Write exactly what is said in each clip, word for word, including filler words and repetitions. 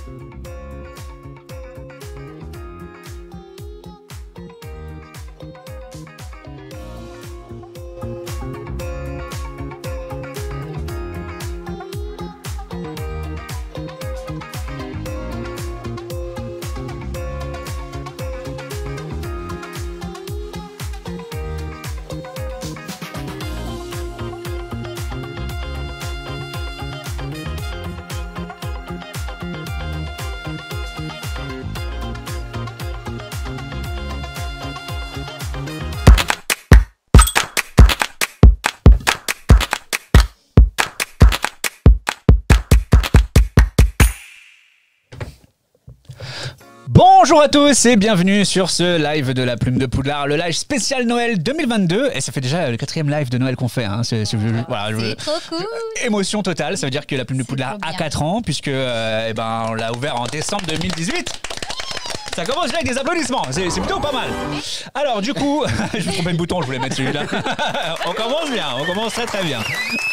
Bonjour à tous et bienvenue sur ce live de la Plume de Poudlard, le live spécial Noël deux mille vingt-deux. Et ça fait déjà le quatrième live de Noël qu'on fait. Hein. C'est voilà, trop cool. Émotion totale, ça veut dire que la Plume de Poudlard a quatre ans, puisque euh, eh ben, on l'a ouvert en décembre deux mille dix-huit. Ça commence bien avec des applaudissements, c'est plutôt pas mal. Alors du coup, je vais tromper le bouton, je voulais mettre celui-là. On commence bien, on commence très très bien.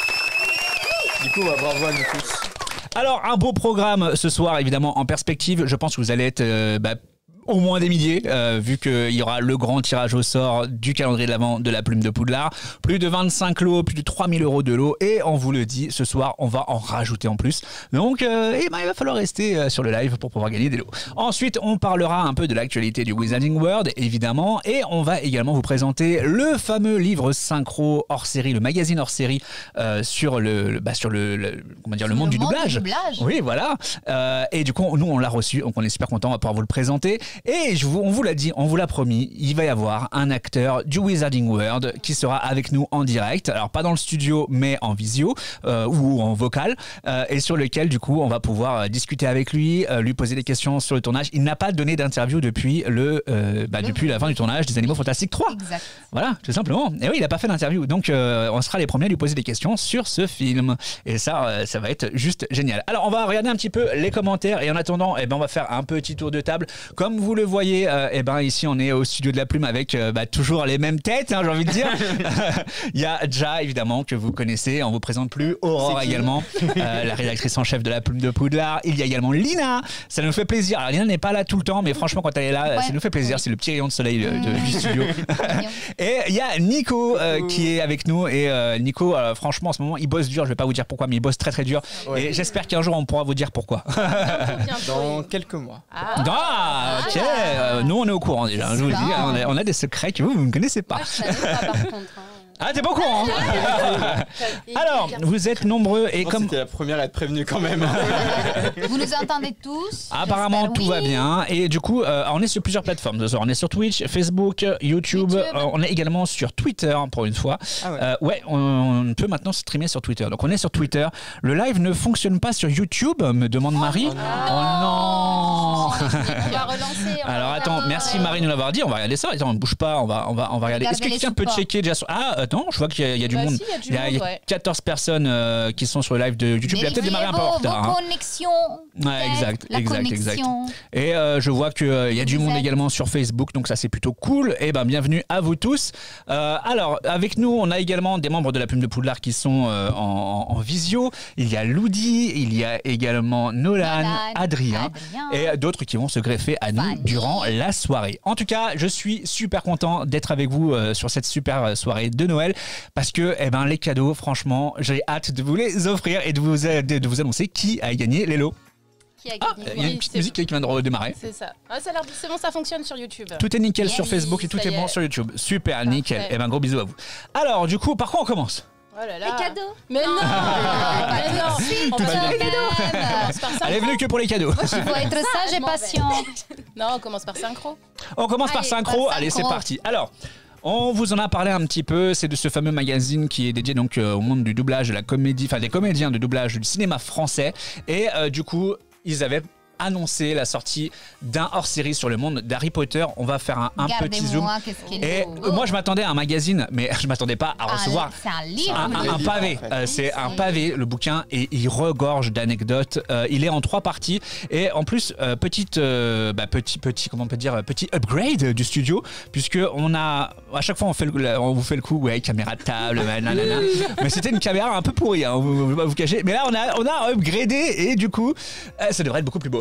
Du coup, bah, bravo à nous tous. Alors, un beau programme ce soir, évidemment, en perspective. Je pense que vous allez être euh, bah, au moins des milliers, euh, vu qu'il y aura le grand tirage au sort du calendrier de l'Avent de la Plume de Poudlard. Plus de vingt-cinq lots, plus de trois mille euros de lots. Et on vous le dit, ce soir, on va en rajouter en plus. Donc, euh, eh ben, il va falloir rester euh, sur le live pour pouvoir gagner des lots. Ensuite, on parlera un peu de l'actualité du Wizarding World, évidemment. Et on va également vous présenter le fameux livre synchro hors série, le magazine hors série euh, sur, le, le, bah, sur le, le, comment dire, le monde, le du, monde doublage. du doublage. Oui, voilà. Euh, et du coup, nous, on l'a reçu. Donc, on est super contents. On va pouvoir vous le présenter. Et je vous, on vous l'a dit, on vous l'a promis, il va y avoir un acteur du Wizarding World qui sera avec nous en direct. Alors, pas dans le studio, mais en visio euh, ou en vocal. Euh, et sur lequel, du coup, on va pouvoir euh, discuter avec lui, euh, lui poser des questions sur le tournage. Il n'a pas donné d'interview depuis, le, euh, bah, depuis la fin du tournage des Animaux Fantastiques trois. Exact. Voilà, tout simplement. Et oui, il n'a pas fait d'interview. Donc, euh, on sera les premiers à lui poser des questions sur ce film. Et ça, euh, ça va être juste génial. Alors, on va regarder un petit peu les commentaires. Et en attendant, eh ben, on va faire un petit tour de table. Comme vous le voyez, euh, eh ben, ici, on est au studio de la Plume avec euh, bah, toujours les mêmes têtes, hein, j'ai envie de dire. Il y a Ja, évidemment, que vous connaissez. On ne vous présente plus. Aurore également, euh, la rédactrice en chef de la Plume de Poudlard. Il y a également Lina. Ça nous fait plaisir. Alors, Lina n'est pas là tout le temps, mais franchement, quand elle est là, ouais. ça nous fait plaisir. C'est le petit rayon de soleil de, de, du studio. Et il y a Nico euh, qui est avec nous. Et euh, Nico, euh, franchement, en ce moment, il bosse dur. Je ne vais pas vous dire pourquoi, mais il bosse très très dur. Ouais. Et j'espère qu'un jour, on pourra vous dire pourquoi. Dans quelques mois. Ah, ah ok. Euh, nous, on est au courant déjà. Je vous le dis, on a, on a des secrets que vous, vous ne connaissez pas. Moi, je savais pas, par contre. Hein. Ah, t'es pas au courant, hein. Alors, vous êtes nombreux et non, comme... C'était la première à être prévenue quand même. Vous nous entendez tous? Apparemment, tout oui. va bien. Et du coup, euh, on est sur plusieurs plateformes ce soir. On est sur Twitch, Facebook, YouTube. YouTube. Euh, on est également sur Twitter, pour une fois. Ah ouais, euh, ouais on, on peut maintenant streamer sur Twitter. Donc, on est sur Twitter. Le live ne fonctionne pas sur YouTube, me demande oh, Marie. Oh non, oh, non. On va relancer. On Alors, va attends, faire... merci Marie de nous l'avoir dit. On va regarder ça. Attends, on ne bouge pas. On va, on va, on va regarder. Est-ce que quelqu'un peut checker déjà sur... Ah, attends, je vois qu'il y a, il y a du bah monde. Si, il y a, du il y a, monde, il y a ouais. quatorze personnes euh, qui sont sur le live de YouTube. Il a peut-être démarré un peu en retard. Vos hein. connexions. Ouais, exact, la exact, connexion. exact. Et euh, je vois qu'il euh, y a du monde également sur Facebook, donc ça c'est plutôt cool. Et ben bienvenue à vous tous. Euh, alors avec nous, on a également des membres de la Plume de Poudlard qui sont euh, en, en visio. Il y a Loudi, il y a également Nolan, Nolan Adrien, Adrien. et d'autres qui vont se greffer à nous Fanny. durant la soirée. En tout cas, je suis super content d'être avec vous euh, sur cette super soirée de Noël parce que eh ben les cadeaux, franchement, j'ai hâte de vous les offrir et de vous de vous annoncer qui a gagné les lots. Qui a Ah, gagné il y a une petite musique qui vient de redémarrer. C'est ça. Ah, ça a l'air c'est bon, ça fonctionne sur YouTube. Tout est nickel Yes, sur Facebook et tout est, est bon sur YouTube. Super, Parfait. nickel. Et ben gros bisous à vous. Alors, du coup, par quoi on commence? Oh là là. Les cadeaux. Mais non, Ah, mais non. On tout va de faire suite, les quand cadeaux. même. On commence par Elle est synchro. venue que pour les cadeaux. Il faut être sage et je m'en vais. patient. Non, on commence par synchro. On commence par Allez, synchro. par Allez, c'est synchro. parti. Alors. On vous en a parlé un petit peu, c'est de ce fameux magazine qui est dédié donc euh, au monde du doublage, de la comédie, enfin des comédiens de doublage du cinéma français. Et euh, du coup, ils avaient annoncé la sortie d'un hors-série sur le monde d'Harry Potter. On va faire un, un petit zoom. Regardez-moi, qu'est-ce qu'il Et est euh, beau. moi, je m'attendais à un magazine, mais je m'attendais pas à Ah, recevoir c'est un livre. un, un- un livre, pavé. en fait. Euh, c'est un C'est- pavé, le bouquin, et il regorge d'anecdotes. Euh, il est en trois parties. Et en plus, euh, petite, euh, bah, petit, petit, comment on peut dire, petit upgrade du studio, puisque on a, à chaque fois, on, fait le, on vous fait le coup, ouais, caméra de table, nanana. Mais c'était une caméra un peu pourrie, hein, vous, vous, vous, vous cachez. Mais là, on a, on a upgradé, et du coup, euh, ça devrait être beaucoup plus beau.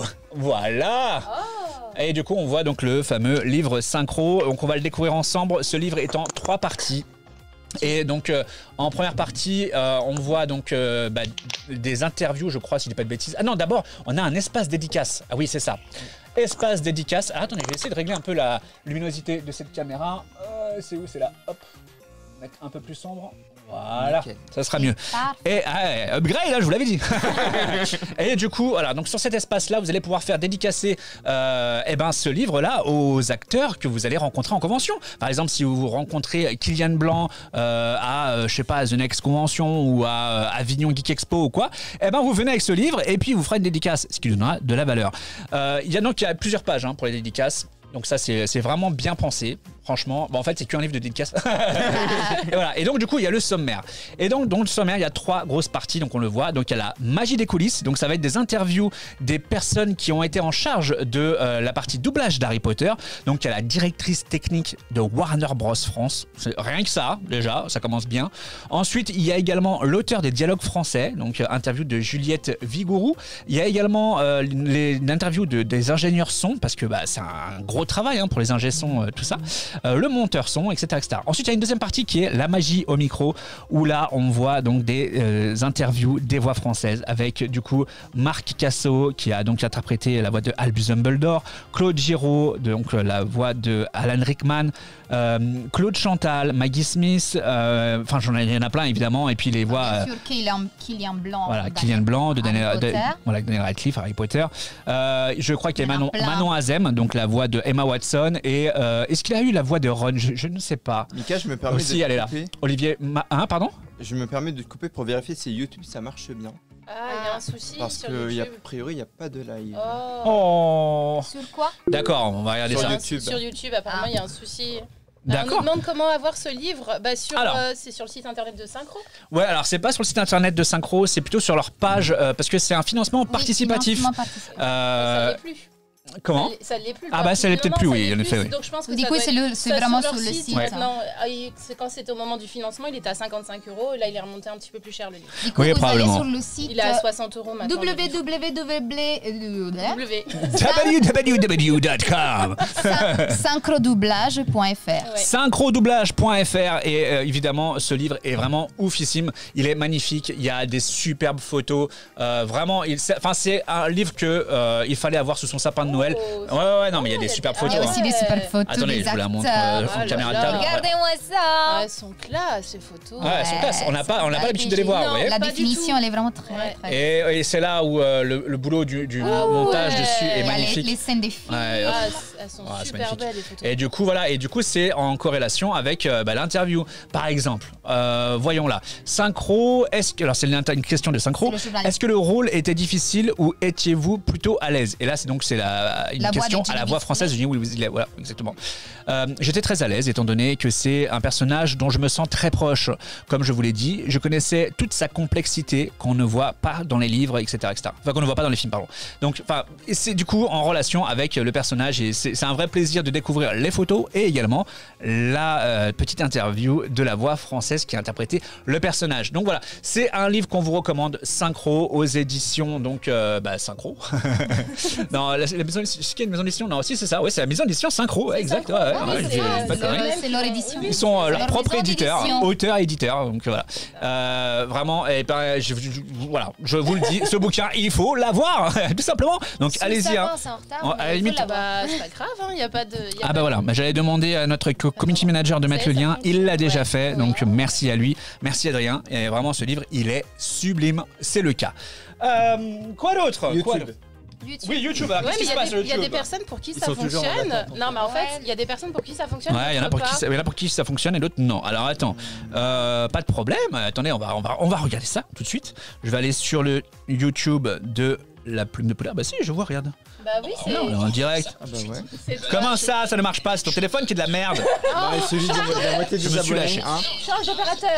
Voilà. Oh. Et du coup, on voit donc le fameux livre synchro. Donc, on va le découvrir ensemble. Ce livre est en trois parties. Et donc, euh, en première partie, euh, on voit donc euh, bah, des interviews, je crois, si je dis pas de bêtises. Ah non, d'abord, on a un espace dédicace. Ah oui, c'est ça. Espace dédicace. Ah, attendez, je vais essayer de régler un peu la luminosité de cette caméra. Euh, c'est où? C'est là. Hop. Mettre un peu plus sombre. Voilà, Nickel. ça sera mieux. Et ah, upgrade, là, je vous l'avais dit. Et du coup, voilà, donc sur cet espace-là, vous allez pouvoir faire dédicacer euh, eh ben, ce livre-là aux acteurs que vous allez rencontrer en convention. Par exemple, si vous rencontrez Kylian Blanc euh, à, euh, je sais pas, The Next Convention ou à euh, Avignon Geek Expo ou quoi, eh ben, vous venez avec ce livre et puis vous ferez une dédicace, ce qui lui donnera de la valeur. Euh, il y a donc il y a plusieurs pages hein, pour les dédicaces. Donc ça, c'est c'est vraiment bien pensé, franchement. Bon, en fait, c'est qu'un livre de dédicace. Et voilà. Et donc, du coup, il y a le sommaire. Et donc, dans le sommaire, il y a trois grosses parties, donc on le voit. Donc, il y a la magie des coulisses. Donc, ça va être des interviews des personnes qui ont été en charge de euh, la partie doublage d'Harry Potter. Donc, il y a la directrice technique de Warner Bros. France. C'est rien que ça, déjà, ça commence bien. Ensuite, il y a également l'auteur des dialogues français. Donc, euh, interview de Juliette Vigourou. Il y a également euh, les, l'interview de, des ingénieurs son, parce que bah, c'est un gros travail hein, pour les ingé sons, euh, tout ça. Euh, le monteur son, et cetera, et cetera. Ensuite, il y a une deuxième partie qui est la magie au micro, où là, on voit donc des euh, interviews des voix françaises avec du coup Marc Cassot qui a donc interprété la voix de Albus Dumbledore, Claude Giraud, donc la voix de Alan Rickman, euh, Claude Chantal, Maggie Smith, euh, enfin j'en ai, il y en a plein évidemment, et puis les voix. Bien sûr, Kylian, Kylian Blanc. Voilà, Kylian Blanc de Daniel, Harry de, Potter. voilà, Daniel Radcliffe, Harry Potter. Euh, je crois qu'il y a Il y en a Manon, plein. Manon Azem, donc la voix de Emma Watson. Et euh, est-ce qu'il a eu la voix de Ron? je, je ne sais pas. Mika, je me permets Aussi, de elle est te là. couper. Olivier, Ma- hein, pardon? Je me permets de te couper pour vérifier si YouTube ça marche bien. Ah, il y a un souci Parce sur que y a, YouTube. a priori, il n'y a pas de live. Oh. Oh. Sur quoi? D'accord, on va regarder Sur ça. YouTube. Sur YouTube, apparemment, Ah. il y a un souci. Bah, on nous D'accord. demande comment avoir ce livre. Bah, sur, Alors. euh, c'est sur le site internet de Synchro. Ouais, alors c'est pas sur le site internet de Synchro, c'est plutôt sur leur page euh, parce que c'est un financement Oui, participatif. financement participatif. Euh, ça l'est plus. comment? Ça l'est- Ça l'est plus. le Ah bah, parti. ça l'est Non, peut-être non, plus, ça oui, l'est en plus. effet, oui. Donc je pense que Du ça coup, doit c'est être- le- c'est ça, vraiment leur sur le site. maintenant. Ah, il- c'est quand c'était au moment du financement, il était à cinquante-cinq euros. Et là, il est remonté un petit peu plus cher le livre. Du coup, Oui, vous probablement. allez sur le site Il est à soixante euros maintenant. le livre. www. W. w w w point com synchrodoublage point f r. Ouais. synchrodoublage point f r et euh, évidemment ce livre est vraiment oufissime, il est magnifique, il y a des superbes photos, euh, vraiment il, c'est, enfin, c'est un livre que euh, il fallait avoir sous son sapin de Noël. Oh, Ouais ouais, ouais non mais il y a oh, des il y a superbes des- Il y photos. a hein. aussi des super photos Attendez, des je vous la montre acteurs. euh, Ah caméra là de là. table. Regardez-moi ça. Ah, elles sont classe, ces photos. Ouais, elles sont classe. On n'a pas, on n'a pas l'habitude de les voir, vous voyez. La Pas du définition, tout. elle est vraiment très, Ouais. très Et, et c'est là où euh, le, le boulot du, du Ah montage ouais. dessus est Il y a les, magnifique. les scènes des filles. Ouais, Ah, elles sont Ah, c'est super magnifique. belles, les photos. Et du coup, voilà, et du coup, c'est en corrélation avec euh, bah, l'interview. Par exemple, euh, voyons là. Synchro, est-ce que. Alors, c'est une, une question de synchro. C'est le journaliste. Est-ce que le rôle était difficile ou étiez-vous plutôt à l'aise? Et là, c'est donc c'est la, une La voix question de à la Jenny voix Bixby. française de Jenny Weasley. Voilà, exactement. Euh, J'étais très à l'aise, étant donné que c'est un personnage dont je me sens très proche. Comme je vous l'ai dit, je connaissais toute sa complexité qu'on ne voit pas dans les livres, et cetera, et cetera. Enfin, qu'on ne voit pas dans les films, pardon. Donc, enfin, et c'est du coup en relation avec le personnage et c'est c'est un vrai plaisir de découvrir les photos et également la euh, petite interview de la voix française qui a interprété le personnage. Donc voilà, c'est un livre qu'on vous recommande, Synchro, aux éditions donc euh, bah, Synchro. non, la, la maison, c'est qui est une maison d'édition? Non, si c'est ça, ouais, c'est la maison d'édition Synchro, ouais, exact. Ouais, ouais, Ah oui, ouais, c'est j'ai- ça, pas de c'est conneries. leur- c'est leur édition. Ils sont euh, leur Leur propre maison éditeur, d'édition. auteur et éditeur. Donc voilà, Euh, vraiment. Et ben, je, je- voilà, je vous le dis, ce bouquin, il faut l'avoir, tout simplement. Donc Sous le allez-y. Hein. sapin, c'est en retard, Oh, mais à la il faut limite- l'avoir. Bah, c'est pas grave, il n'y a pas de. y a Ah pas bah de- voilà, bah, j'allais demander à notre co- community manager de mettre le Ça, ça lien, fonctionne. il l'a déjà Ouais. fait, donc merci à lui, merci Adrien, et vraiment ce livre il est sublime, c'est le cas. Euh, quoi d'autre Quoi YouTube. d'autre YouTube. Oui, YouTube, alors, Ouais, qu'est-ce mais qui il se y, a passe des- sur il y a des YouTube? personnes pour qui Ils ça sont toujours en fonctionne. attente, en Non, mais en fait. fait, il y a des personnes pour qui ça fonctionne. Ouais, il y en a pour qui, d'autres ça- il y en a pour qui ça fonctionne et d'autres non. Alors attends, euh, pas de problème. Attendez, on va, on va, on va regarder ça tout de suite. Je vais aller sur le YouTube de la plume de Polar. Bah si, je vois, regarde. Bah oui, c'est. Non, on est en direct. Ah bah ouais. c'est- Comment ça, ça ne marche pas? C'est ton téléphone qui est de la merde. Non, mais celui de la moitié Je des me suis abonnés, lâché. hein. Change d'opérateur.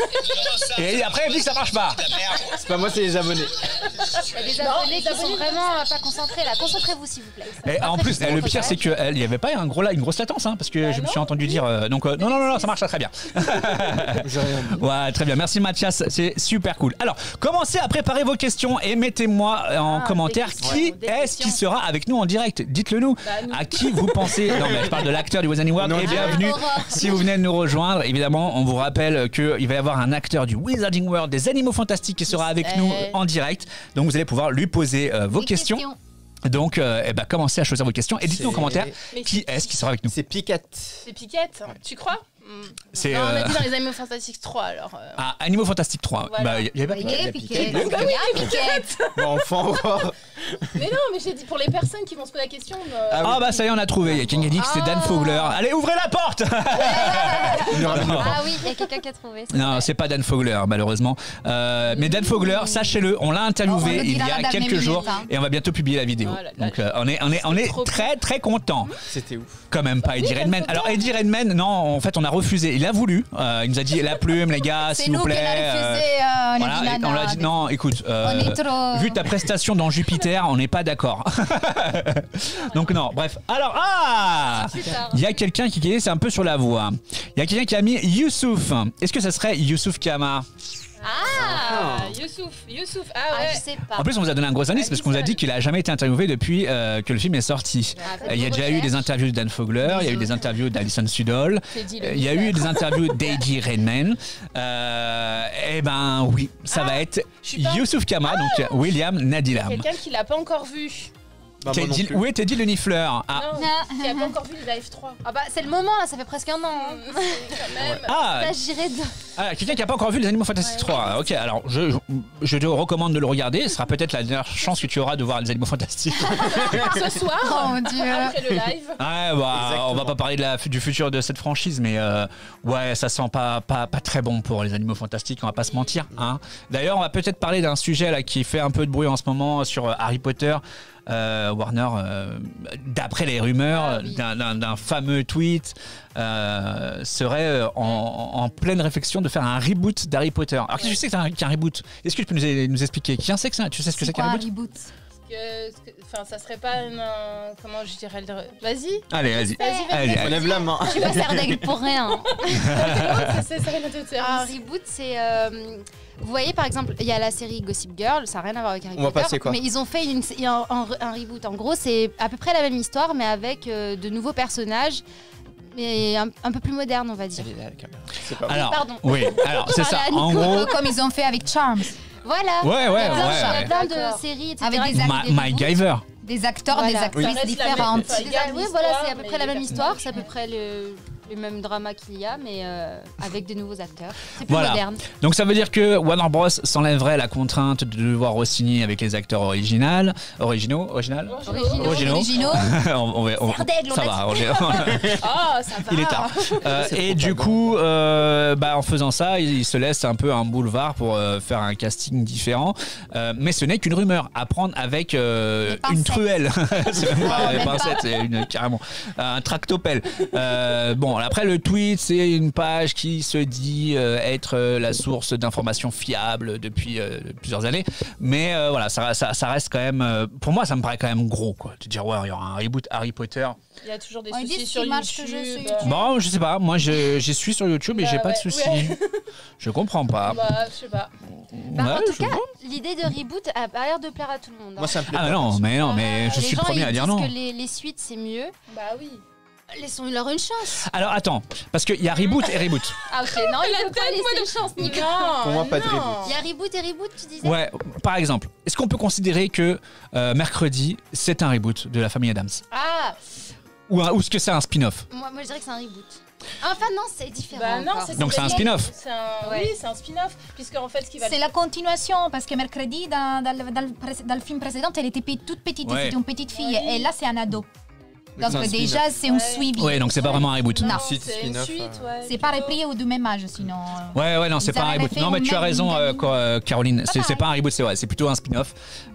Et après, il dit que ça marche pas. C'est pas moi, c'est les abonnés. Il y a des abonnés qui sont vraiment euh, pas concentrés là. Concentrez-vous s'il vous plaît. Et en plus, le pire, c'est qu'il n'y avait pas un gros, une grosse latence, hein, parce que je me suis entendu dire. euh, donc, euh, non, non, non, non, ça marche très bien. J'ai rien dit. Ouais, très bien. Merci Mathias, c'est super cool. Alors, commencez à préparer vos questions et mettez-moi en Ah, commentaire des questions, qui des est-ce qui questions. sera avec nous en direct. Dites-le nous. Bah, nous. À qui vous pensez? Non, mais je parle de l'acteur du Wizarding World. Non, Et ah, bienvenue. Aurore. Si vous venez de nous rejoindre, évidemment, on vous rappelle qu'il va y avoir un acteur du Wizarding World des Animaux Fantastiques qui sera avec nous en direct. Donc, vous allez pouvoir lui poser euh, vos Des questions. Donc, euh, eh ben, commencez à choisir vos questions et dites-nous en C'est- commentaire Mais qui est-ce qui sera avec nous. C'est Piquette. C'est Piquette, tu crois Hmm. C'est, Non, on euh, a dit dans les Animaux Fantastiques trois alors. euh. Ah, Animaux Fantastiques trois. Voilà. Bah, il y avait pas Il y a la Piquet. Piquette. Il y a Piquet. Bon, enfant encore. Mais non, mais j'ai dit pour les personnes qui vont se poser la question. euh, Ah oui. Ah bah ça y est, on a trouvé. Il y a quelqu'un qui a dit que c'était Dan Fogler. Allez, ouvrez la porte. Il nous ramène le Ah oui, il y a quelqu'un qui a trouvé. c'est Non, vrai. c'est pas Dan Fogler, malheureusement. Euh, mais Dan Fogler, sachez-le, on l'a On interviewé le il y dira a dans la quelques minute, jours hein. et on va bientôt publier la vidéo. Oh là là. Donc euh, on est, on est, on est trop très très content. C'était ouf. Quand même pas Eddie Dan Redmayne. Fogler. Alors Eddie Redmayne, non, en fait on a refusé. Il a voulu. Euh, il nous a dit la plume, les gars, C'est s'il vous nous qui plaît. l'a euh, refusé. euh, on Voilà, a dit et non, on l'a non, dit non, écoute, euh, On est trop- vu ta prestation dans Jupiter, on n'est pas d'accord. Donc non, bref. Alors, ah il y a quelqu'un qui est, c'est un peu sur la voie. Il y a quelqu'un qui a mis Youssouf. Est-ce que ça serait Youssouf Kama? Ah, Youssouf, Youssouf, ah Ah, ouais. je sais pas. En plus, on vous a donné un gros indice parce qu'on vous a dit qu'il a jamais été interviewé depuis euh, que le film est sorti. Ah, Euh, Il y a déjà eu des interviews de Dan Fogler, il y a eu des interviews d'Alison Sudol, C'est dit, euh, le il y a eu mystère. des interviews d'Eddie Redmayne. Euh, eh ben oui, ça va être je suis pas- Youssouf Kama, donc William Nadilam. Quelqu'un qui l'a pas encore vu. Bah, moi non Teddy- plus. Où est Teddy le Nifleur? Ah, Non, qui a pas encore vu les live trois. Ah bah c'est le moment là, ça fait presque un an. hein. Quand même. ah, Là j'irai de... ah, quelqu'un qui n'a pas encore vu les Animaux Fantastiques trois. Ok, alors je, je, je te recommande de le regarder. Ce sera peut-être la dernière chance que tu auras de voir les Animaux Fantastiques. Ce soir, Oh mon dieu. après le live. Ouais, bah, Exactement. on va pas parler de la, du futur de cette franchise, mais euh, ouais, ça sent pas, pas, pas très bon pour les Animaux Fantastiques, on va pas se mentir. Hein. D'ailleurs, on va peut-être parler d'un sujet là qui fait un peu de bruit en ce moment sur euh, Harry Potter. Euh, Warner, euh, d'après les rumeurs, Ah oui. d'un- d'un d'un fameux tweet, euh, serait euh, en, en pleine réflexion de faire un reboot d'Harry Potter. Alors, qu'est-ce que tu sais que c'est un, qu'un reboot? Est-ce que tu peux nous, nous expliquer? Qui en sait que ça? Tu sais ce que c'est C'est qu'un quoi un reboot? reboot? Que- que- Enfin, ça serait pas une. euh, Comment je dirais le. Vas-y. Allez, vas-y. Vas-y, Allez, vas-y. allez. Lève la main. Je suis pas Serdaigle pour rien. C'est ça, notre Un service. reboot, c'est. euh, vous voyez, par exemple, il y a la série Gossip Girl, ça n'a rien à voir avec Harry On va Potter. passer quoi Mais ils ont fait une, un, un- un reboot. En gros, c'est à peu près la même histoire, mais avec euh, de nouveaux personnages, mais un, un peu plus modernes, on va dire. Elle est là, la caméra. C'est pas Alors, Pardon. oui, alors c'est ça. Parlais à En Nico. gros, Comme ils ont fait avec Charms, Voilà. Ouais, ouais, il y a plein, ouais, il y a ouais. plein D'accord. de séries, et cetera. Avec des Ma- des reboots. MacGyver. des acteurs, Voilà. des Ça actrices reste la même- différentes. enfin, il C'est garde ça, oui, voilà, c'est à peu l'histoire, près la mais même les histoire, c'est à personnages. peu près le, le même drama qu'il y a, mais euh, avec de nouveaux acteurs. C'est plus Voilà. moderne. Donc ça veut dire que Warner Bros s'enlèverait la contrainte de devoir re-signer avec les acteurs original, originaux, original, Originaux. originaux. Originaux. on, on, on- Serdaigle, on ça l'a va, on est- Oh, ça va. il est tard. Euh, C'est et trop du pas coup, euh, bah, en faisant ça, il, il se laisse un peu un boulevard pour euh, faire un casting différent. Euh, mais ce n'est qu'une rumeur à prendre avec euh, Des pincettes. une truelle. c'est même pas Non, des même pincettes, pas. c'est une, carrément un tractopelle. Euh, bon, après le tweet, c'est une page qui se dit euh, être euh, la source d'informations fiables depuis euh, plusieurs années. Mais euh, voilà, ça, ça, ça reste quand même. euh, pour moi, ça me paraît quand même gros, quoi. De dire ouais, il y aura un reboot Harry Potter. Il y a toujours des On dit soucis ce sur qui marche YouTube. toujours sur euh, YouTube. Bon, je sais pas. Moi, je- j'y suis sur YouTube et Bah j'ai pas de ouais, soucis. ouais. Je comprends pas. Bah, je sais pas. Bah, Ouais, en tout je sais cas, pas. l'idée de reboot a pas l'air de plaire à tout le monde. hein. Moi, ça me plaît Ah pas. non, mais non, mais je Les suis le gens, premier ils à dire disent non. que les, les suites, c'est mieux. Bah oui. Laissons-leur une chance. Alors attends, parce qu'il y a reboot et reboot. Ah ok, non, il faut pas laisser une chance, Nico. Non. Pour moi, pas de non. reboot. Il y a reboot et reboot, tu disais Ouais, par exemple, est-ce qu'on peut considérer que euh, mercredi, c'est un reboot de la famille Adams? Ah, Ou, un- ou est-ce que c'est un spin-off? moi, moi je dirais que c'est un reboot. Enfin non, c'est différent. Bah non, encore. c'est Donc c'est un complètement- spin-off. c'est un- Ouais. Oui, c'est un spin-off. Puisque en fait, ce qui va. C'est la continuation parce que mercredi, dans, dans le, dans le pré- dans le film précédent, elle était pe- toute petite, Ouais. c'était une petite fille. Oui. Et là, c'est un ado. Donc C'est un déjà, spin-off. c'est un Ouais. suivi. Ouais, donc c'est pas vraiment un reboot. Non. Suite, C'est une spin-off, suite, euh. ouais. C'est pas repris au du même âge, sinon. euh, Ouais, ouais, non, c'est Ils pas un avaient reboot. fait Non, mais au tu as même raison, euh, Gaming. quoi, euh, Caroline. C'est c'est pareil. pas un reboot, c'est vrai, c'est plutôt un spin-off.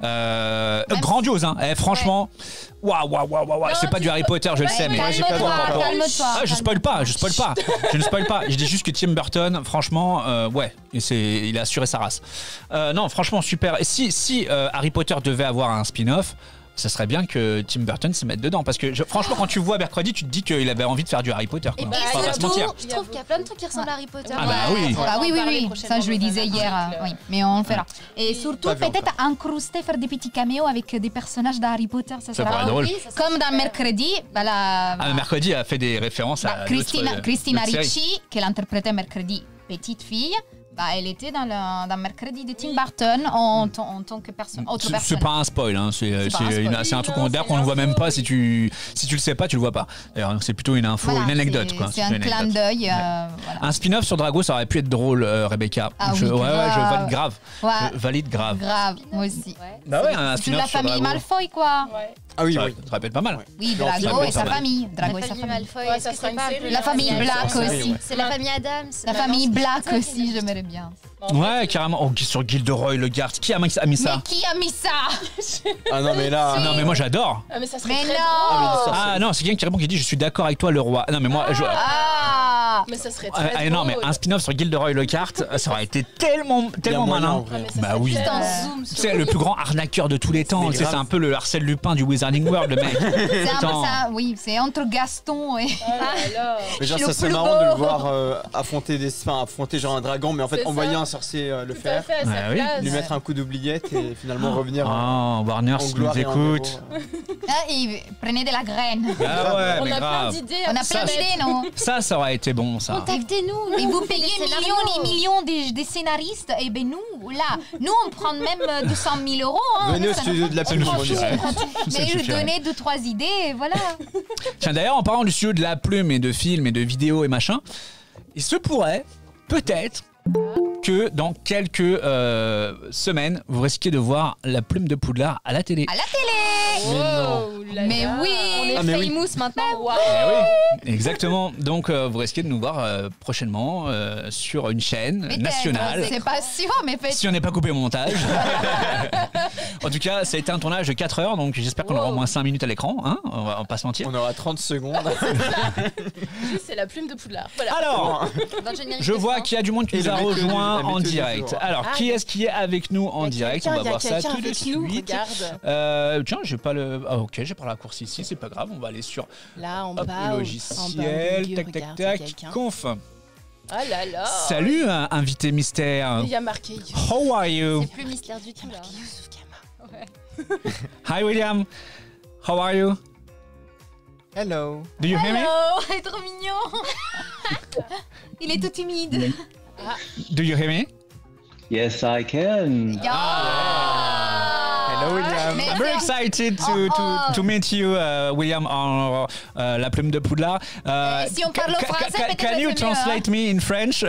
Euh, Même grandiose, hein. Eh, franchement, waouh, waouh, waouh, waouh. Non, C'est pas tu du Harry Potter, je le Ouais, sais, mais. j'ai pas calme-toi, vu encore. calme-toi. Ah, je spoil pas, je spoil pas, je ne spoil pas. Je dis juste que Tim Burton, franchement, euh, ouais, et c'est, il a assuré sa race. Euh, non, franchement, super. Et si, si euh, Harry Potter devait avoir un spin-off, ça serait bien que Tim Burton se mette dedans. Parce que je- franchement, quand tu vois mercredi, tu te dis qu'il avait envie de faire du Harry Potter. Quoi. Et bah, On va pas se surtout, mentir. je trouve qu'il y a plein de trucs qui ressemblent à Harry Potter. Ah bah oui. On va Ah en oui, oui, parler oui. prochainement Ça, je le dans un disais hier. article. euh, oui, mais on le fera. Et surtout, Pas vu peut-être incruster, faire des petits caméos avec des personnages d'Harry Potter. Ça Ça pourrait sera être drôle. Oui, ça serait comme dans super. Mercredi. Bah, la, Ah, mais mercredi a fait des références bah, à Christina, d'autres, euh, Christina d'autres séries. Ricci, qu'elle interprétait Mercredi, petite fille. Bah, elle était dans, le, dans Mercredi de Tim Burton en, tant- en tant que personne, autre C'est- personne. C'est pas un spoil, hein. c'est C'est pas un c'est spoil. une- c'est un truc Non, qu'on d'ailleurs c'est qu'on ne voit une même info, pas oui. si tu si tu le sais pas, tu le vois pas. D'ailleurs, c'est plutôt une info, Voilà, une anecdote c'est- quoi. C'est une un clin anecdote. d'œil. euh, voilà. Un spin-off sur Drago, ça aurait pu être drôle, euh, Rebecca. Ah je, oui, ouais, ouais, je grave. valide grave. Ouais. Je valide grave. Grave, moi aussi. Ouais. Bah ouais, un C'est de spin-off la sur famille Drago. Malfoy, quoi. Ouais. Ah oui, Ça, oui. ça aurait pu être pas mal. Ouais. Oui, Dans le film, Drago elle et est sa pas mal. famille. La Drago et sa famille famille. Malfoy, Ouais, est-ce ça que sera c'est une pas un série, peu La famille la- Black c'est une série, aussi. ouais. C'est la famille Adams. La Maintenant, famille c'est- Black c'est- aussi, j'aimerais bien. En Ouais, fait, carrément. Oh, sur Gilderoy, le garde. Qui a mis a mis ça? Mais qui a mis ça? Ah non, mais là. Ah non, mais moi j'adore. Ah, mais ça serait Mais très non. drôle. Ah non, c'est quelqu'un qui répond qui dit je suis d'accord avec toi, le roi. Non, mais moi. Je... Ah! Mais ça serait Ah, très ah, drôle. non, mais un spin-off sur Gilderoy Lockhart, ça aurait été tellement, tellement moyen, malin. en vrai. Ah, mais ça Bah serait oui. très Juste un drôle. zoom Tu sur sais, le plus grand arnaqueur de tous les temps. Mais Tu sais, c'est grave. un peu le Arsène Lupin du Wizarding World, le mec. C'est un peu Attends. ça, oui, c'est entre Gaston et. Oh là là. Mais genre, Je suis ça le serait plus marrant de beau. le voir euh, affronter des, enfin, affronter genre un dragon, mais en fait C'est envoyer ça. un sorcier euh, le Tout à faire, fait, à Ouais, sa oui. place. lui mettre un coup d'oubliette et finalement revenir en, Oh, Warner, en si tu nous gloire et en écoutes. héros. Ah, et prenez de la graine. Ah ouais, On mais a plein grave. d'idées. On à a plein soumettre. d'idées, non? Ça, ça aurait été bon, ça. Contactez-nous. Et vous on fait payez des millions scénarios. et millions des, des scénaristes, et ben nous, là, nous on prend même euh, deux cent mille euros. Hein, Venez au ça nous studio prend- de la Ça pub, nous on suffit. dirait. Ça Mais je suffirait. donnais deux, trois idées, et voilà. Tiens, d'ailleurs, en parlant du studio de la plume et de films et de vidéos et machin, il se pourrait, peut-être, que dans quelques euh, semaines, vous risquez de voir la plume de Poudlard à la télé. À la télé. Oh là Mais là. oui. On est Ah, mais oui. famous maintenant. Waouh. Eh oui, exactement. Donc, euh, vous risquez de nous voir euh, prochainement euh, sur une chaîne Peut-être, nationale. C'est pas sûr, mais peut-être. Si on n'est pas coupé au montage. En tout cas, ça a été un tournage de quatre heures, donc j'espère qu'on aura au Wow. moins cinq minutes à l'écran. Hein, on, va, on va pas se mentir. On aura trente secondes. C'est la plume de Poudlard. Voilà. Alors, Dans le générique je de vois fin. qu'il y a du monde qui Et nous la a météo du- rejoint la en météo du direct. jour. Alors, Ah, qui il y a- est-ce qui est avec nous en Il y a direct On quelqu'un, va il y a voir ça quelqu'un tout de avec nous, suite. regarde. Euh, tiens, j'ai pas le. Ah, ok, j'ai pas la course ici, c'est pas grave. On va aller sur Là, en hop, bas. le au- en bas au logiciel. milieu, Tac, tac, regarde, il y a tac. quelqu'un. Conf. Ah là là. Salut, euh, invité mystère. Il y a marqué Youssouf How are you? C'est plus mystère du tout là. Kama. Hi, William. How are you? Hello. Do you hear me? Oh, il est trop mignon. Il est tout timide. Do you hear me? Yes, I can. Hello, William. Mais I'm very c'est- excited to, Oh, to, oh. to meet you, uh, William, en euh, la plume de Poudlard. Uh, Euh, si on parle ca- ca- français, ca- peut-être Can c'est you mieux, translate me in French?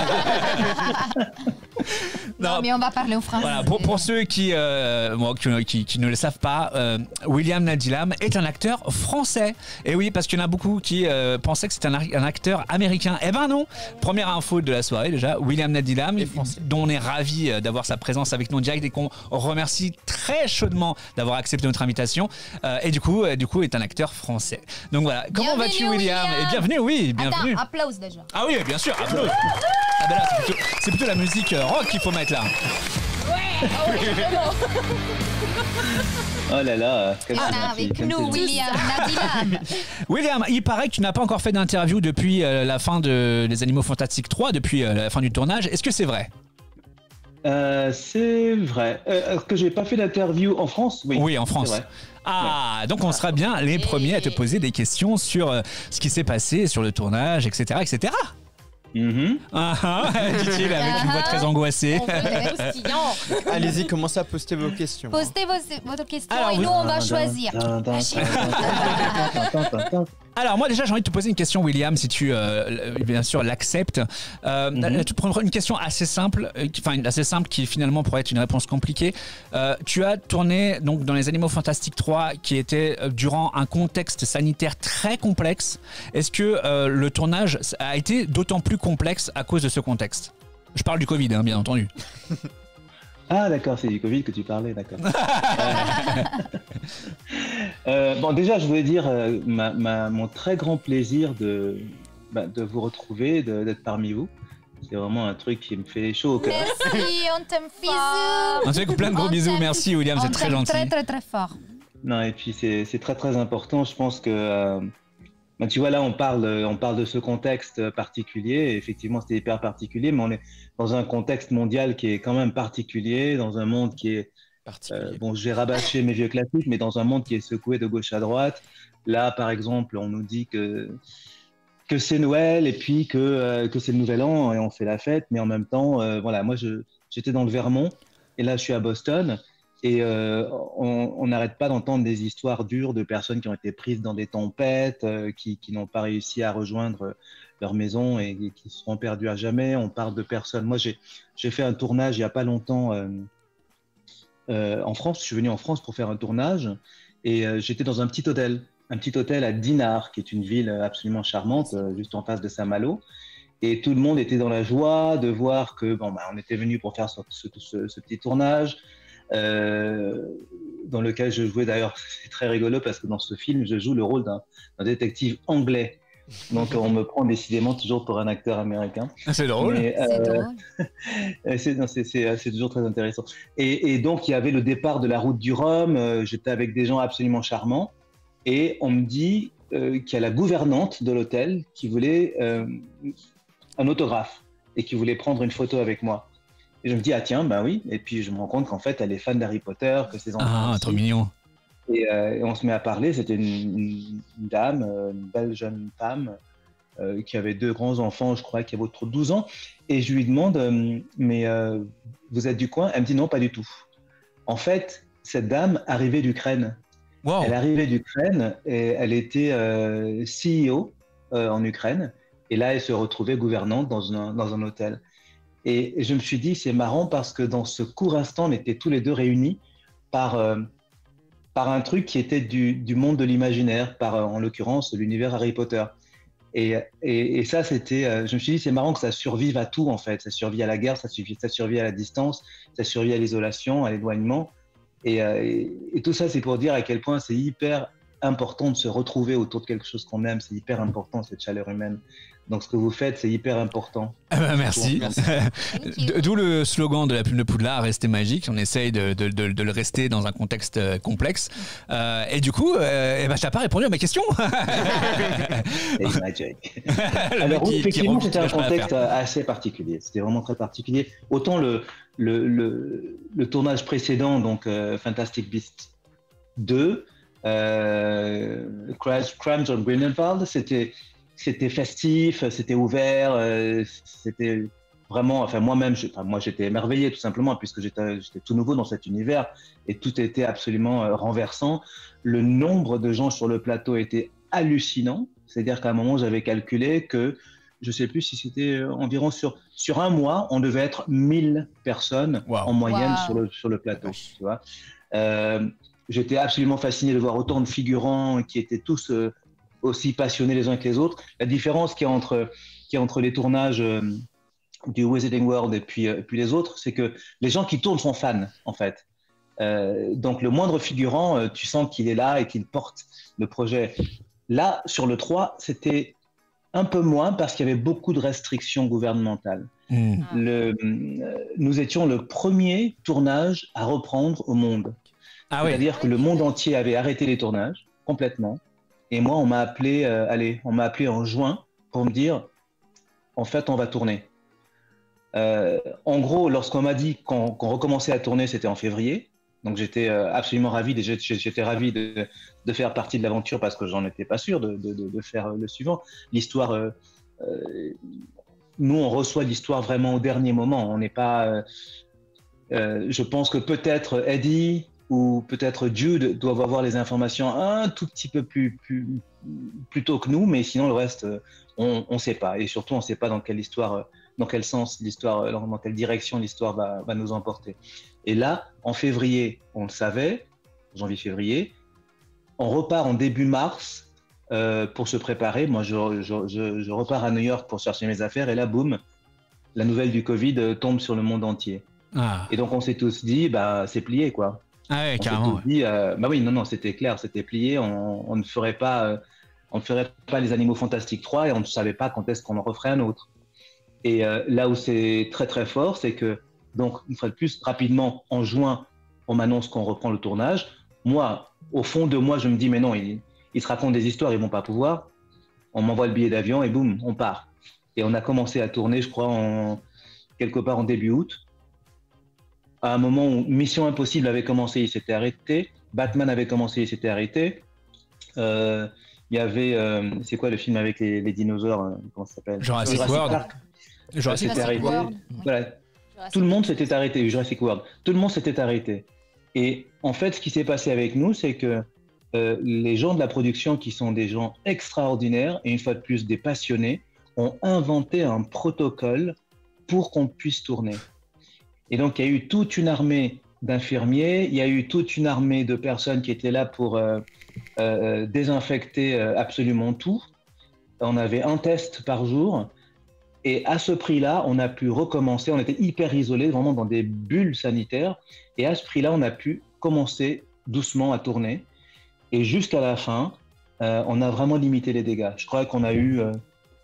Non, mais on va parler au français. Voilà, pour, pour ceux qui, euh, bon, qui, qui- qui ne le savent pas, euh, William Nadilam est un acteur français. Et oui, parce qu'il y en a beaucoup qui euh, pensaient que c'était un, ar- un acteur américain. Eh ben non. Première info de la soirée déjà, William Nadilam, Et français. dont on est ravi euh, d'avoir sa présence avec nous en direct et qu'on remercie très chaudement d'avoir accepté notre invitation. Euh, et du coup, euh, du coup, est un acteur français. Donc voilà. Comment Bienvenue, vas-tu, William? William. Et bienvenue, oui, bienvenue. Attends, applause déjà. Ah oui, bien sûr, applaudissements. Ah ben là, c'est plutôt, c'est plutôt la musique euh, rock qu'il faut mettre là. Oh là là, comme On c'est a gentil, avec comme nous c'est gentil. William Nadilam. William, il paraît que tu n'as pas encore fait d'interview depuis euh, la fin de Les Animaux Fantastiques trois, depuis euh, la fin du tournage. Est-ce que c'est vrai? Euh, c'est vrai. Euh, Est-ce que j'ai pas fait d'interview en France? Oui. Oui, en France. c'est vrai. Ah, donc on sera bien les premiers à te poser des questions sur euh, ce qui s'est passé sur le tournage, et cetera, et cetera. Mhm. Ah, ah, dit-il avec une voix très angoissée. On veut les croustillants. Allez-y, commencez à poster vos questions. Postez vos, votre question Alors, et vous- nous on va choisir. Dun, dun, dun, dun, dun, dun, dun, dun, dun. Alors moi déjà j'ai envie de te poser une question William si tu euh, bien sûr l'acceptes. Euh, mm-hmm. Tu prends une question assez simple, enfin assez simple qui finalement pourrait être une réponse compliquée. Euh, tu as tourné donc dans les Animaux Fantastiques trois qui était euh, durant un contexte sanitaire très complexe. Est-ce que euh, le tournage a été d'autant plus complexe à cause de ce contexte? Je parle du Covid hein, bien entendu. Ah d'accord, c'est du Covid que tu parlais, d'accord. euh, euh, bon déjà je voulais dire euh, ma, ma, mon très grand plaisir de, bah, de vous retrouver, de, d'être parmi vous. C'est vraiment un truc qui me fait chaud au cœur. Merci, on t'aime fort. On te fait plein de gros On bisous, t'aime. merci William, c'est très gentil. Très très très fort. Non et puis c'est, c'est très très important, je pense que... Euh, bah, tu vois là on parle, on parle de ce contexte particulier, effectivement c'était hyper particulier, mais on est dans un contexte mondial qui est quand même particulier, dans un monde qui est... Euh, bon, j'ai rabâché mes vieux classiques, mais dans un monde qui est secoué de gauche à droite. Là, par exemple, on nous dit que, que c'est Noël et puis que, euh, que c'est le Nouvel An et on fait la fête, mais en même temps, euh, voilà, moi je, j'étais dans le Vermont et là je suis à Boston et euh, on n'arrête pas d'entendre des histoires dures de personnes qui ont été prises dans des tempêtes, euh, qui, qui n'ont pas réussi à rejoindre leur maison et, et qui seront perdues à jamais. On parle de personnes. Moi, j'ai, j'ai fait un tournage il n'y a pas longtemps. Euh, Euh, en France, je suis venu en France pour faire un tournage et euh, j'étais dans un petit hôtel, un petit hôtel à Dinard, qui est une ville absolument charmante, euh, juste en face de Saint-Malo. Et tout le monde était dans la joie de voir que bon, bah, on était venu pour faire ce, ce, ce, ce petit tournage, euh, dans lequel je jouais d'ailleurs. C'est très rigolo parce que dans ce film, je joue le rôle d'un, d'un détective anglais. Donc on me prend décidément toujours pour un acteur américain. C'est drôle. Mais, euh, C'est drôle. c'est, non, c'est, c'est, c'est toujours très intéressant. Et, et donc il y avait le départ de la route du Rhum. Euh, j'étais avec des gens absolument charmants. Et on me dit euh, qu'il y a la gouvernante de l'hôtel qui voulait euh, un autographe et qui voulait prendre une photo avec moi. Et je me dis ah tiens ben oui. Et puis je me rends compte qu'en fait elle est fan d'Harry Potter, que ses enfants. Ah trop mignon. Et, euh, et on se met à parler. C'était une, une, une dame, une belle jeune femme euh, qui avait deux grands enfants, je crois, qui avaient autour de douze ans. Et je lui demande, euh, mais euh, vous êtes du coin? Elle me dit non, pas du tout. En fait, cette dame arrivait d'Ukraine. Wow. Elle arrivait d'Ukraine et elle était euh, C E O euh, en Ukraine. Et là, elle se retrouvait gouvernante dans un, dans un hôtel. Et, et je me suis dit, c'est marrant parce que dans ce court instant, on était tous les deux réunis par... Euh, par un truc qui était du, du monde de l'imaginaire, par en l'occurrence l'univers Harry Potter. Et, et, et ça, c'était, je me suis dit, c'est marrant que ça survive à tout en fait. Ça survit à la guerre, ça survit, ça survit à la distance, ça survit à l'isolation, à l'éloignement. Et, et, et tout ça, c'est pour dire à quel point c'est hyper important de se retrouver autour de quelque chose qu'on aime. C'est hyper important, cette chaleur humaine. Donc, ce que vous faites, c'est hyper important. Ah bah merci. D'où le slogan de la plume de Poudlard, rester magique. On essaye de, de, de, de le rester dans un contexte complexe. Euh, et du coup, euh, eh ben, tu n'as pas répondu à ma question. magic. Alors, oui, effectivement, qui c'était un contexte assez particulier. C'était vraiment très particulier. Autant le, le, le, le tournage précédent, donc euh, Fantastic Beasts deux, euh, Crimes on Grindelwald, c'était... C'était festif, c'était ouvert, euh, c'était vraiment, enfin moi-même, je, enfin, moi j'étais émerveillé tout simplement puisque j'étais, j'étais tout nouveau dans cet univers et tout était absolument euh, renversant. Le nombre de gens sur le plateau était hallucinant, c'est-à-dire qu'à un moment j'avais calculé que, je sais plus si c'était euh, environ sur, sur un mois, on devait être mille personnes wow. en moyenne wow. sur, le, sur le plateau, tu vois. Euh, j'étais absolument fasciné de voir autant de figurants qui étaient tous... Euh, aussi passionnés les uns que les autres. La différence qu'il y a entre, qu'il y a entre les tournages euh, du Wizarding World et puis, euh, puis les autres, c'est que les gens qui tournent sont fans, en fait. Euh, donc, le moindre figurant, euh, tu sens qu'il est là et qu'il porte le projet. Là, sur le trois, c'était un peu moins parce qu'il y avait beaucoup de restrictions gouvernementales. Mmh. Le, euh, nous étions le premier tournage à reprendre au monde. Ah oui. C'est-à-dire que le monde entier avait arrêté les tournages complètement. Et moi, on m'a appelé, euh, allez, on m'a appelé en juin pour me dire, en fait, on va tourner. Euh, en gros, lorsqu'on m'a dit qu'on, qu'on recommençait à tourner, c'était en février. Donc, j'étais euh, absolument ravi. Déjà, j'étais ravi de, de faire partie de l'aventure parce que j'en étais pas sûr de, de, de faire le suivant. L'histoire, euh, euh, nous, on reçoit l'histoire vraiment au dernier moment. On n'est pas. Euh, euh, je pense que peut-être Eddie où peut-être Jude doit avoir les informations un tout petit peu plus, plus, plus tôt que nous, mais sinon le reste, on ne sait pas. Et surtout, on ne sait pas dans quelle histoire, dans quel sens l'histoire, dans quelle direction l'histoire va, va nous emporter. Et là, en février, on le savait, janvier-février, on repart en début mars euh, pour se préparer. Moi, je, je, je, je repars à New York pour chercher mes affaires, et là, boum, la nouvelle du Covid tombe sur le monde entier. Ah. Et donc, on s'est tous dit, bah, c'est plié, quoi. Ah ouais, on carrément. s'est tous dit, euh, bah oui, non, non, c'était clair, c'était plié. On, on ne ferait pas, euh, on ne ferait pas les Animaux Fantastiques trois, et on ne savait pas quand est-ce qu'on en referait un autre. Et euh, là où c'est très très fort, c'est que, donc, une fois de plus, rapidement, en juin, on m'annonce qu'on reprend le tournage. Moi, au fond de moi, je me dis, mais non, ils, ils se racontent des histoires, ils vont pas pouvoir. On m'envoie le billet d'avion et boum, on part. Et on a commencé à tourner, je crois, en, quelque part en début août. À un moment où Mission Impossible avait commencé, il s'était arrêté. Batman avait commencé, il s'était arrêté. Euh, il y avait, euh, c'est quoi le film avec les, les dinosaures, hein, comment ça s'appelle? Jurassic, Jurassic World. Park. Jurassic, Jurassic arrêté. World. Voilà. Jurassic Tout le monde s'était arrêté, Jurassic World. Tout le monde s'était arrêté. Et en fait, ce qui s'est passé avec nous, c'est que euh, les gens de la production, qui sont des gens extraordinaires, et une fois de plus des passionnés, ont inventé un protocole pour qu'on puisse tourner. Et donc, il y a eu toute une armée d'infirmiers, il y a eu toute une armée de personnes qui étaient là pour euh, euh, désinfecter euh, absolument tout. On avait un test par jour. Et à ce prix-là, on a pu recommencer. On était hyper isolés, vraiment dans des bulles sanitaires. Et à ce prix-là, on a pu commencer doucement à tourner. Et jusqu'à la fin, euh, on a vraiment limité les dégâts. Je crois qu'on a eu, euh,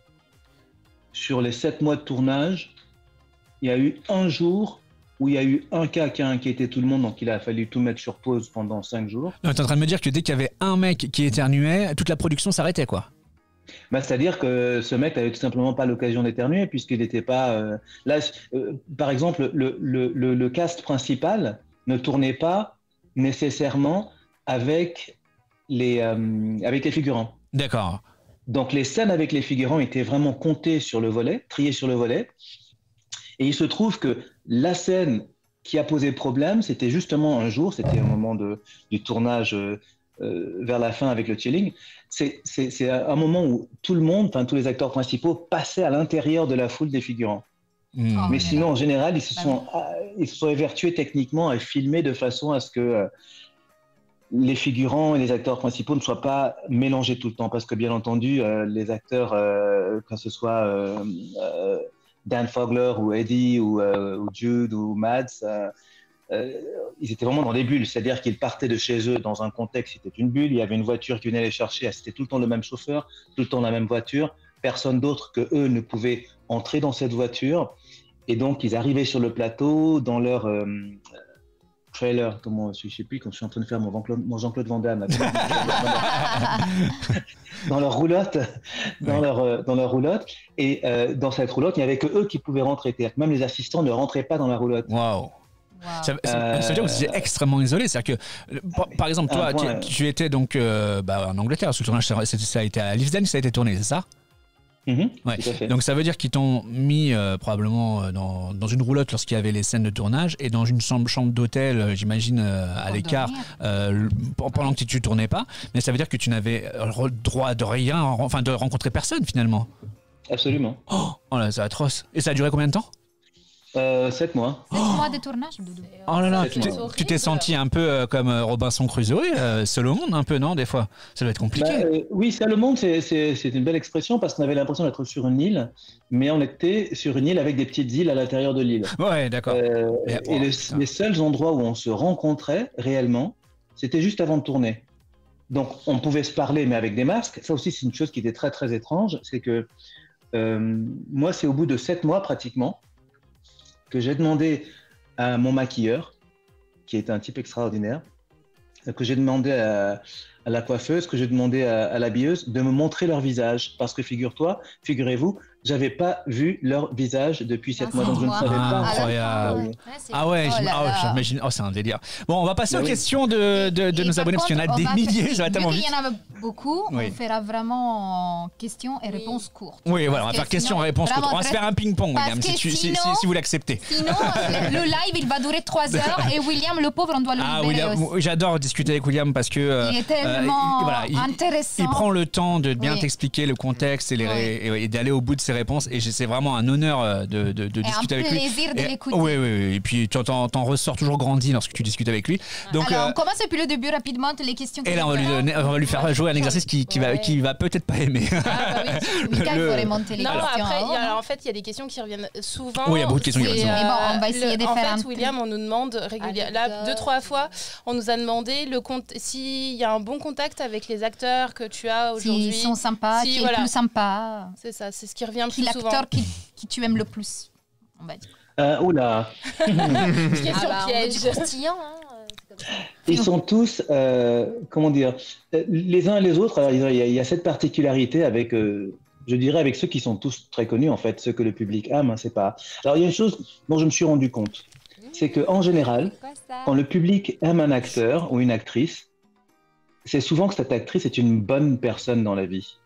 sur les sept mois de tournage, il y a eu un jour où il y a eu un cas qui a inquiété tout le monde, donc il a fallu tout mettre sur pause pendant cinq jours. Tu es en train de me dire que dès qu'il y avait un mec qui éternuait, toute la production s'arrêtait, quoi. Bah, c'est-à-dire que ce mec n'avait tout simplement pas l'occasion d'éternuer, puisqu'il n'était pas... Euh, là, euh, par exemple, le, le, le, le cast principal ne tournait pas nécessairement avec les, euh, avec les figurants. D'accord. Donc les scènes avec les figurants étaient vraiment comptées sur le volet, triées sur le volet. Et il se trouve que la scène qui a posé problème, c'était justement un jour, c'était au moment de, du tournage euh, euh, vers la fin avec le chilling. C'est, c'est, c'est un moment où tout le monde, enfin tous les acteurs principaux, passaient à l'intérieur de la foule des figurants. Mmh. Oh, mais sinon, là. en général, ils se, bah sont, oui. ils se sont évertués techniquement à filmer de façon à ce que euh, les figurants et les acteurs principaux ne soient pas mélangés tout le temps. Parce que bien entendu, euh, les acteurs, euh, que ce soit euh, euh, Dan Fogler ou Eddie ou, euh, ou Jude ou Mads, euh, euh, ils étaient vraiment dans des bulles. C'est-à-dire qu'ils partaient de chez eux dans un contexte, c'était une bulle. Il y avait une voiture qui venait les chercher, c'était tout le temps le même chauffeur, tout le temps la même voiture. Personne d'autre que eux ne pouvait entrer dans cette voiture. Et donc, ils arrivaient sur le plateau dans leur euh, trailer. Comment, je ne sais plus quand je suis en train de faire mon Jean-Claude, mon Jean-Claude Van Damme. Dans leur roulotte, dans, oui. leur, euh, dans leur roulotte. Et euh, dans cette roulotte, il n'y avait que eux qui pouvaient rentrer. C'est-à-dire que même les assistants ne rentraient pas dans la roulotte. Waouh! Wow. Ça, ça, ça veut dire que vous étiez extrêmement isolé. C'est-à-dire que, par, par exemple, toi, point, tu, tu étais donc euh, bah, en Angleterre. Ce tournage, ça, ça a été à Leavesden que ça a été tourné, c'est ça? Mmh, ouais. Donc ça veut dire qu'ils t'ont mis euh, probablement dans, dans une roulotte lorsqu'il y avait les scènes de tournage et dans une chambre, chambre d'hôtel, euh, j'imagine, euh, à l'écart, euh, pendant que tu ne tournais pas. Mais ça veut dire que tu n'avais droit de rien, enfin de rencontrer personne finalement. Absolument. Oh, oh là, c'est atroce. Et ça a duré combien de temps? Euh, sept mois. Sept oh. mois de tournage, Doudou. Oh là là, tu t'es, tu t'es senti un peu euh, comme euh, Robinson Crusoe, euh, seul au monde un peu, non, des fois? Ça doit être compliqué. Bah, euh, oui, seul au monde, c'est, c'est, c'est une belle expression parce qu'on avait l'impression d'être sur une île, mais on était sur une île avec des petites îles à l'intérieur de l'île. Ouais, d'accord. Euh, et et oh, le, les seuls endroits où on se rencontrait réellement, c'était juste avant de tourner. Donc, on pouvait se parler, mais avec des masques. Ça aussi, c'est une chose qui était très, très étrange. C'est que euh, moi, c'est au bout de sept mois pratiquement que j'ai demandé à mon maquilleur, qui est un type extraordinaire, que j'ai demandé à, à la coiffeuse, que j'ai demandé à, à l'habilleuse de me montrer leur visage. Parce que figure-toi, figurez-vous, j'avais pas vu leur visage depuis sept Ah, mois, c'est donc je ne moi. savais Ah, pas. incroyable. Ouais, c'est- Ah ouais, Oh j'im- là oh, là. j'imagine. Oh, c'est un délire. Bon, on va passer Bah aux oui. questions de, de, de Et nos par abonnés, parce qu'il y en a contre, des on va milliers, faire- ça va vu tellement qu'il vite. y en a beaucoup, Oui. on fera vraiment questions et réponses courtes. Oui, voilà, on va Parce faire que question-réponse. sinon, On va se vraiment faire un ping-pong, Parce William, si, que tu- si- sinon- si- si vous l'acceptez. Sinon, le live, il va durer trois heures et William, le pauvre, on doit le Ah, libérer William, aussi. j'adore discuter avec William parce que. euh, Il est tellement euh, il- voilà, il- intéressant. Il prend le temps de bien Oui. t'expliquer le contexte et, les ré- et- et d'aller au bout de ses réponses. Et c'est vraiment un honneur euh, de, de, de Et discuter un avec lui. plaisir de Et- l'écouter. Oui, oui, oui. Et puis tu t'en, t'en ressors toujours grandi lorsque tu discutes avec lui. Donc, Alors, euh, on commence depuis le début rapidement, les questions. et là, on va lui, donner- on va lui faire jouer un exercice qui, qui va, Ouais. qui va peut-être pas aimer. Ah, bah oui. Mika, il le- faut remonter les Non, questions. après, il y a- avant. alors, en fait, il y a des questions qui reviennent souvent. Oui, il y a beaucoup de questions qui C'est, reviennent souvent. Mais bon, on va essayer le- de en faire fait, un William, on nous demande régulièrement. Là, Anecdote. deux, trois fois, on nous a demandé le compte, s'il y a un bon contact avec les acteurs que tu as aujourd'hui. S'ils sont sympas, Si, qui est voilà. le plus sympa, C'est ça, c'est ce qui revient le qui plus souvent. l'acteur qui, qui tu aimes le plus, on va dire. Euh, oula, Question Ah bah, on veut piège. du croustillant, hein, euh, c'est comme ça. ils sont tous, euh, comment dire, euh, les uns et les autres. Alors, il y a, il y a cette particularité avec, euh, je dirais, avec ceux qui sont tous très connus, en fait, ceux que le public aime. Hein, c'est pas. Alors, il y a une chose dont je me suis rendu compte, c'est que en général, C'est quoi ça quand le public aime un acteur ou une actrice, c'est souvent que cette actrice est une bonne personne dans la vie.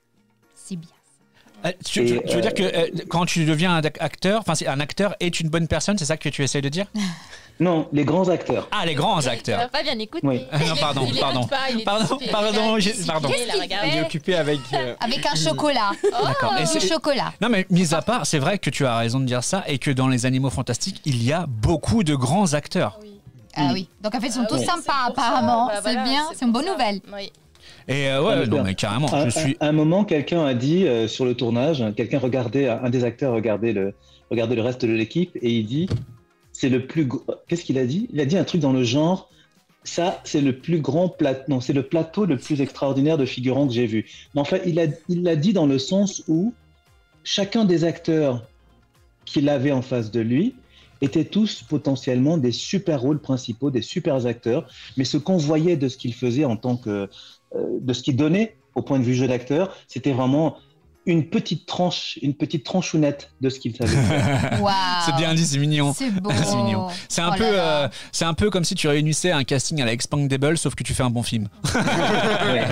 C'est bien. Euh, tu, tu- Et, tu veux euh, dire que euh, quand tu deviens un ac- acteur, enfin, c'est- un acteur est une bonne personne, c'est ça que tu essayes de dire? Non, les grands acteurs. Ah, les grands Tu acteurs. vas pas bien écouter. Oui. Ah, non, pardon, Il pardon. écoute pas, il est Pardon, dissipé. pardon, Il est j'ai- dissipé, pardon. là, Qu'est-ce qu'il regarde. Il est occupé avec. euh, Avec un chocolat. D'accord. Et Du c'est- chocolat. Non, mais mis à part, c'est vrai que tu as raison de dire ça et que dans les animaux fantastiques, il y a beaucoup de grands acteurs. Oui. Ah oui. Donc en fait, ils sont Ah tous oui. sympas C'est pour ça, apparemment. bah c'est voilà, bien, c'est une pour bonne ça. nouvelle. Oui. Et euh, ouais, Ah, non, mais mais carrément, À je suis. un, un moment, quelqu'un a dit euh, sur le tournage, quelqu'un regardait, un des acteurs regardait le, regardait le reste de l'équipe et il dit, c'est le plus, gr- qu'est-ce qu'il a dit? Il a dit un truc dans le genre, ça, c'est le plus grand plateau, non, c'est le plateau le plus extraordinaire de figurants que j'ai vu. Mais en fait, il a, il l'a dit dans le sens où chacun des acteurs qu'il avait en face de lui étaient tous potentiellement des super rôles principaux, des super acteurs, mais ce qu'on voyait de ce qu'il faisait en tant que, euh, de ce qu'il donnait au point de vue jeu d'acteur, c'était vraiment une petite tranche, une petite tranchounette de ce qu'il savait faire. Waouh. C'est bien dit, c'est mignon. C'est beau. C'est mignon. C'est un Oh peu, là là. euh, c'est un peu comme si tu réunissais un casting à la Expandables, sauf que tu fais un bon film. Ouais,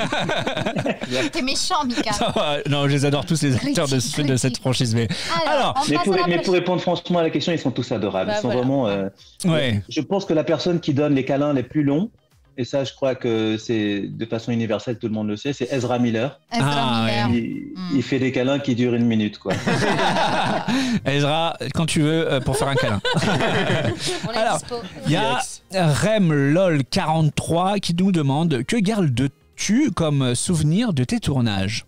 voilà. T'es méchant, Mika. non, je les adore tous les acteurs de, Critique, de cette critique. franchise. Mais Alors, on Mais passe pour, à la mais pour prochaine. répondre franchement à la question, ils sont tous adorables. Bah, ils sont voilà. vraiment. euh, ouais. Je pense que la personne qui donne les câlins les plus longs, et ça, je crois que c'est de façon universelle, tout le monde le sait, c'est Ezra Miller. Ezra Ah, Miller. Il, Mm. il fait des câlins qui durent une minute, quoi. Ezra, quand tu veux, euh, pour faire un câlin. On est Alors, dispo. Il y a Remlol quarante-trois qui nous demande que gardes-tu comme souvenir de tes tournages?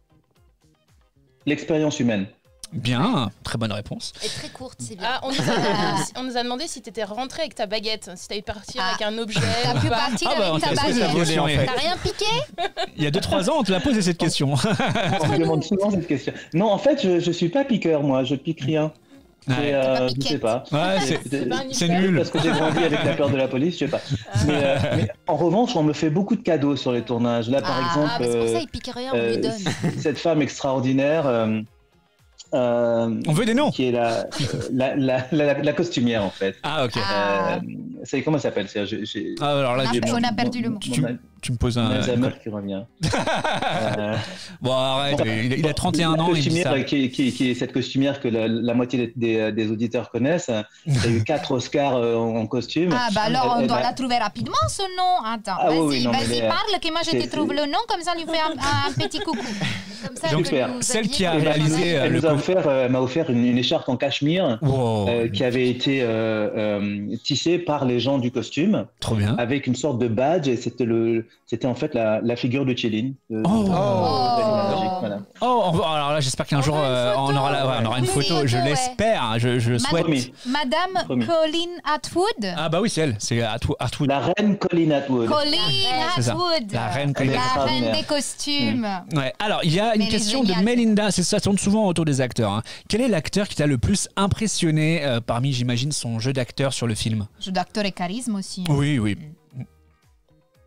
L'expérience humaine. Bien, très bonne réponse. Et très courte, c'est bien. Ah, on, nous a, on nous a demandé si tu étais rentré avec ta baguette, si tu avais partir Ah. avec un objet. T'as ou pu pas. partir Ah bah, avec ta on t'a- baguette. volé, en fait. T'as rien piqué? Il y a deux trois ans, on te l'a posé cette question. On me demande souvent cette question. Non, en fait, je, je suis pas piqueur, moi. Je pique rien. Ouais, C'est, euh, pas je piquette. sais pas. Ouais, c'est- C'est- pas un c'est hyper. nul. Parce que j'ai grandi avec la peur de la police, je sais pas. Mais, euh, mais en revanche, on me fait beaucoup de cadeaux sur les tournages. Là, par Ah, exemple, Ah, bah c'est pour ça, euh, il pique rien, on euh, lui donne. cette femme extraordinaire, euh, euh, On veut des noms. qui est la, euh, la, la, la, la costumière, en fait. Ah, ok. Ah. Euh, c'est comment elle s'appelle? C'est- j'ai- j'ai- Ah, alors là, On a- j'ai- on a perdu le mot. tu, Mon- tu me poses un. mon Alzheimer qui revient. Euh, Bon, arrête, il, il a trente et un la ans, il dit ça. costumière qui, qui, qui est cette costumière que la, la moitié des, des, des auditeurs connaissent. Il a eu quatre Oscars euh, en, en costume. Ah bah alors on Elle- doit elle la a- trouver rapidement ce nom. Attends, Ah oui, vas-y, oui, non, mais vas-y, elle est- parle que moi je c'est- te trouve c'est- le nom, comme ça on lui fait un, un petit coucou. Comme ça, Donc, elle peut nous celle habiller qui a pour le réalisé, journal. euh, Elle le nous a co- offert, euh, elle m'a offert une, une écharpe en cachemire Wow, euh, qui avait été euh, euh, tissée par les gens du costume trop bien. avec une sorte de badge et c'était le, c'était en fait la, la figure de Chilin. De, Oh. de- de- Oh. magique, voilà. Oh, on va- alors là, j'espère qu'un On jour, aura une euh, on photo. aura, la- ouais, on aura une Oui, photo, une je photo, ouais. l'espère, je, je souhaite. Promis. Madame Promis. Colleen Atwood. Ah bah oui, c'est elle, c'est Atwood. Atwood. La reine Colleen Atwood. Colleen C'est ça. Atwood. La reine Colleen La Atwood. reine des costumes. Ouais. Alors, il y a Mais une elle est question de géniale. Melinda, c'est ça tourne souvent autour des acteurs. hein. Quel est l'acteur qui t'a le plus impressionné euh, parmi, j'imagine, son jeu d'acteur sur le film? Jeu d'acteur et charisme aussi. Oui, oui.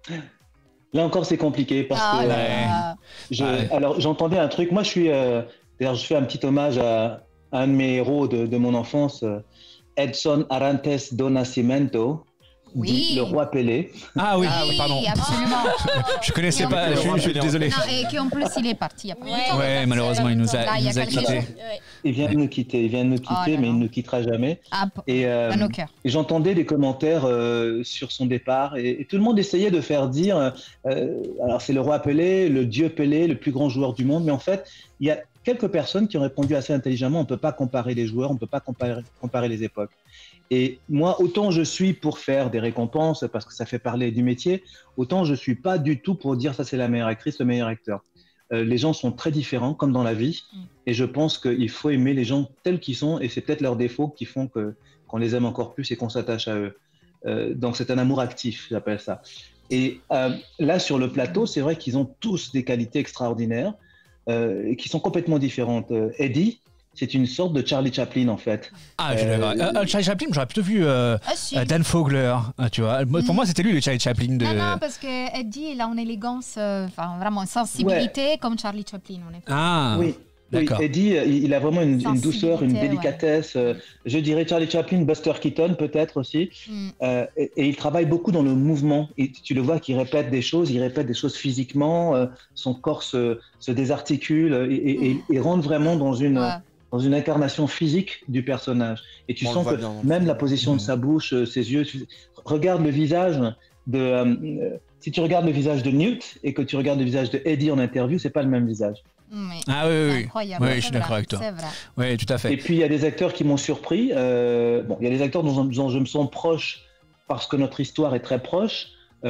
Là encore, c'est compliqué parce Ah que là euh, là. je, Ouais. alors j'entendais un truc. Moi, je suis, euh, D'ailleurs, je fais un petit hommage à, à un de mes héros de, de mon enfance, Edson Arantes do Nascimento, Oui. dit le roi Pelé. Ah oui, Ah oui, oui, pardon. absolument. Je connaissais Et en pas, plus- je suis, je suis désolé. Non, et qu'en plus, il est parti il y a pas Ouais. longtemps. Ouais, malheureusement, il nous a, Là, il il y a nous a quelques quittés. jours. Ouais. Il vient de nous quitter, il vient de nous quitter, Oh là mais là. il ne nous quittera jamais. Ah, p- Et, euh, dans nos cœurs. et j'entendais des commentaires euh, sur son départ et, et tout le monde essayait de faire dire euh, alors c'est le roi Pelé, le dieu Pelé, le plus grand joueur du monde, mais en fait il y a quelques personnes qui ont répondu assez intelligemment, on ne peut pas comparer les joueurs, on ne peut pas comparer, comparer les époques. Et moi, autant je suis pour faire des récompenses parce que ça fait parler du métier, autant je ne suis pas du tout pour dire ça c'est la meilleure actrice, le meilleur acteur. Euh, les gens sont très différents, comme dans la vie, Mm. et je pense qu'il faut aimer les gens tels qu'ils sont, et c'est peut-être leurs défauts qui font que, qu'on les aime encore plus et qu'on s'attache à eux. Euh, donc c'est un amour actif, j'appelle ça. Et euh, là, sur le plateau, c'est vrai qu'ils ont tous des qualités extraordinaires, euh, et qui sont complètement différentes. Euh, Eddie, c'est une sorte de Charlie Chaplin, en fait. Ah, je suis Euh, d'accord. Euh, euh, Charlie Chaplin, j'aurais plutôt vu euh, Ah, si. euh, Dan Fogler, euh, tu vois. Moi, Pour Mm. moi, c'était lui le Charlie Chaplin de. Non, non, parce que Eddie, il a une élégance, euh, enfin vraiment une sensibilité comme Charlie Chaplin, en effet. Ah, Oui. Oui, d'accord. Eddie, euh, il il a vraiment une, une douceur, une Sensibilité, ouais. délicatesse. euh, Je dirais Charlie Chaplin, Buster Keaton peut-être aussi. Mm. Euh, et, et il travaille beaucoup dans le mouvement. Et tu le vois qu'il répète des choses, il répète des choses physiquement, euh, son corps se, se désarticule et, et, et- et rentre vraiment dans une, Ouais. dans une incarnation physique du personnage. Et tu On le sens voit que bien dans le même film. la position de sa bouche, euh, ses yeux, tu- regarde le visage de... euh, euh, si tu regardes le visage de Newt et que tu regardes le visage de Eddie en interview, c'est pas le même visage. Mais Ah oui, c'est oui, oui. incroyable. Oui, c'est je suis vrai, d'accord avec toi. C'est vrai. Oui, tout à Et fait. puis, il y a des acteurs qui m'ont surpris. Euh, bon, il y a des acteurs dont, dont je me sens proche parce que notre histoire est très proche.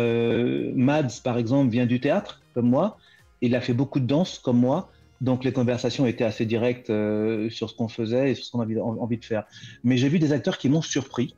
Euh, Mads, par exemple, vient du théâtre, comme moi. Il a fait beaucoup de danse, comme moi. Donc, les conversations étaient assez directes euh, sur ce qu'on faisait et sur ce qu'on avait envie de faire. Mais j'ai vu des acteurs qui m'ont surpris.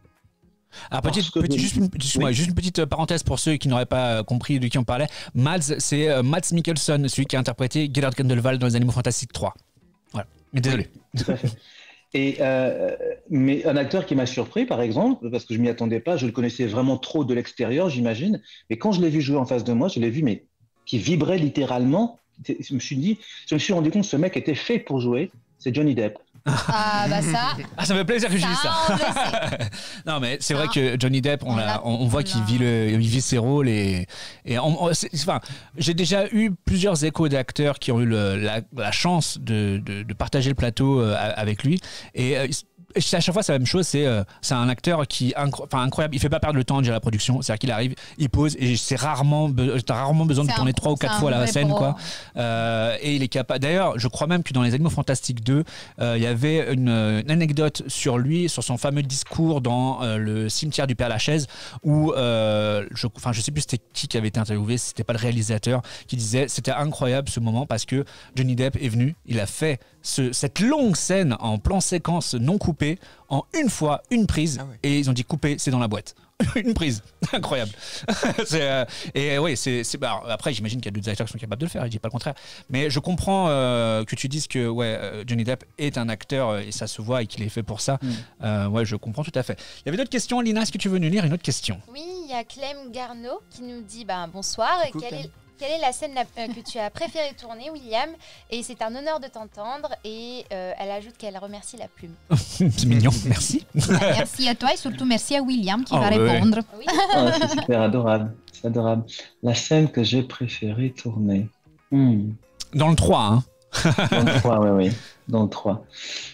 Ah, Parce petite, que- petite- juste, une, excuse-moi, Oui. juste une petite parenthèse pour ceux qui n'auraient pas euh, compris de qui on parlait. Mads, c'est euh, Mads Mikkelsen, celui qui a interprété Gellert Grindelwald dans les Animaux Fantastiques trois. Voilà. Mais désolé. Tout à fait. Et euh, mais un acteur qui m'a surpris, par exemple, parce que je m'y attendais pas, je le connaissais vraiment trop de l'extérieur, j'imagine. Mais quand je l'ai vu jouer en face de moi, je l'ai vu, mais qui vibrait littéralement. Je me suis dit, je me suis rendu compte que ce mec était fait pour jouer. C'est Johnny Depp. Ah, bah ça. Ah, ça me fait plaisir que je dise ça. on le sait. Non, mais c'est Ça, vrai que Johnny Depp, on, on l'a- l'a- on, on voit on qu'il l'a- vit, le, il vit ses rôles. Et, et on- on- c'est- enfin, j'ai déjà eu plusieurs échos d'acteurs qui ont eu le- la, la chance de, de- de partager le plateau euh, avec lui. Et euh, à chaque fois, c'est la même chose. C'est euh, c'est un acteur qui incro- enfin, incroyable. Il fait pas perdre le temps à dire la production. C'est-à-dire qu'il arrive, il pose et c'est rarement, be- t'as rarement besoin de C'est tourner un- trois ou quatre c'est fois un la vrai scène, pro. quoi. Euh, et il est capable. D'ailleurs, je crois même que dans les Animaux Fantastiques deux, euh, il y avait une, une anecdote sur lui, sur son fameux discours dans euh, le cimetière du Père Lachaise, où euh, je, enfin, je sais plus c'était qui qui avait été interviewé, si c'était pas le réalisateur, qui disait c'était incroyable ce moment parce que Johnny Depp est venu, il a fait ce, cette longue scène en plan séquence non coupé en une fois, une prise, Ah ouais. et ils ont dit couper, c'est dans la boîte. Une prise, incroyable. C'est, euh, et oui, c'est, c'est, bah, après, j'imagine qu'il y a d'autres acteurs qui sont capables de le faire, je dis pas le contraire. Mais je comprends euh, que tu dises que ouais, euh, Johnny Depp est un acteur euh, et ça se voit et qu'il est fait pour ça. Mm. Euh, ouais, je comprends tout à fait. Il y avait d'autres questions, Lina, est-ce que tu veux nous lire une autre question? Oui, il y a Clem Garneau qui nous dit ben, bonsoir. Coucou, quelle, Clem. est, quelle est la scène la- euh, que tu as préféré tourner, William? Et c'est un honneur de t'entendre. Et euh, elle ajoute qu'elle remercie la plume. C'est mignon, merci. Merci à toi et surtout merci à William qui Oh, va ouais, ouais. répondre. Oui. Ah, c'est super adorable. C'est adorable. La scène que j'ai préféré tourner. Hmm. Dans le trois, hein. Dans le trois, oui, oui. Dans le trois.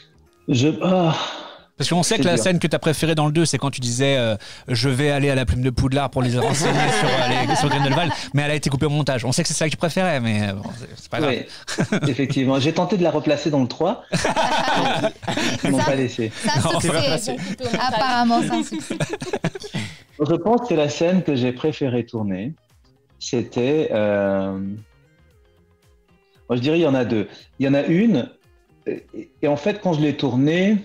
Je. Ah. Parce qu'on sait C'est que la dur. scène que tu as préférée dans le deux, c'est quand tu disais euh, je vais aller à la plume de Poudlard pour les renseigner sur, euh, les, sur Grindelwald, mais elle a été coupée au montage. On sait que c'est ça que tu préférais, mais euh, bon, c'est, c'est pas grave. Oui, effectivement. J'ai tenté de la replacer dans le trois. Ils m'ont Ça- pas laissé. C'est un succès. Apparemment, c'est un succès. Je pense que la scène que j'ai préféré tourner, c'était. euh, Moi, je dirais il y en a deux. Il y en a une, et, et en fait, quand je l'ai tournée,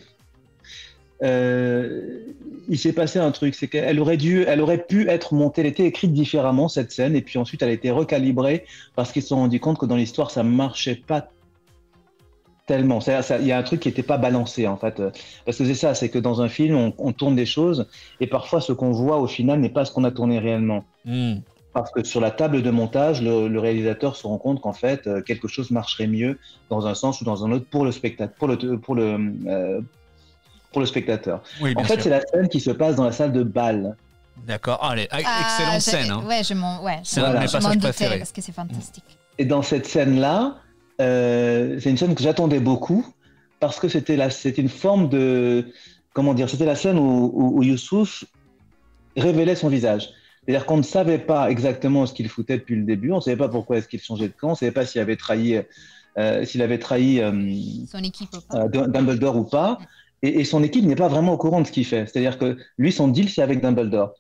euh, il s'est passé un truc. C'est qu'elle aurait dû, elle aurait pu être montée, elle était écrite différemment, cette scène, et puis ensuite, elle a été recalibrée parce qu'ils se sont rendus compte que dans l'histoire, ça ne marchait pas tellement. C'est-à-dire, ça- il y a un truc qui n'était pas balancé, en fait. Parce que c'est ça, c'est que dans un film, on, on tourne des choses, et parfois, ce qu'on voit au final n'est pas ce qu'on a tourné réellement. Hmm. parce que sur la table de montage, le, le réalisateur se rend compte qu'en fait, euh, quelque chose marcherait mieux dans un sens ou dans un autre pour le spectateur. Pour le, pour le, euh, pour le spectateur. Oui, bien en fait, sûr. c'est la scène qui se passe dans la salle de bal. D'accord. Ah, allez, Ah, excellente je- scène. Hein. Ouais, je m'en ouais, C'est un de mes je m'en passages doutais préférés. parce que c'est fantastique. Et dans cette scène-là, euh, c'est une scène que j'attendais beaucoup parce que c'était la, c'était une forme de, comment dire, c'était la scène où, où, où Youssouf révélait son visage. C'est-à-dire qu'on ne savait pas exactement ce qu'il foutait depuis le début, on ne savait pas pourquoi est-ce qu'il changeait de camp, on ne savait pas s'il avait trahi, euh, s'il avait trahi euh, Son équipe ou pas. euh, Dumbledore ou pas, et, et son équipe n'est pas vraiment au courant de ce qu'il fait. C'est-à-dire que lui, son deal, c'est avec Dumbledore.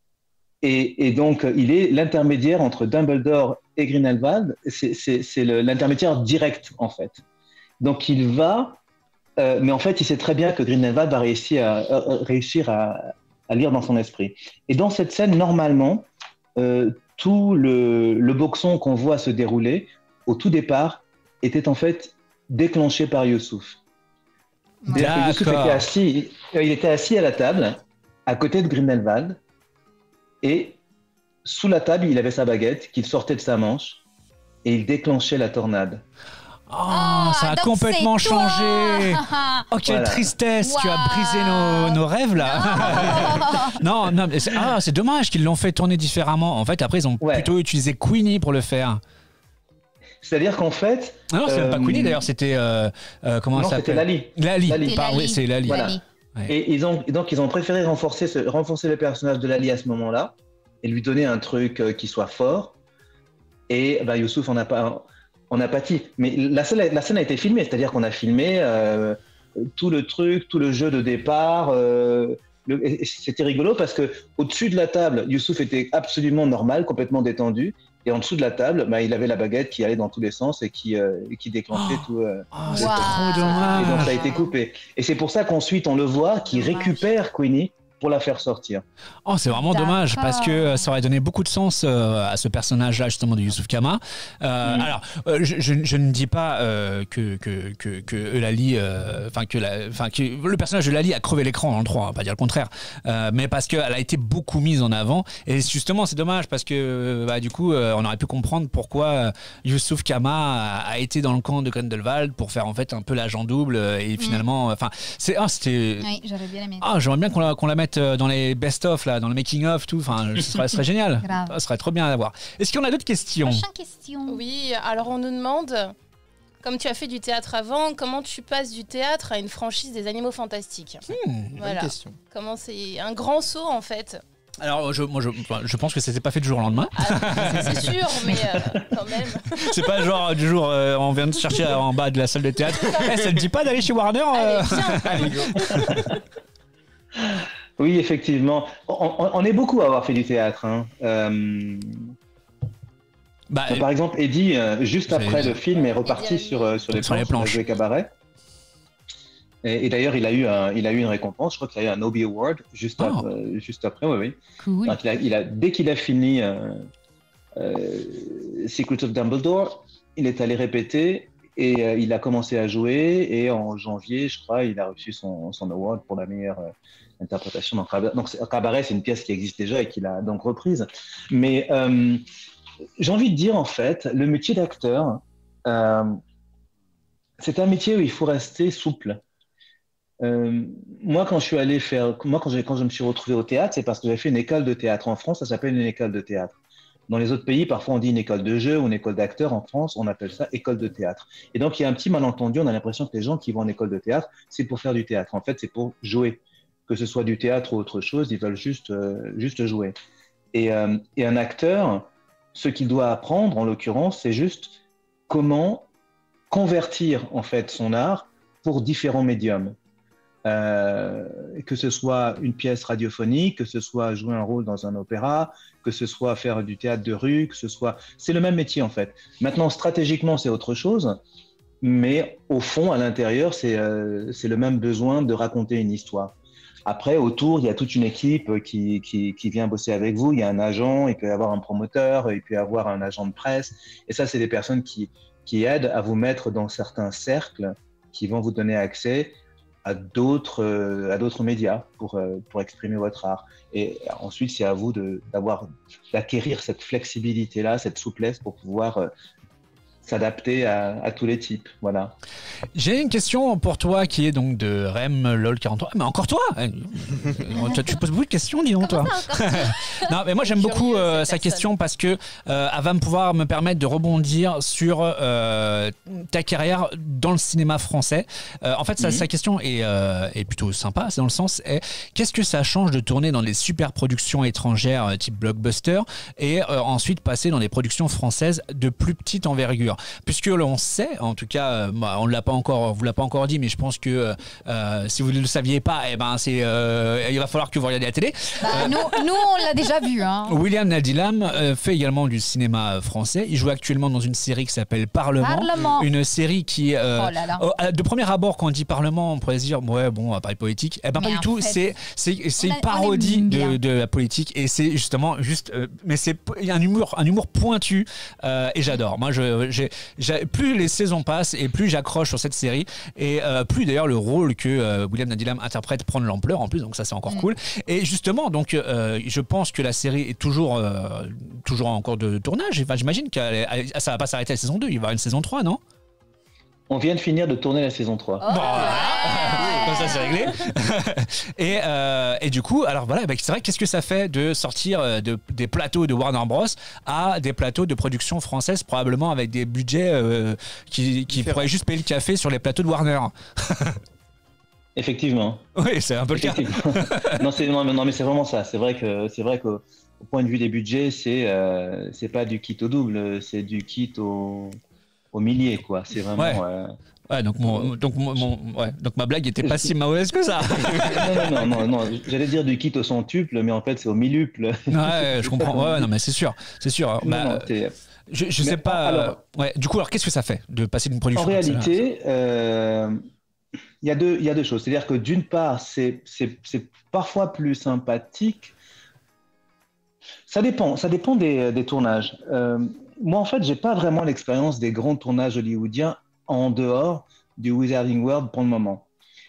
Et, et donc, il est l'intermédiaire entre Dumbledore et Grindelwald. C'est, c'est, c'est le, l'intermédiaire direct, en fait. Donc, il va... Euh, mais en fait, il sait très bien que Grindelwald va réussir à, euh, réussir à, à lire dans son esprit. Et dans cette scène, normalement, euh, tout le, le boxon qu'on voit se dérouler, au tout départ, était en fait déclenché par Youssouf. C'est-à-dire que Youssouf était assis, il était assis à la table, à côté de Grindelwald, et sous la table, il avait sa baguette qu'il sortait de sa manche et il déclenchait la tornade. Oh, ça a donc complètement c'est toi. changé. Oh, quelle Voilà. tristesse. Tu as Wow. brisé nos, nos rêves, là. non, non, mais c'est, ah, c'est dommage qu'ils l'ont fait tourner différemment. En fait, après, ils ont Ouais. plutôt utilisé Queenie pour le faire. C'est-à-dire qu'en fait... Ah non, c'est euh, même pas Queenie, d'ailleurs. C'était... Euh, euh, comment non, ça c'était s'appelle Lali. Lali. Lali. C'est Pardon, Lali. oui, c'est Lali. Voilà. Lali. Ouais. Et ils ont, donc, ils ont préféré renforcer, ce, renforcer le personnage de Lali à ce moment-là et lui donner un truc euh, qui soit fort. Et ben, Youssouf en a, pas, en a pâti. Mais la scène, la scène a été filmée, c'est-à-dire qu'on a filmé euh, tout le truc, tout le jeu de départ. Euh, le, et c'était rigolo parce qu'au-dessus de la table, Youssouf était absolument normal, complètement détendu. Et en dessous de la table, ben, il avait la baguette qui allait dans tous les sens et qui, euh, et qui déclenchait Oh. tout. Euh, Oh, c'est Wow. trop et donc dommage. ça a été coupé. Et c'est pour ça qu'ensuite on le voit qui Dommage. récupère Queenie pour la faire sortir. Oh, c'est vraiment D'accord. dommage parce que euh, ça aurait donné beaucoup de sens euh, à ce personnage-là justement de Youssouf Kama. Euh, Mm. Alors, euh, je, je- je ne dis pas euh, que que que, que Eulalie, euh, enfin que la, enfin que le personnage de Lali a crevé l'écran dans le trois, on va pas dire le contraire, euh, mais parce qu'elle a été beaucoup mise en avant. Et justement, c'est dommage parce que bah, du coup, euh, on aurait pu comprendre pourquoi euh, Youssouf Kama a, a été dans le camp de Grindelwald pour faire en fait un peu l'agent double euh, et finalement, enfin, c'est ah, c'était. Oui, j'aurais bien aimé. Ah, j'aimerais bien qu'on la, qu'on la mette dans les best-of, là, dans le making-of, tout. Enfin, ce serait, ce serait génial. Grave. Ça serait trop bien à voir. Est-ce qu'on a d'autres questions? Prochaine question. Oui, alors on nous demande, comme tu as fait du théâtre avant, comment tu passes du théâtre à une franchise des animaux fantastiques? Hmm. Voilà. Bonne question. Comment c'est un grand saut en fait. Alors, je, moi, je, enfin, je pense que ça s'est pas fait du jour au lendemain. Ah, c'est c'est sûr, mais euh, quand même. C'est pas genre du jour, euh, on vient de chercher en bas de la salle de théâtre. Eh, ça te dit pas d'aller chez Warner euh Allez, viens. Oui, effectivement. On, on- on est beaucoup à avoir fait du théâtre. Hein. Euh, Bah, par exemple, Eddie, euh, juste Vous après avez- le film, est reparti Eddie a sur, euh, sur les Sur les planches, il a planches. joué Cabaret. Et, et d'ailleurs, il a eu un, il a eu une récompense. Je crois qu'il a eu un Obie Award juste, Oh. après, euh, juste après. Oui, oui. Cool. Donc, il a, il a, dès qu'il a fini euh, euh, Secrets of Dumbledore, il est allé répéter et euh, il a commencé à jouer. Et en janvier, je crois, il a reçu son, son award pour la meilleure euh, interprétation dans Cabaret. Donc, c'est- Cabaret, c'est une pièce qui existe déjà et qu'il a donc reprise. Mais euh, j'ai envie de dire, en fait, le métier d'acteur, euh, c'est un métier où il faut rester souple. Euh, moi, quand je suis allé faire, moi, quand, j'ai, quand je me suis retrouvé au théâtre, c'est parce que j'ai fait une école de théâtre. En France, ça s'appelle une école de théâtre. Dans les autres pays, parfois, on dit une école de jeu ou une école d'acteur. En France, on appelle ça école de théâtre. Et donc, il y a un petit malentendu. On a l'impression que les gens qui vont en école de théâtre, c'est pour faire du théâtre. En fait, c'est pour jouer. Que ce soit du théâtre ou autre chose, ils veulent juste, euh, juste jouer. Et, euh, et un acteur, ce qu'il doit apprendre, en l'occurrence, c'est juste comment convertir, en fait, son art pour différents médiums. Euh, que ce soit une pièce radiophonique, que ce soit jouer un rôle dans un opéra, que ce soit faire du théâtre de rue, que ce soit... C'est le même métier, en fait. Maintenant, stratégiquement, c'est autre chose, mais au fond, à l'intérieur, c'est euh, c'est le même besoin de raconter une histoire. Après, autour, il y a toute une équipe qui, qui, qui vient bosser avec vous. Il y a un agent, il peut y avoir un promoteur, il peut y avoir un agent de presse. Et ça, c'est des personnes qui, qui aident à vous mettre dans certains cercles qui vont vous donner accès à d'autres euh, à d'autres médias pour euh, pour exprimer votre art. Et ensuite, c'est à vous de d'avoir d'acquérir cette flexibilité là, cette souplesse pour pouvoir euh, s'adapter à, à tous les types, voilà. J'ai une question pour toi qui est donc de Rem lol quarante-trois. Mais encore toi tu, tu poses beaucoup de questions, dis donc toi. Non, mais moi j'aime beaucoup euh, sa question parce que euh, elle va me pouvoir me permettre de rebondir sur euh, ta carrière dans le cinéma français. Euh, en fait, sa, mm-hmm. sa question est, euh, est plutôt sympa. C'est dans le sens est qu'est-ce que ça change de tourner dans des super productions étrangères euh, type blockbuster et euh, ensuite passer dans des productions françaises de plus petite envergure. Puisque l'on sait, en tout cas, euh, bah, on l'a pas encore, vous l'a pas encore dit, mais je pense que euh, si vous ne le saviez pas, eh ben c'est, euh, il va falloir que vous regardiez la télé. Bah, euh, nous, nous, on l'a déjà vu. Hein. William Nadilam euh, fait également du cinéma français. Il joue actuellement dans une série qui s'appelle Parlement, Parlement. Une série qui, euh, oh là là. Euh, de premier abord, quand on dit Parlement, on pourrait se dire ouais, bon, appareil politique. Eh ben mais pas du tout. C'est, c'est, c'est une parodie de, de la politique et c'est justement juste, euh, mais c'est il y a un humour, un humour pointu euh, et j'adore. Moi, je, j'ai J'ai, plus les saisons passent et plus j'accroche sur cette série et euh, plus d'ailleurs le rôle que euh, William Nadilam interprète prend de l'ampleur en plus, donc ça c'est encore mmh. cool. Et justement, donc euh, je pense que la série est toujours euh, toujours encore de tournage. Enfin, j'imagine que ça va pas s'arrêter à la saison deux, il va y avoir une saison trois, non? On vient de finir de tourner la saison trois. Oh, bon, voilà. Comme ça, c'est réglé. et, euh, et du coup, alors voilà, bah, c'est vrai, qu'est-ce que ça fait de sortir de, des plateaux de Warner Bros. À des plateaux de production française, probablement avec des budgets euh, qui, qui pourraient juste payer le café sur les plateaux de Warner. Effectivement. Oui, c'est un peu le cas. non, c'est, non, non, mais c'est vraiment ça. C'est vrai que c'est vrai qu'au au point de vue des budgets, c'est euh, c'est pas du kit au double, c'est du kit au au millier, quoi. C'est vraiment. Ouais. Euh... Ouais, donc mon, donc mon, mon ouais, donc ma blague était pas si mauvaise que ça. non, non, non, non, non, j'allais dire du kit au centuple, mais en fait c'est au milluple. Ouais, je comprends. Ouais, non, mais c'est sûr, c'est sûr. Bah, non, non, je, je sais pas. Alors, ouais. Du coup, alors qu'est-ce que ça fait de passer d'une production? En réalité, il euh, y a deux, il y a deux choses. C'est-à-dire que d'une part, c'est, c'est, c'est parfois plus sympathique. Ça dépend, ça dépend des, des tournages. Euh, moi, en fait, j'ai pas vraiment l'expérience des grands tournages hollywoodiens en dehors du Wizarding World pour le moment.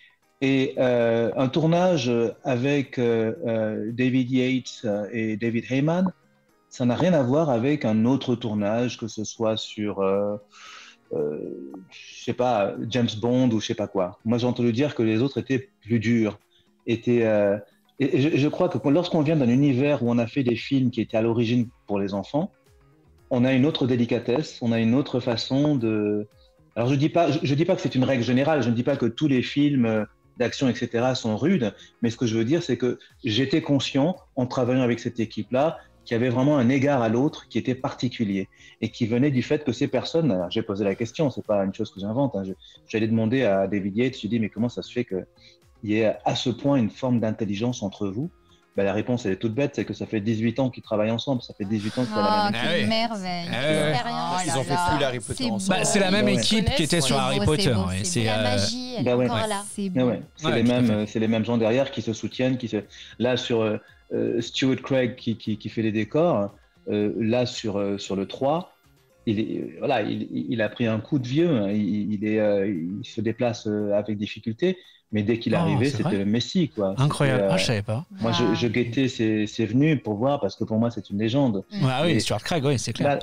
Et euh, un tournage avec euh, euh, David Yates et David Heyman, ça n'a rien à voir avec un autre tournage, que ce soit sur, euh, euh, je sais pas, James Bond ou je sais pas quoi. Moi, j'ai entendu dire que les autres étaient plus durs. Étaient, euh, et et je, je crois que lorsqu'on vient d'un univers où on a fait des films qui étaient à l'origine pour les enfants, on a une autre délicatesse, on a une autre façon de... Alors, je ne dis pas, je, je dis pas que c'est une règle générale, je ne dis pas que tous les films d'action, et cetera, sont rudes, mais ce que je veux dire, c'est que j'étais conscient, en travaillant avec cette équipe-là, qu'il y avait vraiment un égard à l'autre qui était particulier et qui venait du fait que ces personnes, alors j'ai posé la question, c'est pas une chose que j'invente, hein, je, j'allais demander à David Yates, je lui ai dit, mais comment ça se fait qu'il y ait à ce point une forme d'intelligence entre vous? Ben, la réponse, elle est toute bête, c'est que ça fait dix-huit ans qu'ils travaillent ensemble, ça fait dix-huit ans qu'ils oh, la même équipe. Merveille. Ah ouais. Oh, ils ont fait plus Harry Potter c'est ensemble. Bah, c'est la même ouais. équipe ouais. qui était sur c'est Harry beau, Potter. c'est beau, Ouais. c'est C'est La euh... magie, elle bah est ouais. encore là. C'est Ah ouais. C'est, ouais, les tout à mêmes, c'est les mêmes gens derrière qui se soutiennent. Qui se... Là, sur euh, Stuart Craig qui, qui, qui fait les décors, euh, là, sur, euh, sur le trois, il, est, voilà, il, il a pris un coup de vieux. Hein. Il, il, est, euh, il se déplace euh, avec difficulté. Mais dès qu'il est oh, arrivé, c'est c'était vrai le Messie, quoi. Incroyable. Euh, ah, je savais pas. Moi, je, je guettais ses, ses venues pour voir, parce que pour moi, c'est une légende. Ouais, ah oui, Et Stuart Craig, oui, c'est clair. La,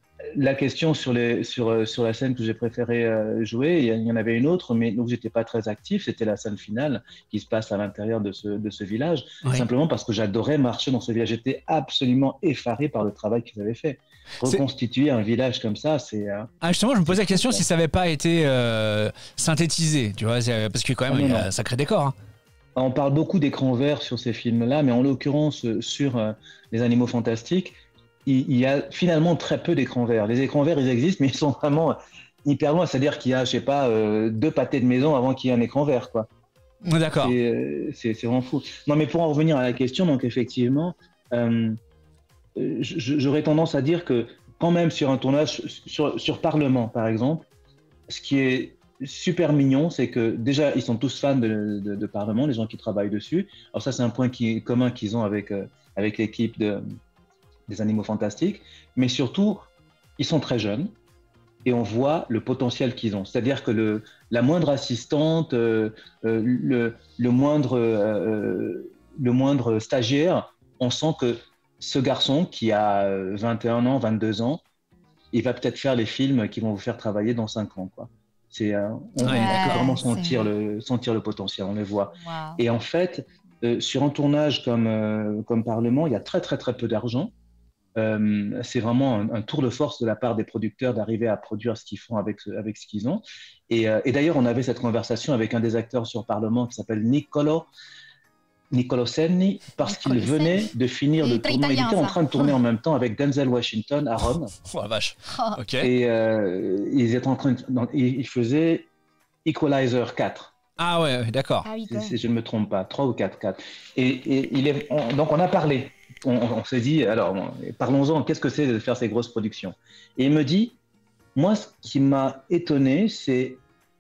la question sur, les, sur, sur la scène que j'ai préféré euh, jouer, il y, il y en avait une autre, mais donc j'étais pas très actif. C'était la scène finale qui se passe à l'intérieur de ce, de ce village, oui. Simplement parce que j'adorais marcher dans ce village. J'étais absolument effaré par le travail qu'ils avaient fait. Reconstituer c'est... un village comme ça, c'est... Euh... Ah, justement, je me posais la question si ça n'avait pas été euh, synthétisé, tu vois, parce que quand même, ah, non, il y a un sacré décor. Hein. On parle beaucoup d'écran vert sur ces films-là, mais en l'occurrence, sur euh, les Animaux Fantastiques, il, il y a finalement très peu d'écrans verts. Les écrans verts, ils existent, mais ils sont vraiment hyper loin. C'est-à-dire qu'il y a, je sais pas, euh, deux pâtés de maison avant qu'il y ait un écran vert, quoi. D'accord. C'est, euh, c'est, c'est vraiment fou. Non, mais pour en revenir à la question, donc effectivement... Euh, j'aurais tendance à dire que quand même sur un tournage sur, sur Parlement par exemple, ce qui est super mignon, c'est que déjà ils sont tous fans de, de, de Parlement, les gens qui travaillent dessus. Alors ça c'est un point qui est commun qu'ils ont avec, euh, avec l'équipe de, des Animaux Fantastiques, mais surtout ils sont très jeunes, et on voit le potentiel qu'ils ont. C'est-à-dire que le, la moindre assistante, euh, euh, le, le, moindre, euh, le moindre stagiaire, on sent que ce garçon qui a vingt et un ans, vingt-deux ans, il va peut-être faire les films qui vont vous faire travailler dans cinq ans, quoi. C'est, euh, on, ouais, on peut vraiment sentir le, sentir le potentiel, on le voit. Wow. Et en fait, euh, sur un tournage comme, euh, comme Parlement, il y a très très très peu d'argent. Euh, c'est vraiment un, un tour de force de la part des producteurs d'arriver à produire ce qu'ils font avec, avec ce qu'ils ont. Et, euh, et d'ailleurs, on avait cette conversation avec un des acteurs sur Parlement qui s'appelle Niccolo, Niccolo Senni, parce qu'il venait de finir le tournoi. Il était en train de tourner en même temps avec Denzel Washington à Rome. Oh la vache. Ok. Et euh, ils étaient en train de, non, il faisait Equalizer quatre. Ah ouais, d'accord. Ah oui, si, si je ne me trompe pas, trois ou quatre, quatre. Et, et il est, on, donc on a parlé. On, on s'est dit, alors parlons-en, qu'est-ce que c'est de faire ces grosses productions? Et il me dit, moi, ce qui m'a étonné, c'est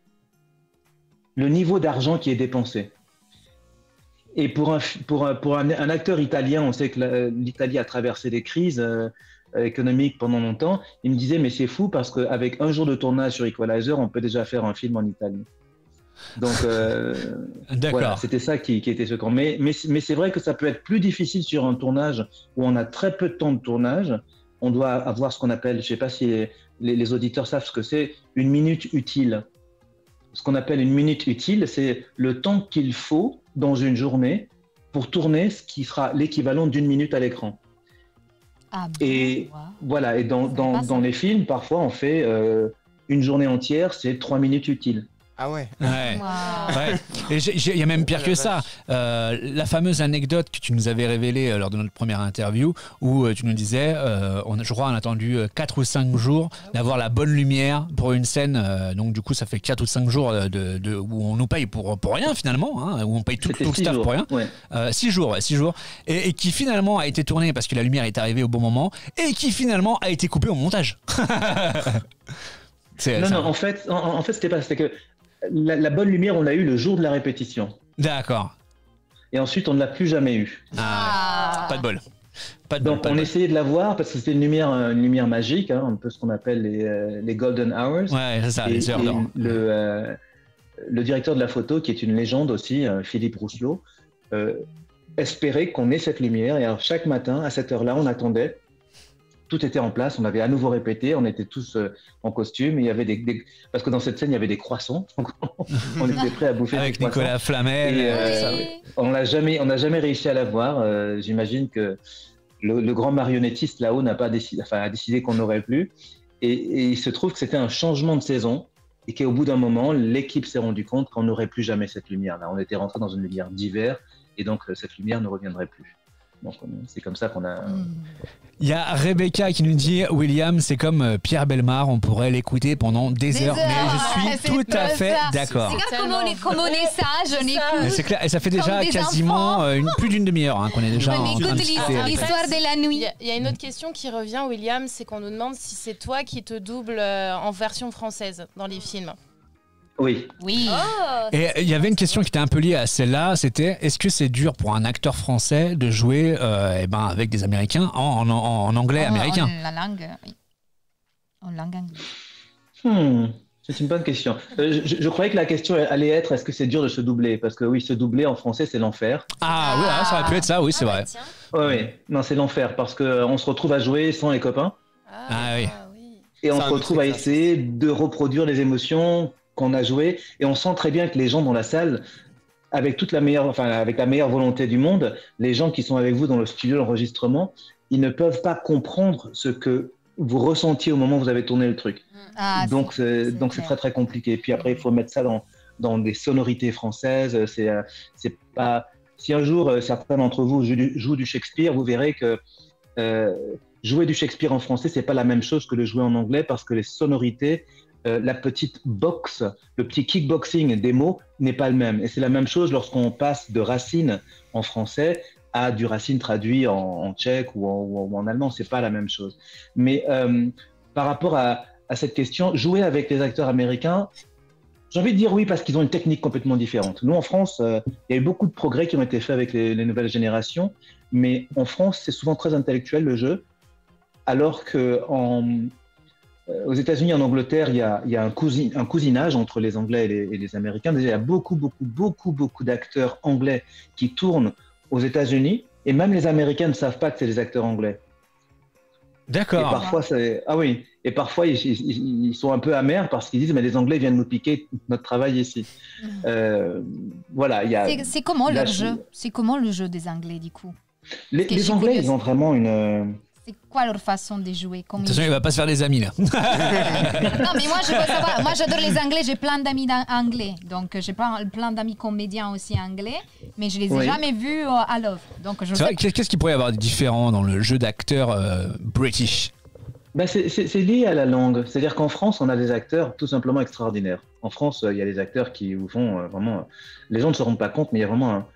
le niveau d'argent qui est dépensé. Et pour un, pour un, pour un, un acteur italien, on sait que l'Italie a traversé des crises euh, économiques pendant longtemps. Il me disait, mais c'est fou parce qu'avec un jour de tournage sur Equalizer, on peut déjà faire un film en Italie. Donc, euh, voilà, c'était ça qui, qui était choquant. Mais, mais, mais c'est vrai que ça peut être plus difficile sur un tournage où on a très peu de temps de tournage. On doit avoir ce qu'on appelle, je ne sais pas si les, les, les auditeurs savent ce que c'est, une minute utile. Ce qu'on appelle une minute utile, c'est le temps qu'il faut dans une journée pour tourner ce qui sera l'équivalent d'une minute à l'écran. Ah bon, et wow. Voilà, et dans, dans, dans les films, parfois, on fait euh, une journée entière, c'est trois minutes utiles. Ah ouais. Ouais. Wow. Ouais. Et il y a même pire que ça. Euh, la fameuse anecdote que tu nous avais révélée euh, lors de notre première interview, où euh, tu nous disais, euh, on, je crois, on a attendu quatre ou cinq jours d'avoir la bonne lumière pour une scène. Euh, donc du coup, ça fait quatre ou cinq jours de, de, où on nous paye pour, pour rien finalement, hein, où on paye tout, tout le staff jours, pour rien. Ouais. Euh, six jours, ouais, six jours. Et, et qui finalement a été tourné parce que la lumière est arrivée au bon moment, et qui finalement a été coupée au montage. C'est, non, ça. non, en fait, en, en fait, c'était pas, c'était que La, la bonne lumière, on l'a eu le jour de la répétition. D'accord. Et ensuite, on ne l'a plus jamais eu. Ah, pas de bol. Pas de Donc, bol, pas on de essayait de la voir parce que c'était une lumière, une lumière magique, hein, un peu ce qu'on appelle les, euh, les golden hours. Ouais, c'est ça, et, les heures d'or. Le, euh, le directeur de la photo, qui est une légende aussi, euh, Philippe Rousselot, euh, espérait qu'on ait cette lumière. Et alors, chaque matin, à cette heure-là, on attendait. Tout était en place, on avait à nouveau répété, on était tous euh, en costume, et il y avait des, des... parce que dans cette scène il y avait des croissants, donc on était prêts à bouffer avec des croissants. Nicolas Flamel. Et, euh, oui. On n'a jamais, on n'a jamais réussi à la voir. Euh, j'imagine que le, le grand marionnettiste là-haut n'a pas décidé, enfin a décidé qu'on n'aurait plus. Et, et il se trouve que c'était un changement de saison et qu'au bout d'un moment, l'équipe s'est rendu compte qu'on n'aurait plus jamais cette lumière-là. On était rentré dans une lumière d'hiver et donc cette lumière ne reviendrait plus. Donc c'est comme ça qu'on a. Il y a Rebecca qui nous dit, William, c'est comme Pierre Bellemare, on pourrait l'écouter pendant des, des heures, heures. Mais je suis tout à fait ça. D'accord. C'est comme on est, comme on est sage, on écoute. C'est clair, et ça fait déjà quasiment une, plus d'une demi-heure hein, qu'on est déjà on en train de discuter. L'histoire de la nuit. Il y, y a une autre question qui revient, William, c'est qu'on nous demande si c'est toi qui te double en version française dans les films. Oui. Oui. Oh, et il y avait une question qui était un peu liée à celle-là, c'était est-ce que c'est dur pour un acteur français de jouer euh, eh ben, avec des Américains en, en, en anglais en, américain? En la langue, oui. En langue anglaise. Hmm, c'est une bonne question. Euh, je, je croyais que la question allait être est-ce que c'est dur de se doubler? Parce que oui, se doubler en français, c'est l'enfer. Ah, ah oui, ah, ça aurait pu être ça, oui, c'est ah, vrai. Bah, oui, oui, non, c'est l'enfer parce qu'on se retrouve à jouer sans les copains. Ah, ah oui. oui. Et on se retrouve à essayer de reproduire les émotions qu'on a joué, et on sent très bien que les gens dans la salle, avec toute la meilleure, enfin avec la meilleure volonté du monde, les gens qui sont avec vous dans le studio d'enregistrement, ils ne peuvent pas comprendre ce que vous ressentiez au moment où vous avez tourné le truc. Ah, donc c'est, c'est donc c'est très très compliqué. Puis après il faut mettre ça dans dans des sonorités françaises. C'est c'est pas si un jour certains d'entre vous jouent du, jouent du Shakespeare, vous verrez que euh, jouer du Shakespeare en français c'est pas la même chose que de jouer en anglais parce que les sonorités Euh, la petite boxe, le petit kickboxing des mots n'est pas le même. Et c'est la même chose lorsqu'on passe de Racine en français à du Racine traduit en, en tchèque ou en, ou en allemand. C'est pas la même chose. Mais euh, par rapport à, à cette question, jouer avec les acteurs américains, j'ai envie de dire oui parce qu'ils ont une technique complètement différente. Nous en France, euh, il y a eu beaucoup de progrès qui ont été faits avec les, les nouvelles générations, mais en France, c'est souvent très intellectuel le jeu, alors que en aux États-Unis, en Angleterre, il y a, il y a un, cousin, un cousinage entre les Anglais et les, et les Américains. Déjà, il y a beaucoup, beaucoup, beaucoup, beaucoup d'acteurs anglais qui tournent aux États-Unis, et même les Américains ne savent pas que c'est des acteurs anglais. D'accord. Et parfois, c'est... ah oui, et parfois ils, ils, ils sont un peu amers parce qu'ils disent mais les Anglais viennent nous piquer notre travail ici. Mmh. Euh, voilà, il y a. C'est, c'est comment leur jeu C'est comment le jeu des Anglais du coup Les, les Anglais, ils ont vraiment une. C'est quoi leur façon de jouer? Attention, il ne va pas se faire des amis là. Non, mais moi, je veux savoir. Moi, j'adore les Anglais. J'ai plein d'amis anglais. Donc, j'ai plein, plein d'amis comédiens aussi anglais. Mais je ne les ai oui. jamais vus à l'œuvre. Donc, je c'est vrai, qu'est-ce qu'il pourrait y avoir de différent dans le jeu d'acteurs euh, british? Ben c'est, c'est, c'est lié à la langue. C'est-à-dire qu'en France, on a des acteurs tout simplement extraordinaires. En France, il y a des acteurs qui vous font euh, vraiment. Les gens ne se rendent pas compte, mais il y a vraiment un.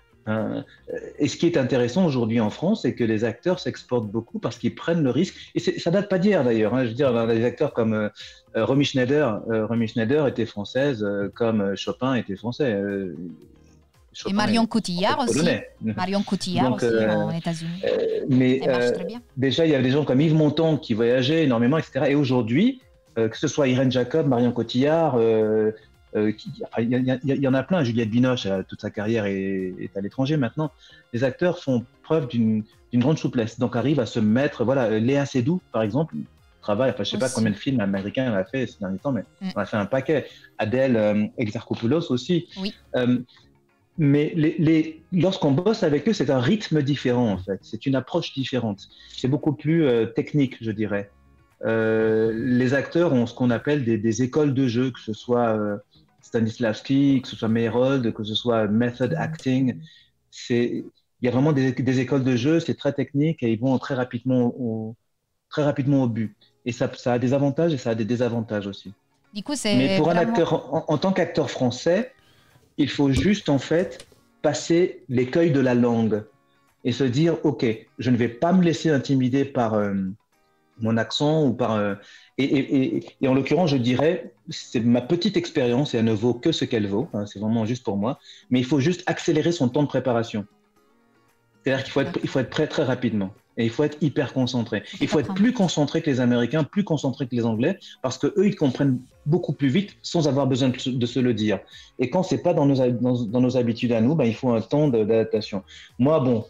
Et ce qui est intéressant aujourd'hui en France, c'est que les acteurs s'exportent beaucoup parce qu'ils prennent le risque. Et c'est, ça date pas d'hier d'ailleurs. Hein. Je veux dire, on a des acteurs comme euh, Romy Schneider. Euh, Romy Schneider était française, euh, comme Chopin était français. Euh, Chopin et Marion Cotillard aussi. Marion Cotillard Donc, aussi euh, aux États-Unis. Euh, mais euh, déjà, il y avait des gens comme Yves Montand qui voyageaient énormément, et cetera. Et aujourd'hui, euh, que ce soit Irène Jacob, Marion Cotillard. Euh, Il euh, y, y, y en a plein. Juliette Binoche, euh, toute sa carrière est, est à l'étranger maintenant. Les acteurs font preuve d'une, d'une grande souplesse, donc arrivent à se mettre. Voilà, Léa Seydoux, par exemple, travaille. Enfin, je sais aussi. pas combien de films américains elle a fait ces derniers temps, mais mm. on a fait un paquet. Adèle euh, Exarchopoulos aussi. Oui. Euh, mais les, les, lorsqu'on bosse avec eux, c'est un rythme différent en fait. C'est une approche différente. C'est beaucoup plus euh, technique, je dirais. Euh, les acteurs ont ce qu'on appelle des, des écoles de jeu, que ce soit euh, Stanislavski, que ce soit Meyerhold, que ce soit method acting. C'est, il y a vraiment des, des écoles de jeu, c'est très technique et ils vont très rapidement au, très rapidement au but. Et ça, ça a des avantages et ça a des désavantages aussi. Du coup, c'est Mais pour vraiment... un acteur, en, en tant qu'acteur français, il faut juste en fait passer l'écueil de la langue et se dire, ok, je ne vais pas me laisser intimider par euh, mon accent ou par euh, et, et, et, et en l'occurrence je dirais c'est ma petite expérience et elle ne vaut que ce qu'elle vaut, hein, c'est vraiment juste pour moi, mais il faut juste accélérer son temps de préparation, c'est-à-dire qu'il faut être, il faut être prêt très rapidement et il faut être hyper concentré, il faut être plus concentré que les Américains, plus concentré que les Anglais, parce que eux ils comprennent beaucoup plus vite sans avoir besoin de, de se le dire, et quand c'est pas dans nos, dans, dans nos habitudes à nous, ben, il faut un temps de, d'adaptation. Moi bon,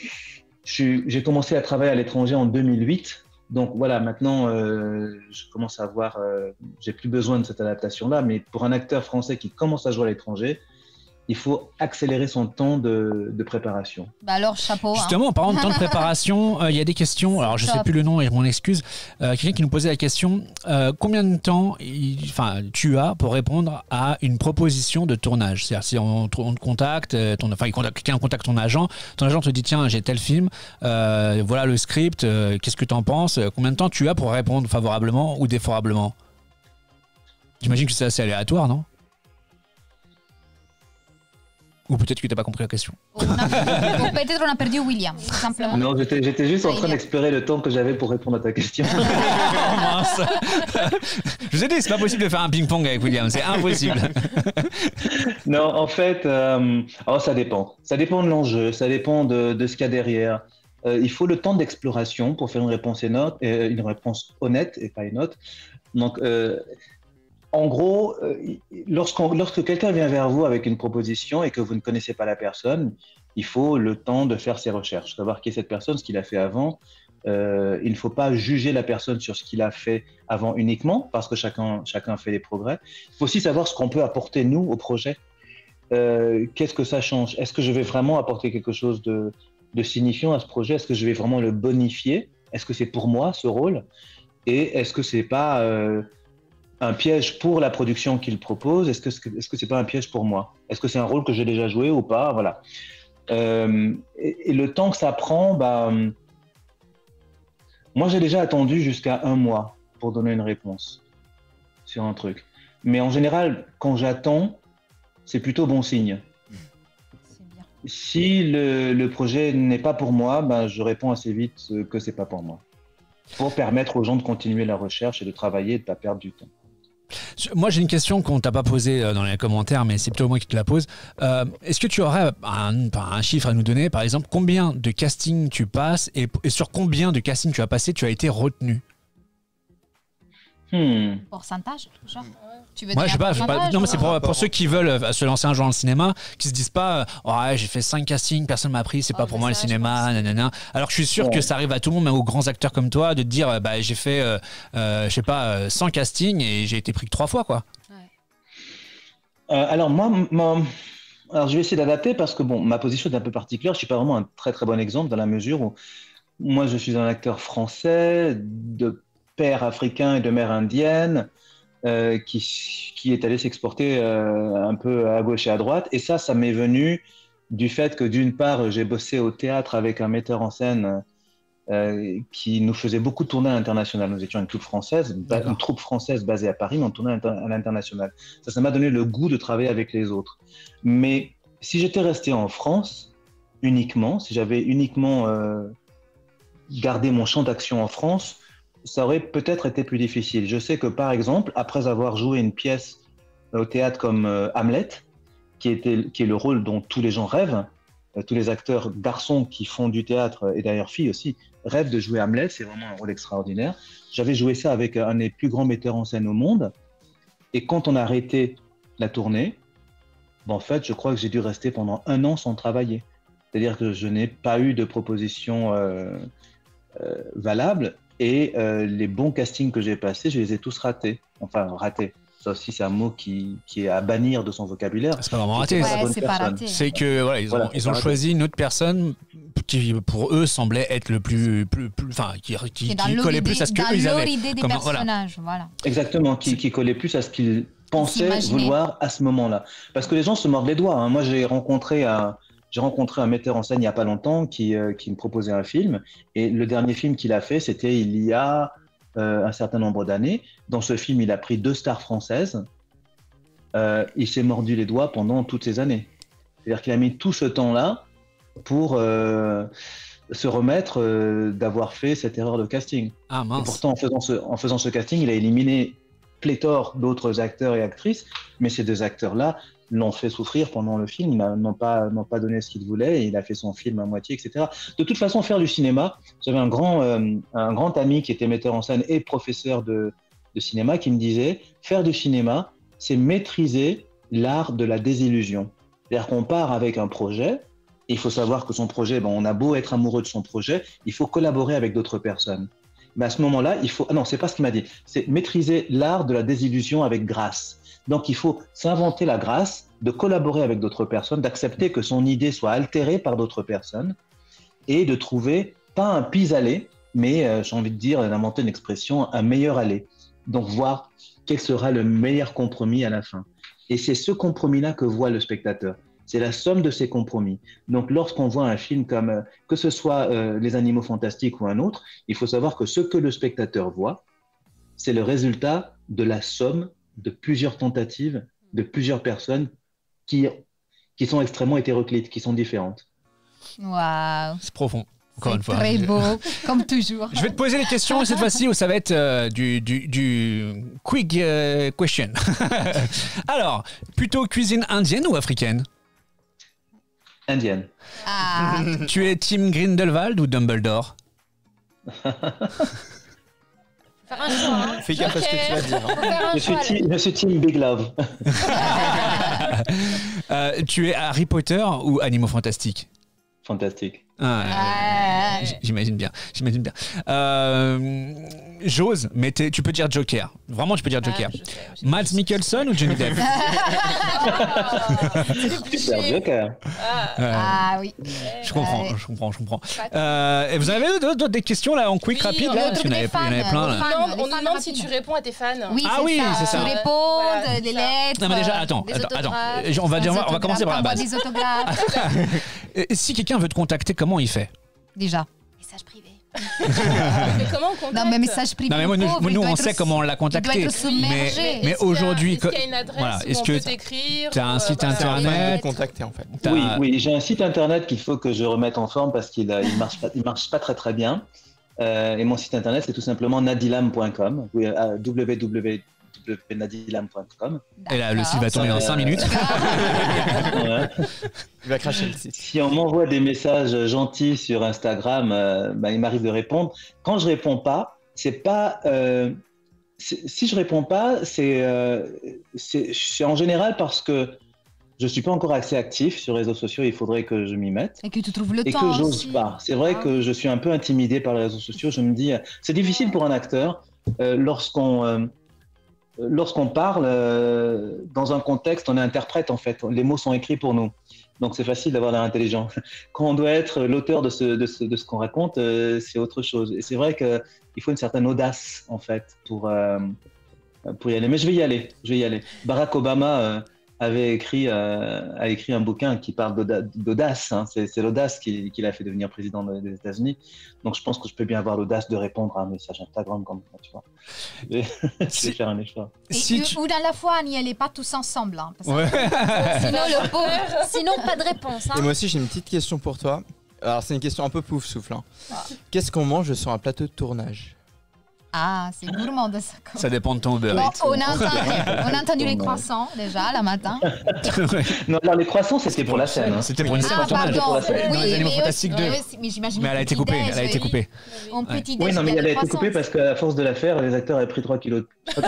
je, j'ai commencé à travailler à l'étranger en deux mille huit. Donc voilà, maintenant, euh, je commence à avoir, euh, j'ai plus besoin de cette adaptation-là, mais pour un acteur français qui commence à jouer à l'étranger, il faut accélérer son temps de, de préparation. Bah alors, chapeau. Justement, hein. en parlant de temps de préparation, il euh, y a des questions, alors je ne sais plus le nom et je m'en excuse, euh, quelqu'un qui nous posait la question, euh, combien de temps il, tu as pour répondre à une proposition de tournage? C'est-à-dire si on, on te contacte, ton, enfin quelqu'un contacte ton agent, ton agent te dit tiens j'ai tel film, euh, voilà le script, euh, qu'est-ce que tu en penses? Combien de temps tu as pour répondre favorablement ou défavorablement? J'imagine que c'est assez aléatoire, non? Ou peut-être que tu n'as pas compris la question. Ou peut-être on a perdu William, tout simplement. Non, j'étais, j'étais juste en train d'explorer le temps que j'avais pour répondre à ta question. Je vous ai dit, c'est pas possible de faire un ping-pong avec William, c'est impossible. Non, en fait, euh, oh, ça dépend. Ça dépend de l'enjeu, ça dépend de, de ce qu'il y a derrière. Euh, il faut le temps d'exploration pour faire une réponse, énote, euh, une réponse honnête et pas énote. Donc, euh, en gros, lorsqu'on, lorsque quelqu'un vient vers vous avec une proposition et que vous ne connaissez pas la personne, il faut le temps de faire ses recherches, savoir qui est cette personne, ce qu'il a fait avant. Euh, il ne faut pas juger la personne sur ce qu'il a fait avant uniquement, parce que chacun, chacun fait des progrès. Il faut aussi savoir ce qu'on peut apporter, nous, au projet. Euh, qu'est-ce que ça change? Est-ce que je vais vraiment apporter quelque chose de, de signifiant à ce projet? Est-ce que je vais vraiment le bonifier? Est-ce que c'est pour moi, ce rôle? Et est-ce que c'est pas... Euh, un piège pour la production qu'il propose? Est-ce que est-ce que c'est pas un piège pour moi? Est-ce que c'est un rôle que j'ai déjà joué ou pas? Voilà. Euh, et, et le temps que ça prend, bah, moi j'ai déjà attendu jusqu'à un mois pour donner une réponse sur un truc. Mais en général, quand j'attends, c'est plutôt bon signe. C'est bien. Si le, le projet n'est pas pour moi, bah, je réponds assez vite que c'est pas pour moi, pour permettre aux gens de continuer la recherche et de travailler et de ne pas perdre du temps. Moi, j'ai une question qu'on ne t'a pas posée dans les commentaires, mais c'est plutôt moi qui te la pose. Euh, est-ce que tu aurais un, un chiffre à nous donner? Par exemple, combien de castings tu passes et, et sur combien de castings tu as passé, tu as été retenu? Hmm. Pourcentage, genre. Tu veux Moi, dire je sais pas, un je sais pas. pourcentage, Non, mais c'est ou- pour, pour ceux qui veulent euh, se lancer un jour dans le cinéma, qui se disent pas, euh, oh, ouais, j'ai fait cinq castings, personne m'a pris, c'est Oh, pas pour mais moi le ça, je cinéma, pense. nanana. Alors que je suis sûr Ouais. que ça arrive à tout le monde, même aux grands acteurs comme toi, de te dire, euh, bah, j'ai fait, euh, euh, je sais pas, euh, cent castings et j'ai été pris que trois fois, quoi. Euh, alors moi, ma- alors je vais essayer d'adapter parce que bon, ma position est un peu particulière. Je suis pas vraiment un très très bon exemple dans la mesure où moi je suis un acteur français de père africain et de mère indienne euh, qui qui est allé s'exporter euh, un peu à gauche et à droite. Et ça, ça m'est venu du fait que d'une part j'ai bossé au théâtre avec un metteur en scène euh, qui nous faisait beaucoup tourner à l'international. Nous étions une troupe française, ba- D'accord. une troupe française basée à Paris, mais on tournait à l'inter- à l'international. Ça, ça m'a donné le goût de travailler avec les autres. Mais si j'étais resté en France uniquement, si j'avais uniquement euh, gardé mon champ d'action en France, ça aurait peut-être été plus difficile. Je sais que par exemple, après avoir joué une pièce au théâtre comme euh, Hamlet, qui, était, qui est le rôle dont tous les gens rêvent, euh, tous les acteurs garçons qui font du théâtre, et d'ailleurs filles aussi, rêvent de jouer Hamlet, c'est vraiment un rôle extraordinaire. J'avais joué ça avec un des plus grands metteurs en scène au monde, et quand on a arrêté la tournée, ben, en fait, je crois que j'ai dû rester pendant un an sans travailler. C'est-à-dire que je n'ai pas eu de proposition euh, euh, valable, et euh, les bons castings que j'ai passés, je les ai tous ratés. Enfin, ratés. Ça aussi, c'est un mot qui, qui est à bannir de son vocabulaire. C'est pas vraiment raté. C'est pas la Ouais, bonne c'est pas personne. raté. C'est que voilà, ils ont, Voilà, ils c'est ont pas choisi une autre personne qui pour eux semblait être le plus, plus, plus enfin qui, qui, Qui est dans qui leur collait idée- plus à ce dans qu'eux ils leur avaient. idée des Comme- voilà. personnages, voilà. Exactement, qui, qui collait plus à ce qu'ils pensaient S'imaginer. vouloir à ce moment-là. Parce que les gens se mordent les doigts. Hein. Moi, j'ai rencontré un, j'ai rencontré un metteur en scène il n'y a pas longtemps qui, euh, qui me proposait un film. Et le dernier film qu'il a fait, c'était il y a euh, un certain nombre d'années. Dans ce film, il a pris deux stars françaises. Euh, il s'est mordu les doigts pendant toutes ces années. C'est-à-dire qu'il a mis tout ce temps-là pour euh, se remettre euh, d'avoir fait cette erreur de casting. Ah Et mince. pourtant, en faisant, ce, en faisant ce casting, il a éliminé pléthore d'autres acteurs et actrices, mais ces deux acteurs-là l'ont fait souffrir pendant le film, ils n'ont pas, n'ont pas donné ce qu'ils voulaient, et il a fait son film à moitié, et cetera. De toute façon, faire du cinéma, j'avais un grand, euh, un grand ami qui était metteur en scène et professeur de, de cinéma qui me disait, faire du cinéma, c'est maîtriser l'art de la désillusion. C'est-à-dire qu'on part avec un projet, et il faut savoir que son projet, ben, on a beau être amoureux de son projet, il faut collaborer avec d'autres personnes. Mais à ce moment-là, il faut... Ah non, c'est pas ce qu'il m'a dit. C'est maîtriser l'art de la désillusion avec grâce. Donc, il faut s'inventer la grâce de collaborer avec d'autres personnes, d'accepter que son idée soit altérée par d'autres personnes et de trouver, pas un pis-aller, mais euh, j'ai envie de dire, d'inventer une expression, un meilleur aller. Donc, voir quel sera le meilleur compromis à la fin. Et c'est ce compromis-là que voit le spectateur. C'est la somme de ces compromis. Donc, lorsqu'on voit un film comme, euh, que ce soit euh, Les Animaux Fantastiques ou un autre, il faut savoir que ce que le spectateur voit, c'est le résultat de la somme de plusieurs tentatives, de plusieurs personnes qui, qui sont extrêmement hétéroclites, qui sont différentes. Waouh. C'est profond. Encore C'est une fois. très beau, comme toujours. Je vais te poser les questions cette fois-ci où ça va être euh, du, du, du quick euh, question. Alors, plutôt cuisine indienne ou africaine? Indienne. Ah, Tu es team Grindelwald ou Dumbledore? Faire un choix. Hein. Fais gaffe à ce que tu vas dire. hein. Faut faire un Je suis, choix. team, je suis team Big Love. Euh, tu es Harry Potter ou Animaux Fantastiques? Fantastique. Ah, ah, j- J'imagine bien, j'imagine bien. Euh, J'ose, mais t'es- tu peux dire Joker. Vraiment, tu peux dire Joker. Ah, je sais, je sais. Mads Mikkelsen ou Johnny Depp? Super Joker. ah oui. Je comprends, Ouais. je comprends, je comprends. Euh, et vous avez d'autres d'autres des questions là en quick Oui, rapide on là? a Parce qu'il y en avait- il y en avait des plein fans, là. des fans. Non, les on nous fans demande si rapides. tu réponds à tes fans. Oui, Ah c'est oui, ça. c'est ça. Tu réponds, Voilà, les c'est ça. lettres. Non mais déjà, attends, Des attends, attends. autographes. On va, dire, des on va- on va commencer par la autographes, base. Des autographes. Et si quelqu'un veut te contacter, comment il fait? Déjà. Message privé. Mais comment on contacte? Non, mais message privé. Non mais moi, nous, pauvre, nous, il doit on être sait aussi- comment on l'a il doit contacté. être submergé. Mais, Est-ce mais qu'il y a- aujourd'hui, est-ce qu'il y a une adresse voilà, où est-ce on que peut t'écrire? t'as un ou, site euh, internet? voilà. Internet. Contacter en fait. t'as- Oui, oui, j'ai un site internet qu'il faut que je remette en forme parce qu'il ne marche, pas- il marche pas très très bien. Euh, et mon site internet, c'est tout simplement nadilam point com. Oui, euh, w w w point nadilam point com. Et là, le site va tourner Ça, dans euh, cinq minutes. Ouais. Il va cracher le site. Si on m'envoie des messages gentils sur Instagram, euh, bah, il m'arrive de répondre. Quand je réponds pas, c'est pas euh, si je réponds pas, c'est, euh, c'est, c'est en général parce que je suis pas encore assez actif sur les réseaux sociaux. Il faudrait que je m'y mette. Et que tu trouves le et temps que j'ose aussi. pas. C'est vrai Ah. que je suis un peu intimidé par les réseaux sociaux. Je me dis, c'est difficile pour un acteur euh, lorsqu'on euh, lorsqu'on parle euh, dans un contexte, on est interprète en fait. Les mots sont écrits pour nous. Donc c'est facile d'avoir l'air intelligent. Quand on doit être l'auteur de ce, de ce, de ce qu'on raconte, euh, c'est autre chose. Et c'est vrai qu'il faut une certaine audace en fait pour, euh, pour y aller. Mais je vais y aller, je vais y aller. Barack Obama euh, avait écrit, euh, a écrit un bouquin qui parle d'auda- d'audace. Hein. C'est, c'est l'audace qui, qui l'a fait devenir président des États-Unis. Donc je pense que je peux bien avoir l'audace de répondre à un message Instagram comme ça, tu vois. Je vais, je vais faire un effort. Et Si ou, tu- ou dans la foi, n'y allez pas tous ensemble. Hein, parce que Ouais. sinon, le pauvre. Sinon, pas de réponse. Et Hein. moi aussi, j'ai une petite question pour toi. Alors, c'est une question un peu pouf souffle. Hein. Qu'est-ce qu'on mange sur un plateau de tournage? Ah, c'est gourmand de ça. Ça dépend de ton beurre. Bon, on, a entendu, on a entendu les croissants déjà, le matin. Non, alors les croissants, c'était pour la scène. Hein. C'était pour une scène Ah, de tournage. pardon. Dans les Oui, Animaux mais Fantastiques aussi- deux. oui, mais j'imagine Mais elle a été petit coupée. déj, Elle a été oui. coupée. En petit déj, Oui, non, mais il y a elle a des été coupée croissants. parce qu'à force de la faire, les acteurs avaient pris trois kilos. Il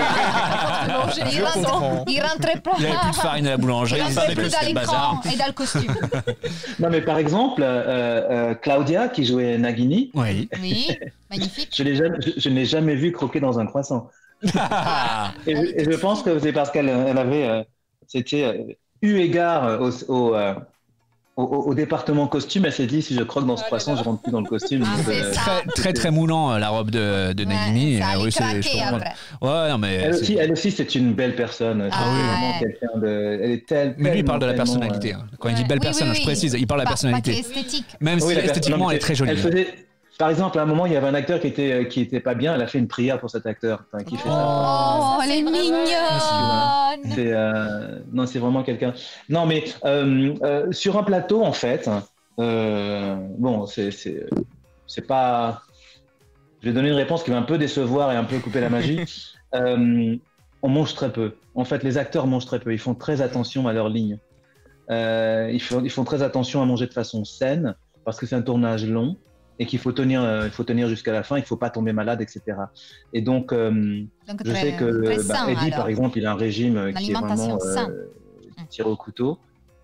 rentre- comprends. il rentrait pas. Il n'y avait plus de farine à la boulangerie. Il Ça rentrait fait plus que dans c'était le l'écran bazar. et dans le costume. Non, mais par exemple, euh, euh, Claudia, qui jouait Nagini, Oui. Oui, magnifique. je, l'ai jamais, je, je ne l'ai jamais vue croquer dans un croissant. Et, je, et je pense que c'est parce qu'elle elle avait, euh, c'était euh, eu égard au, au, euh, au, au département costume, elle s'est dit si je croque dans ce Ah, croissant, je rentre plus dans le costume. Ah, Donc, c'est euh, ça. Très, très, très moulant, euh, la robe de, de Nagini. Ouais, ça Euh, allait oui, c'est- je craquer comprends. après. Ouais, non, mais. elle, c'est- aussi, elle aussi, c'est une belle personne. Ah C'est oui. vraiment quelqu'un de. Elle est telle, Mais lui, il parle de la tellement, personnalité. euh, hein. Quand il dit Ouais. belle Oui, personne, oui, je oui. précise, il parle de la Pas- pas personnalité. que esthétique. Même si oui, la personne- esthétiquement, non, elle est mais très jolie. elle faisait- Par exemple, à un moment, il y avait un acteur qui était, qui était pas bien. Elle a fait une prière pour cet acteur. Enfin, qui fait ça. Oh, elle est mignonne. C'est, euh, non, c'est vraiment quelqu'un. Non, mais euh, euh, sur un plateau, en fait, euh, bon, c'est, c'est, c'est pas. Je vais donner une réponse qui va un peu décevoir et un peu couper la magie. Euh, on mange très peu. En fait, les acteurs mangent très peu. Ils font très attention à leur ligne. Euh, ils, font, ils font très attention à manger de façon saine parce que c'est un tournage long et qu'il faut tenir, euh, il faut tenir jusqu'à la fin. Il ne faut pas tomber malade, et cetera. Et donc, euh, Donc, je très- sais que très bah, sain, Eddie, alors. par exemple, il a un régime euh, qui est L'alimentation vraiment saine. euh, tiré au couteau.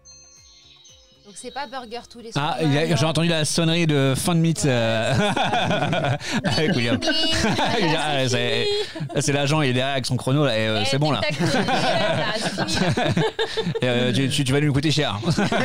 Donc, c'est pas burger tous les soirs. Ah, il y a- j'ai entendu la sonnerie de fin de mythe euh, avec William. Ah, c'est, c'est l'agent, il est derrière avec son chrono, là, et, euh, Eh, c'est bon là. tic-tac, c'est fini. Et, euh, tu, tu- tu vas lui coûter cher.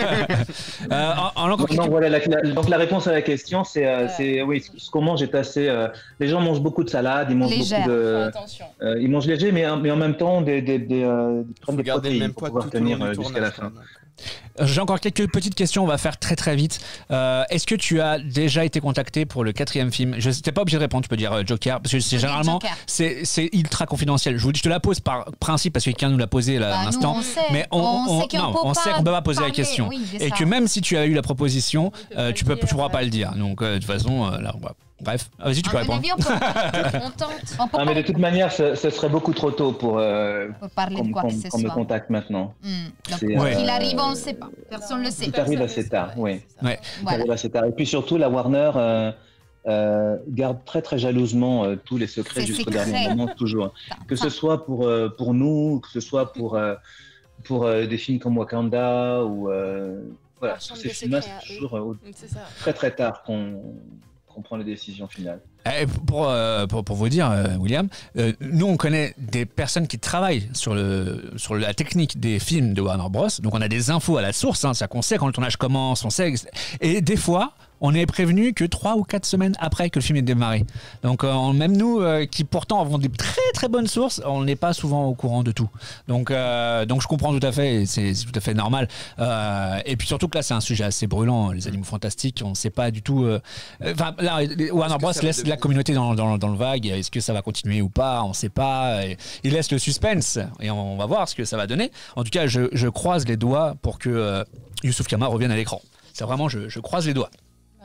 Euh, en, en encore Donc, non, voilà, la, la- donc la réponse à la question, c'est, euh, c'est oui, ce ce qu'on mange est assez. euh, les gens mangent beaucoup de salade, ils mangent Légère. beaucoup de, Attention. euh, ils mangent léger, mais, en- mais en même temps des, des, des, euh, ils prennent Faut des garder le protéines même pour poids pouvoir tout au long tenir du euh, jusqu'à la tournage, fin. quand même. J'ai encore quelques petites questions, on va faire très très vite. Euh, est-ce que tu as déjà été contacté pour le quatrième film? Je n'étais pas obligé de répondre, tu peux dire euh, Joker, parce que c'est Oui, généralement Joker. c'est, c'est ultra confidentiel. Je, vous, je te la pose par principe parce que quelqu'un nous l'a posé là, Bah, à nous, l'instant. on sait. Mais on, On sait qu'on non, peut on pas sait qu'on ne peut pas poser la parler. question. Oui, c'est Et ça. que même si tu as eu la proposition, peut euh, pas tu le ne dire, pourras pas ouais. le dire. Donc euh, de toute façon, euh, là, on va- bref, Ah, vas-y, tu peux À mon répondre. avis, on peut, On tente. on peut Ah, mais de pas toute manière, ce, ce serait beaucoup trop tôt pour euh, pour parler qu'on, de quoi qu'on- que ce qu'on me soit. contacte maintenant. Hmm. Donc, C'est, quoi euh, qu'il arrive, on ne sait pas. Personne ne le sait. Tout arrive assez tard, oui. Ouais. Ça Voilà. arrive assez tard. Et puis surtout, la Warner euh, euh, garde très très jalousement euh, tous les secrets C'est jusqu'au secret. dernier moment, toujours. Que ce soit pour, euh, pour nous, que ce soit pour, euh, pour euh, des films comme Wakanda ou euh, voilà, Leur chambre ces de films-là, secret à c'est eux. toujours euh, C'est ça. très très tard qu'on qu'on prend les décisions finales. Et pour, euh, pour, pour vous dire, euh, William, euh, nous on connaît des personnes qui travaillent sur, le, sur la technique des films de Warner Bros. Donc on a des infos à la source, hein, c'est-à-dire qu'on sait quand le tournage commence, on sait. Et des fois, on est prévenu que trois ou quatre semaines après que le film ait démarré. Donc euh, même nous, euh, qui pourtant avons des très très bonnes sources, on n'est pas souvent au courant de tout. Donc, euh, donc je comprends tout à fait, et c'est, c'est tout à fait normal. Euh, et puis surtout que là, c'est un sujet assez brûlant, les animaux fantastiques, on ne sait pas du tout. euh, Enfin, là, Warner Bros ça va laisse devenir la communauté dans, dans, dans le vague. Est-ce que ça va continuer ou pas? On ne sait pas. Et il laisse le suspense et on va voir ce que ça va donner. En tout cas, je, je croise les doigts pour que euh, Youssouf Kama revienne à l'écran. C'est vraiment, je, je croise les doigts. Bah, on espère.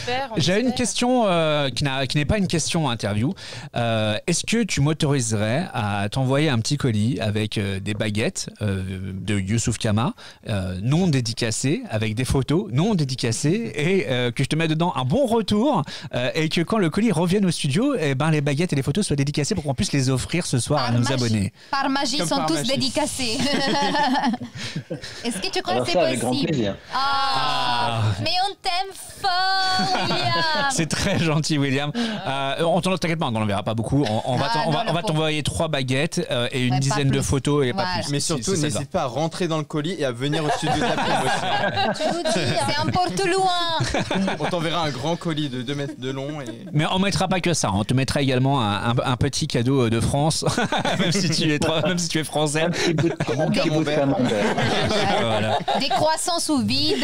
espère. on J'ai une espère. question euh, qui, n'a- qui n'est pas une question interview. Euh, Est-ce que tu m'autoriserais à t'envoyer un petit colis avec euh, des baguettes euh, de Youssouf Kama, euh, non dédicacées, avec des photos non dédicacées, et euh, que je te mette dedans un bon retour, euh, et que quand le colis revienne au studio, eh ben, les baguettes et les photos soient dédicacées pour qu'on puisse les offrir ce soir à Par nos magie. abonnés. Par magie, Comme sont par tous magie. dédicacés. Est-ce que tu crois Alors que ça, c'est avec grand possible? plaisir. Ah, mais on t'aime fort, William. C'est très gentil, William. Euh, on t'en t'inquiète pas, on n'en verra pas beaucoup. On, on va Ah, t'en- on va, non, on va le t'envoyer trois baguettes euh, et une Ouais, pas dizaine de plus. photos et Voilà. pas plus. Mais Si- surtout, si ça te va. n'hésite pas à rentrer dans le colis et à venir au studio de la pub aussi. Tu nous dis. C'est un porte loin. On t'enverra un grand colis de deux mètres de long. Et... Mais on mettra pas que ça. On te mettra également un, un- un petit cadeau de France, même, si tu es, trop- même si tu es français. Un petit bout de, un petit bout de camembert. camembert. Voilà. Des croissants sous vide.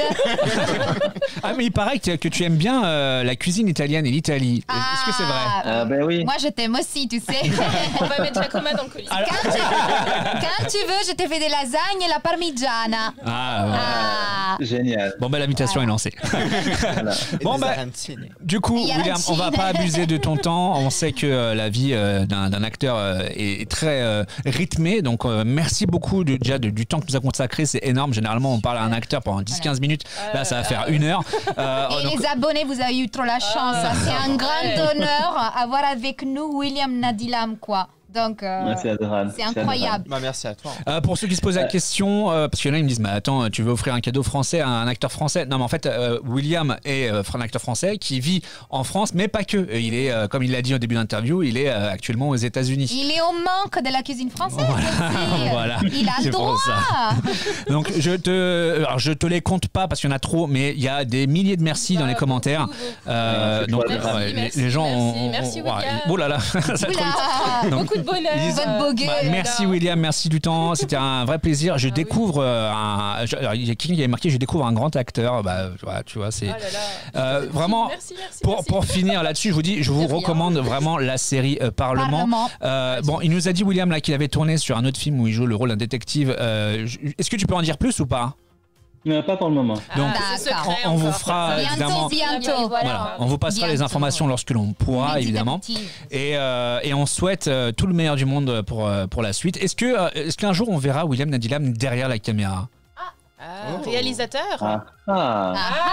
Ah, mais il paraît que, que tu aimes bien euh, la cuisine italienne et l'Italie. Est-ce que c'est vrai? Ah ben oui. Moi, je t'aime aussi, tu sais. On va mettre Giacomo dans le colis. Alors- Quand tu, quand tu veux, je te fais des lasagnes et la parmigiana. Ah, ouais. Ah. Génial. Bon, bah, l'invitation est lancée. Voilà. et Bon, des bah, arancini. Du coup, Il y a William, la on va Chine. pas abuser de ton temps. On sait que euh, la vie euh, d'un d'un acteur euh, est très euh, rythmée. Donc, euh, merci beaucoup de- déjà de- du temps que tu nous as consacré. C'est énorme. Généralement, on parle à un acteur pendant dix à quinze minutes. Là, ça va faire une heure. Euh, Et donc- les abonnés, vous avez eu trop la chance. Ah, C'est un ouais. grand honneur avoir avec nous William Nadilam, quoi. Donc, euh, Ouais, c'est adorable. c'est incroyable. Bah, merci à toi. Euh, pour ceux qui se posent la question, euh, parce qu'il y en a, ils me disent, mais attends, tu veux offrir un cadeau français à un acteur français? Non, mais en fait, euh, William est euh, un acteur français qui vit en France, mais pas que. Euh, Il est, euh, comme il l'a dit au début de l'interview, il est euh, actuellement aux États-Unis. Il est au manque de la cuisine française aussi. Voilà. Il a C'est le pour droit. ça. Donc je te, alors je te les compte pas parce qu'il y en a trop, mais il y a des milliers de merci dans les Bah, commentaires. beaucoup, beaucoup. Euh, Merci, donc merci, ouais, les- merci, les gens merci, ont, ont- merci, ont- ouais, William. oh là là, ça va trop vite. Oula. Donc, Beaucoup de bonheur. ils- Votre beau gueule. Bah, merci William, merci du temps. C'était un vrai plaisir. Je Ah oui. découvre euh, un. je- alors, il y a quelqu'un qui avait marqué, je découvre un grand acteur. Bah, tu vois, tu vois, c'est. Oh là là. Euh, vraiment, Merci, merci, Pour, merci. pour finir là-dessus, je vous dis, je vous De rien. recommande vraiment la série euh, Parlement. Parlement. Euh, bon, il nous a dit William là qu'il avait tourné sur un autre film où il joue le rôle d'un détective. Euh, je- Est-ce que tu peux en dire plus ou pas? Non, pas pour le moment. Donc, Ah, c'est d'accord. secret on, on vous encore. fera Bientôt, évidemment. bientôt. Voilà, on vous passera les Bientôt. informations lorsque l'on pourra, Petit à évidemment. petit. Et, euh, et on souhaite euh, tout le meilleur du monde pour, euh, pour la suite. Est-ce que euh, est-ce qu'un jour on verra William Nadilam derrière la caméra? Ah, Oh. réalisateur. Ah. Ah.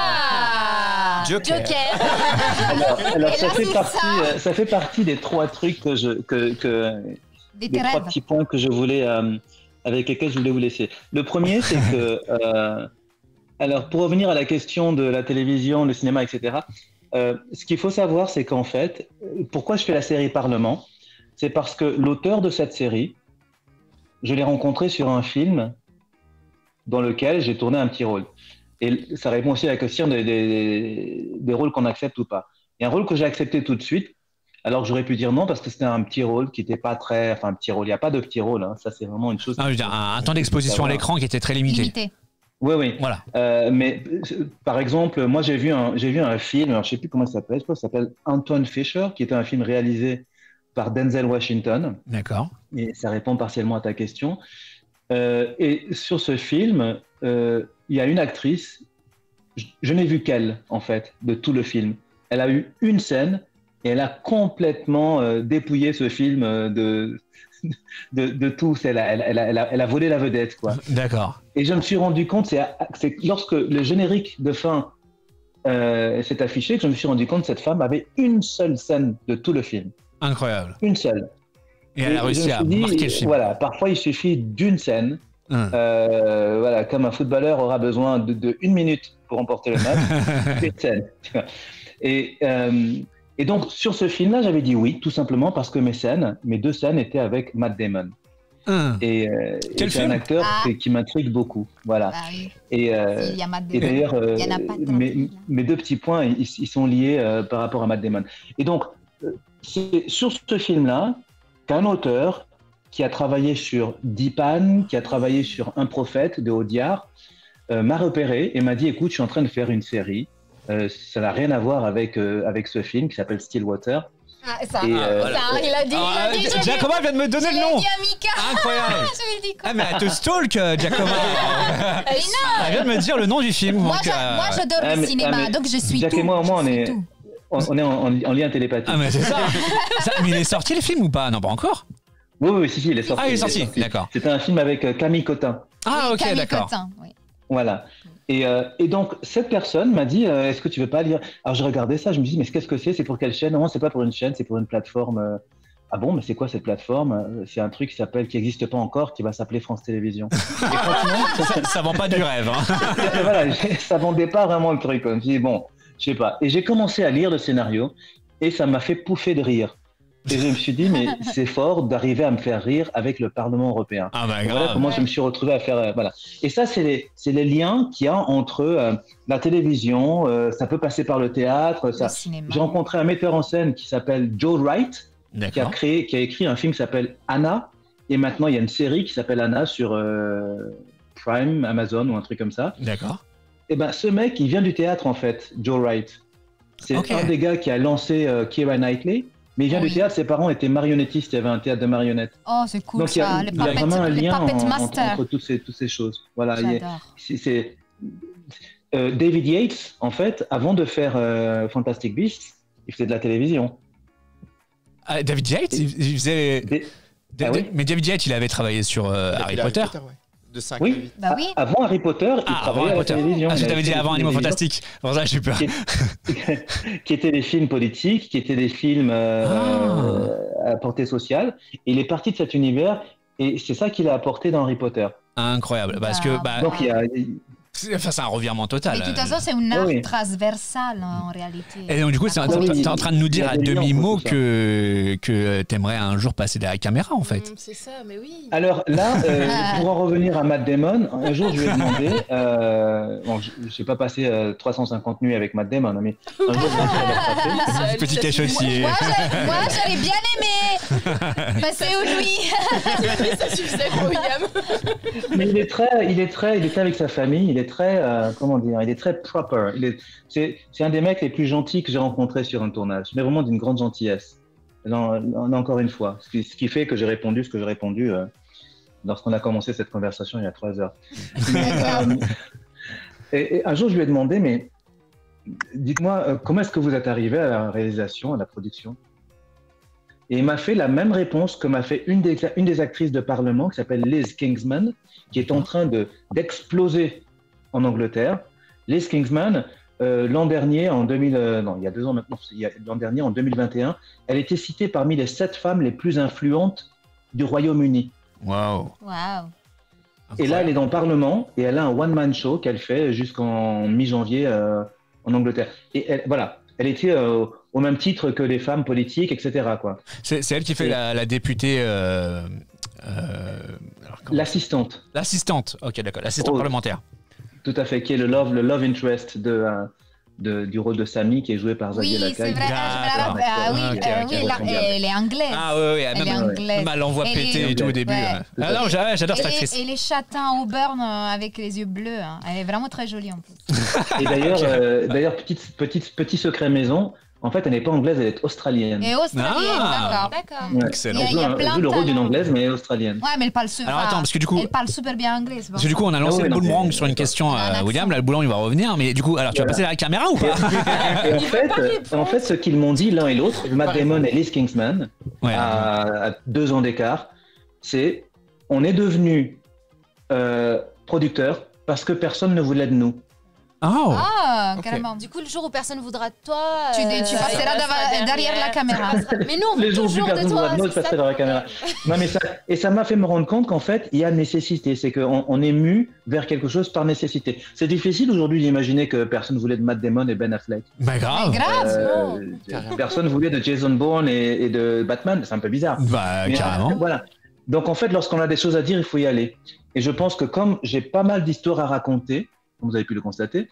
Ah. Joker. Alors, alors, Et ça, là, fait c'est partie, ça. euh, ça fait partie des trois trucs que je, que, que, Des des trois rêves. petits points que je voulais, euh, avec lesquels je voulais vous laisser. Le premier, c'est que, euh, alors pour revenir à la question de la télévision, le cinéma, et cetera, euh, ce qu'il faut savoir, c'est qu'en fait, euh, pourquoi je fais la série Parlement, c'est parce que l'auteur de cette série, je l'ai rencontré sur un film dans lequel j'ai tourné un petit rôle. Et ça répond aussi à la question des, des, des rôles qu'on accepte ou pas. Il y a un rôle que j'ai accepté tout de suite, alors que j'aurais pu dire non parce que c'était un petit rôle qui n'était pas très... Enfin, un petit rôle, il n'y a pas de petit rôle, hein. Ça c'est vraiment une chose... Ah, je veux dire, un, un temps d'exposition à l'écran qui était très limité. Limité. Oui, oui. Voilà. Euh, mais euh, par exemple, moi j'ai vu un, j'ai vu un film, alors, je ne sais plus comment il s'appelle, je crois que ça s'appelle Anton Fisher, qui était un film réalisé par Denzel Washington. D'accord. Et ça répond partiellement à ta question. Euh, et sur ce film, euh, il y a une actrice, je, je n'ai vu qu'elle, en fait, de tout le film. Elle a eu une scène et elle a complètement euh, dépouillé ce film euh, de, de, de tout. Elle a, elle, elle, a, elle, a, elle a volé la vedette, quoi. D'accord. Et je me suis rendu compte, c'est, c'est lorsque le générique de fin euh, s'est affiché, que je me suis rendu compte que cette femme avait une seule scène de tout le film. Incroyable. Une seule. Et elle a je réussi me à suis dit, marquer le film. Voilà, parfois il suffit d'une scène. Hum. Euh, voilà, comme un footballeur aura besoin de, de une minute pour remporter le match, une scène. tu vois. Et, euh, et donc sur ce film-là, j'avais dit oui, tout simplement parce que mes scènes, mes deux scènes étaient avec Matt Damon. Hum. Et, euh, et Quel c'est film un acteur Ah. qui, qui m'intrigue beaucoup. Voilà. Bah oui. Et, euh, Il y a Matt et Damon. d'ailleurs, euh, Il y en a pas tant. mes, mes deux petits points, ils, ils sont liés euh, par rapport à Matt Damon. Et donc, euh, c'est sur ce film-là qu'un auteur qui a travaillé sur Dipan, qui a travaillé sur Un prophète de Audiard, euh, m'a repéré et m'a dit, écoute, je suis en train de faire une série. Euh, ça n'a rien à voir avec, euh, avec ce film qui s'appelle Stillwater. Ah, ça, Et, euh, ça, il a dit. Ah, il a dit, euh, je Giacomo vient de me donner l'ai- le je nom. l'ai dit à Mika. Incroyable. Je lui ai dit quoi? Ah, mais elle te stalk, euh, Giacomo. Mais non. Elle vient de me dire le nom du film. Moi, donc, j'a- euh, moi, j'adore Ah, le mais- cinéma, ah, mais donc je suis Jack tout. et moi, au moins, je on suis est, tout. on, on est en, en- en lien télépathique. Ah, mais c'est ça. Ça- Mais il est sorti le film ou pas? Non, pas encore. Oui, oui, si, si, il est sorti. Ah, il est sorti, d'accord. C'était un film avec euh, Camille Cotin. Ah, Oui, ok, Camille d'accord. Cotin, oui. Voilà. Et, euh, et donc, cette personne m'a dit euh, est-ce que tu veux pas lire? Alors, je regardais ça, je me dis mais qu'est-ce que c'est? C'est pour quelle chaîne? Non, c'est pas pour une chaîne, c'est pour une plateforme. euh. Ah bon, mais c'est quoi cette plateforme? Euh, C'est un truc qui s'appelle, qui n'existe pas encore, qui va s'appeler France Télévisions. Et franchement, Ça, ça vend pas du rêve. Hein. Et voilà, j'ai- ça vendait pas vraiment le truc. Je me dis bon, je sais pas. Et j'ai commencé à lire le scénario et ça m'a fait pouffer de rire. Et je me suis dit mais c'est fort d'arriver à me faire rire avec le Parlement européen. Ah, bah, Et voilà grave. comment je me suis retrouvé à faire. euh, voilà. Et ça, c'est les, c'est les liens qu'il y a entre euh, la télévision, euh, ça peut passer par le théâtre. Ça. Le cinéma. J'ai rencontré un metteur en scène qui s'appelle Joe Wright, qui a D'accord. créé, qui a écrit un film qui s'appelle Anna. Et maintenant, il y a une série qui s'appelle Anna sur euh, Prime, Amazon ou un truc comme ça. D'accord. Et ben, ce mec, il vient du théâtre en fait, Joe Wright. C'est Ok. un des gars qui a lancé euh, Keira Knightley. Mais il vient Oui. du théâtre, ses parents étaient marionnettistes, il y avait un théâtre de marionnettes. Oh, c'est cool Donc il y a, ça, les il y a puppet, vraiment un les lien puppet en- entre, master. entre toutes ces, toutes ces choses. Voilà, il y a- J'adore. c'est, c'est- euh, David Yates, en fait, avant de faire euh, Fantastic Beasts, il faisait de la télévision. Ah, David Yates, il, il faisait. Des- Da- Ah oui. Mais David Yates, il avait travaillé sur euh, Il a fait Harry la Potter. ouais. De cinq à Oui, huit. Bah oui. a- avant Harry Potter, il Ah, avant travaillait Harry à la Potter. télévision. Ah, Il je avait t'avais dit fait des avant films Animaux télévisés. Fantastiques. Pour ça, j'ai peur. qui, qui étaient des films politiques, qui étaient des films euh, Ah. euh, à portée sociale. Et il est parti de cet univers et c'est ça qu'il a apporté dans Harry Potter. Incroyable. Parce que, bah, Donc il y a, c'est enfin, c'est un revirement total. Mais de toute façon, c'est un art Oui, oui. transversal hein, en réalité. Et donc, du coup, c'est- La t'es comédie. t'es en train de nous dire Il y a à des liens demi-mot entre tout ça. que, que t'aimerais un jour passer derrière la caméra, en fait. Mm, c'est ça, mais oui. Alors là, euh, Ah. pour en revenir à Matt Damon, un jour je lui ai demandé, euh, bon, je n'ai pas passé euh, trois cent cinquante nuits avec Matt Damon, mais un jour je me suis rattrapé. Ça, Petit ça, cachotier. Moi, j'ai- moi, j'aurais bien aimé passer une nuit. Ça suffisait pour William. Mais il est très, il est très, il est très avec sa famille, il est très, euh, comment dire, il est très proper. Il est, c'est, c'est un des mecs les plus gentils que j'ai rencontrés sur un tournage, mais vraiment d'une grande gentillesse. Là, là, encore une fois, ce qui, ce qui fait que j'ai répondu ce que j'ai répondu euh, lorsqu'on a commencé cette conversation il y a trois heures. Mais, euh, et, et un jour, je lui ai demandé, mais dites-moi, euh, comment est-ce que vous êtes arrivé à la réalisation, à la production? Et il m'a fait la même réponse que m'a fait une des, une des actrices de Parlement, qui s'appelle Liz Kingsman, qui est en train de, d'exploser en Angleterre. Liz Kingsman, euh, l'an dernier, en deux mille, euh, non, il y a deux ans maintenant, il y a, l'an dernier, en deux mille vingt et un, elle était citée parmi les sept femmes les plus influentes du Royaume-Uni. Waouh. Waouh. Et là, elle est dans le Parlement et elle a un one-man show qu'elle fait jusqu'en mi-janvier euh, en Angleterre. Et elle, voilà, elle était euh, au même titre que les femmes politiques, et cetera, quoi. C'est c'est elle qui fait Et- la, la députée. euh, euh, alors, comment- L'assistante, L'assistante. Ok, d'accord. L'assistante Oh. parlementaire. tout à fait, qui est le love, le love interest de, euh, de- du rôle de Sammy, qui est joué par Xavier Oui, Lacaille. c'est vrai. ah, je me la rappelle. Ah oui, Ok, euh, ok, oui, ok. la- elle est anglaise. Ah oui, oui. Elle Même, est anglaise. même elle l'envoie Elle péter est- et tout au début. Ouais. euh. Ah non, j'a- j'adore cette Et actrice. les, et les châtains au burn euh, avec les yeux bleus. hein. Elle est vraiment très jolie en plus. Et d'ailleurs, euh, d'ailleurs petite, petite, petit secret maison, en fait, elle n'est pas anglaise, elle est australienne. Et australienne, Ah. d'accord. D'accord. Ouais. Excellent. Il y a- Elle joue, un- plein elle joue de le rôle d'une talents. anglaise, mais elle est australienne. Ouais, mais elle parle super. Alors attends, parce que du coup. Elle parle super bien anglais. c'est Parce que du coup, on a lancé Ah ouais, le non, boomerang mais- sur une question Un à accent. William. Là, le boomerang, il va revenir. Mais du coup, alors tu vas Voilà. passer à la caméra ou pas Et en fait, en fait, ce qu'ils m'ont dit l'un et l'autre, Matt Damon et Liz Kingsman, Ouais. à, à deux ans d'écart, c'est on est devenu euh, producteur parce que personne ne voulait de nous. Oh. Ah, Ok. carrément. Du coup, le jour où personne voudra de toi, Tu, euh, tu ça passeras passera deva- derrière la caméra. Mais nous, on veut Les jours où toujours personne de ne voudra toi. de nous, je c'est passerai ça dans la le caméra. problème. Non, mais ça, et ça m'a fait me rendre compte qu'en fait, il y a nécessité. C'est qu'on on est mu vers quelque chose par nécessité. C'est difficile aujourd'hui d'imaginer que personne voulait de Matt Damon et Ben Affleck. Bah Mais grave. grave. Euh, Carrément. personne voulait de Jason Bourne et, et de Batman. C'est un peu bizarre. Bah Mais, carrément. euh, voilà. Donc en fait, lorsqu'on a des choses à dire, il faut y aller. Et je pense que comme j'ai pas mal d'histoires à raconter, comme vous avez pu le constater,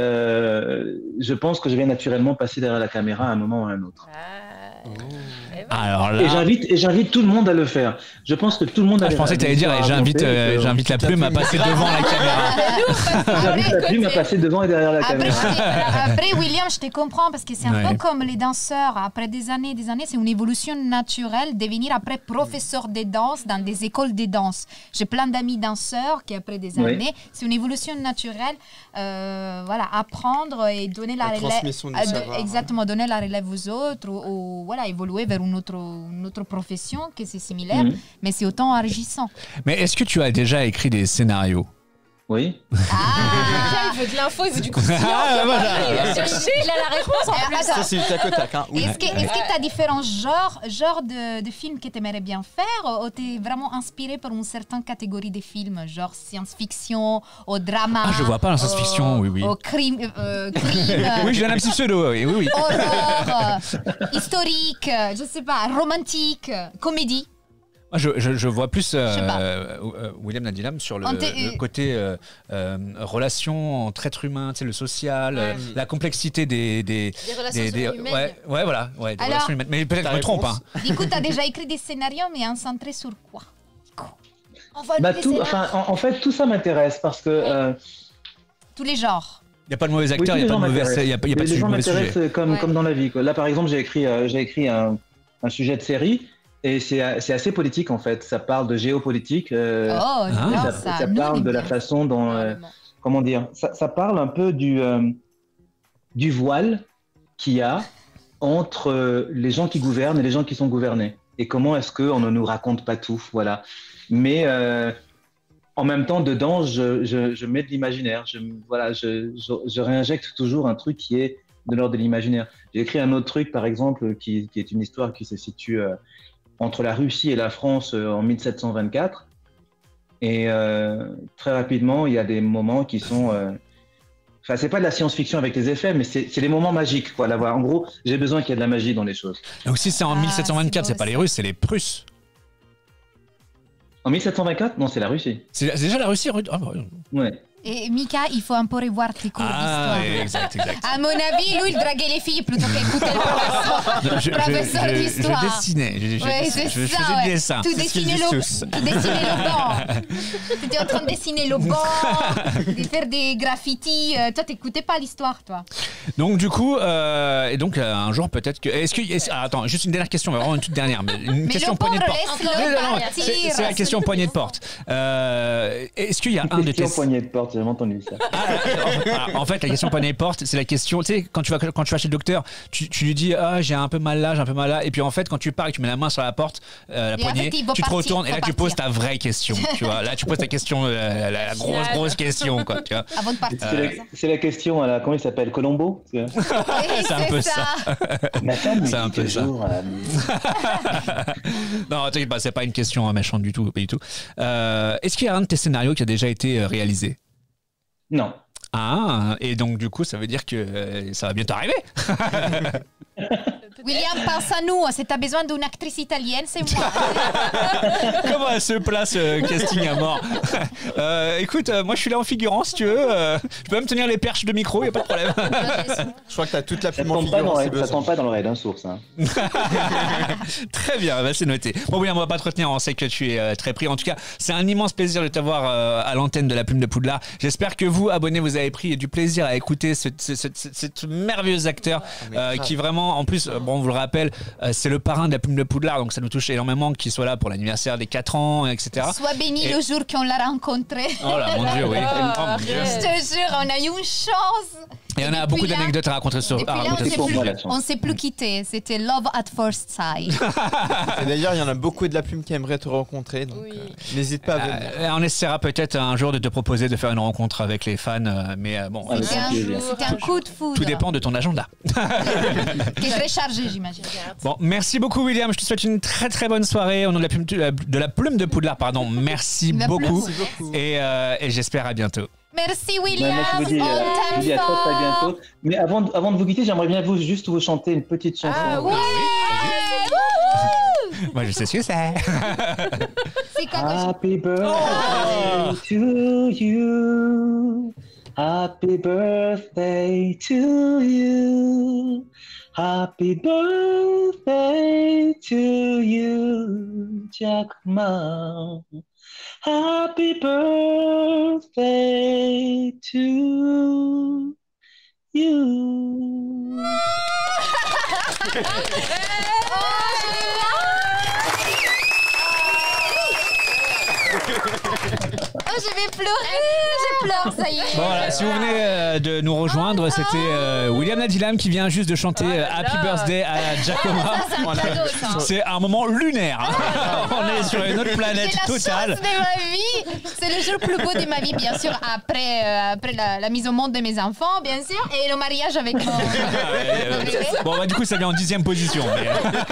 euh, je pense que je vais naturellement passer derrière la caméra à un moment ou à un autre. Ah. Oh. Eh Alors là... Et j'invite, et j'invite tout le monde à le faire. Je pense que tout le monde a ah, je pensais que tu allais dire, et j'invite, euh, j'invite la plume à passer devant la caméra. J'invite la plume à passer devant et derrière la Après, caméra. après, William, je te comprends parce que c'est un Ouais. peu comme les danseurs. Après des années, des années, c'est une évolution naturelle de devenir après professeur de danse dans des écoles de danse. J'ai plein d'amis danseurs qui après des Oui. années, c'est une évolution naturelle. Euh, voilà, apprendre et donner la, La relève. transmission du euh, de- savoir. Exactement, donner la relève aux autres ou, ou, voilà, évoluer vers une autre, une autre profession que c'est similaire, Mhm. mais c'est autant enrichissant. Mais est-ce que tu as déjà écrit des scénarios? Oui. Ah, il veut de l'info, il veut du croustillant. Ah, voilà. Il va chercher. Il a la réponse en plus. Ça, c'est du tac au tac. Hein. Oui. Est-ce que tu as différents genres, genres de, de films que tu aimerais bien faire ou tu es vraiment inspiré par une certaine catégorie de films, genre science-fiction, au drama Ah, je vois pas la science-fiction, au, oui, oui. Au crime, euh, crime Oui, j'ai un petit pseudo, oui, oui. oui. horreur, euh, historique, euh, je sais pas, romantique, euh, comédie. Moi, je, je, je vois plus euh, Je sais pas. euh, William Nadilam sur le, On te- le côté euh, euh, relation entre êtres humains, tu sais, le social, Ouais. euh, la complexité des... Des, Des relations humaines. ouais, ouais, voilà. Ouais, des Alors- relations humaines. Mais peut-être que je Ta me trompe. réponse Hein. Du coup, tu as déjà écrit des scénarios, mais un centré sur quoi? On va Bah, le tout, laisser enfin, là. en, en fait, tout ça m'intéresse parce que euh, Tous les genres. Il n'y a pas de mauvais oui, acteurs, il tous n'y a les pas de gens mauvais, m'intéressent. il y a, il y a pas de les gens mauvais sujet. m'intéressent comme, Ouais. comme dans la vie, quoi. Là, par exemple, j'ai écrit, euh, j'ai écrit un, un sujet de série et c'est c'est assez politique en fait. Ça parle de géopolitique. euh, Oh, Ah. j'adore ça, ça. ça Nous, on parle aime de la bien. façon dont, euh, comment dire, ça, ça parle un peu du, euh, du voile qu'il y a entre euh, les gens qui gouvernent et les gens qui sont gouvernés. Et comment est-ce qu'on ne nous raconte pas tout, voilà. Mais euh, en même temps, dedans, je, je, je mets de l'imaginaire. Je, voilà, je, je, je réinjecte toujours un truc qui est de l'ordre de l'imaginaire. J'ai écrit un autre truc, par exemple, qui, qui est une histoire qui se situe euh, entre la Russie et la France euh, en mille sept cent vingt-quatre. Et euh, très rapidement, il y a des moments qui sont... Euh... Enfin, c'est pas de la science-fiction avec les effets, mais c'est c'est des moments magiques, quoi. Là, voilà. En gros, j'ai besoin qu'il y ait de la magie dans les choses. Donc si c'est en Ah, mille sept cent vingt-quatre, c'est c'est pas beau, les ça. Russes, c'est les Prusses. En mille sept cent vingt-quatre? Non, c'est la Russie. C'est c'est déjà la Russie Ru- ah, bah, Ouais. Et Mika, il faut un peu revoir tes cours Ah, d'histoire. exact, exact. À mon avis, lui, il draguait les filles plutôt qu'écouter le professeur. Je, je, Professeur je- d'histoire. je dessinais, je, je- Ouais, je- c'est je ça, faisais ouais. du dessin. Tu C'est ce qu'ils dessinais disent le, tous. tu dessinais le banc. Tu étais en train de dessiner le banc, de faire des graffitis. Euh, toi, t'écoutais pas l'histoire, toi. Donc du coup, euh, et donc euh, un jour peut-être que... Est-ce que... est-ce- ah, attends, juste une dernière question, vraiment une toute dernière, mais une Mais question le poignée de pauvre, porte. laisse-le Non, non, non, partir. c'est c'est la question poignée de porte. Euh, Est-ce qu'il y a un de tes... Question poignée de porte, j'ai jamais entendu ça. Ah, en fait, la question poignée de porte, c'est la question, tu sais, quand tu vas, quand tu vas chez le docteur, tu, tu lui dis, ah, j'ai un peu mal là, j'ai un peu mal là, et puis en fait, quand tu pars et que tu mets la main sur la porte, euh, la Et en poignée, fait, il va tu te partir, retournes et il là, va tu poses ta partir. vraie question, tu vois. Là, tu poses ta question, euh, la, la grosse, grosse question, quoi, tu vois. Avant de partir. C'est la, c'est la question à la... Comment il s'appelle? Colombo? Oui, c'est un peu ça. Ma femme me C'est un dit peu ça. toujours, euh, Non, t'inquiète pas, c'est pas une question hein, méchante du tout, pas du tout. Euh, Est-ce qu'il y a un de tes scénarios qui a déjà été euh, réalisé? Non. Ah, et donc du coup, ça veut dire que euh, ça va bientôt arriver. William, pense à nous. Si t'as besoin d'une actrice italienne, c'est moi. Comment elle se place euh, casting à mort? Euh, Écoute, euh, moi je suis là en figurant si tu veux. euh, je peux même tenir les perches de micro, y a pas de problème. Je crois que t'as toute la Ça plume en tombe pas figurant, dans c'est l'oreille- ça besoin. tombe pas dans l'oreille d'un source. Hein. Très bien, bah, c'est noté. Bon, William, on va pas te retenir, on sait que tu es euh, très pris. En tout cas, c'est un immense plaisir de t'avoir euh, à l'antenne de la Plume de Poudlard. J'espère que vous, abonnés, vous avez pris du plaisir à écouter ce, ce, ce, ce- cet merveilleux acteur mais euh, grave. qui vraiment, en plus, euh, bon, on vous le rappelle, euh, c'est le parrain de la Plume de Poudlard, donc ça nous touche énormément qu'il soit là pour l'anniversaire des quatre ans, et cetera. Sois béni Et- le jour qu'on l'a rencontré. Oh là, mon Dieu, oui. Ah, Oh, mon Dieu. Je te jure, on a eu une chance. Et on a depuis beaucoup là- d'anecdotes à raconter sur, Depuis à là, on raconter s'est sur ce pour moi, sujet. la chance. On s'est plus quitté. C'était love at first sight. Et d'ailleurs, il y en a beaucoup de la plume qui aimeraient te rencontrer, donc Oui. euh, n'hésite pas à venir. Euh, on essaiera peut-être un jour de te proposer de faire une rencontre avec les fans, euh, mais euh, bon, Avec C'était un, plaisir. c'était un coup de foudre. tout dépend de ton agenda. Qui est très chargé, j'imagine. Bon, merci beaucoup William, je te souhaite une très très bonne soirée au nom de la plume de la, de la plume de Poudlard, pardon. Merci La beaucoup. plume. Merci beaucoup. Et, euh, et j'espère à bientôt. Merci Ouais, William. moi, je vous dis, euh, On je vous dis à t'aime très très fort. bientôt. Mais avant, de- avant de vous quitter, j'aimerais bien vous juste vous chanter une petite chanson. Ah ouais. Moi je sais ce que c'est. C'est quoi que je- Happy birthday to you. Happy birthday to you. Happy birthday to you, Jack Ma. Happy birthday to you. Oh, je vais pleurer, je pleure, ça y est. Bon, voilà, si vous venez euh, de nous rejoindre, c'était euh, William Nadilam qui vient juste de chanter euh, Happy Birthday à Giacomo. C'est un moment lunaire. On est sur une autre planète C'est la totale. chance de ma vie. C'est le jour plus beau de ma vie, bien sûr, après, euh, après la, la mise au monde de mes enfants, bien sûr, et le mariage avec mon... Bon, bah, du coup, ça vient en dixième position. Mais...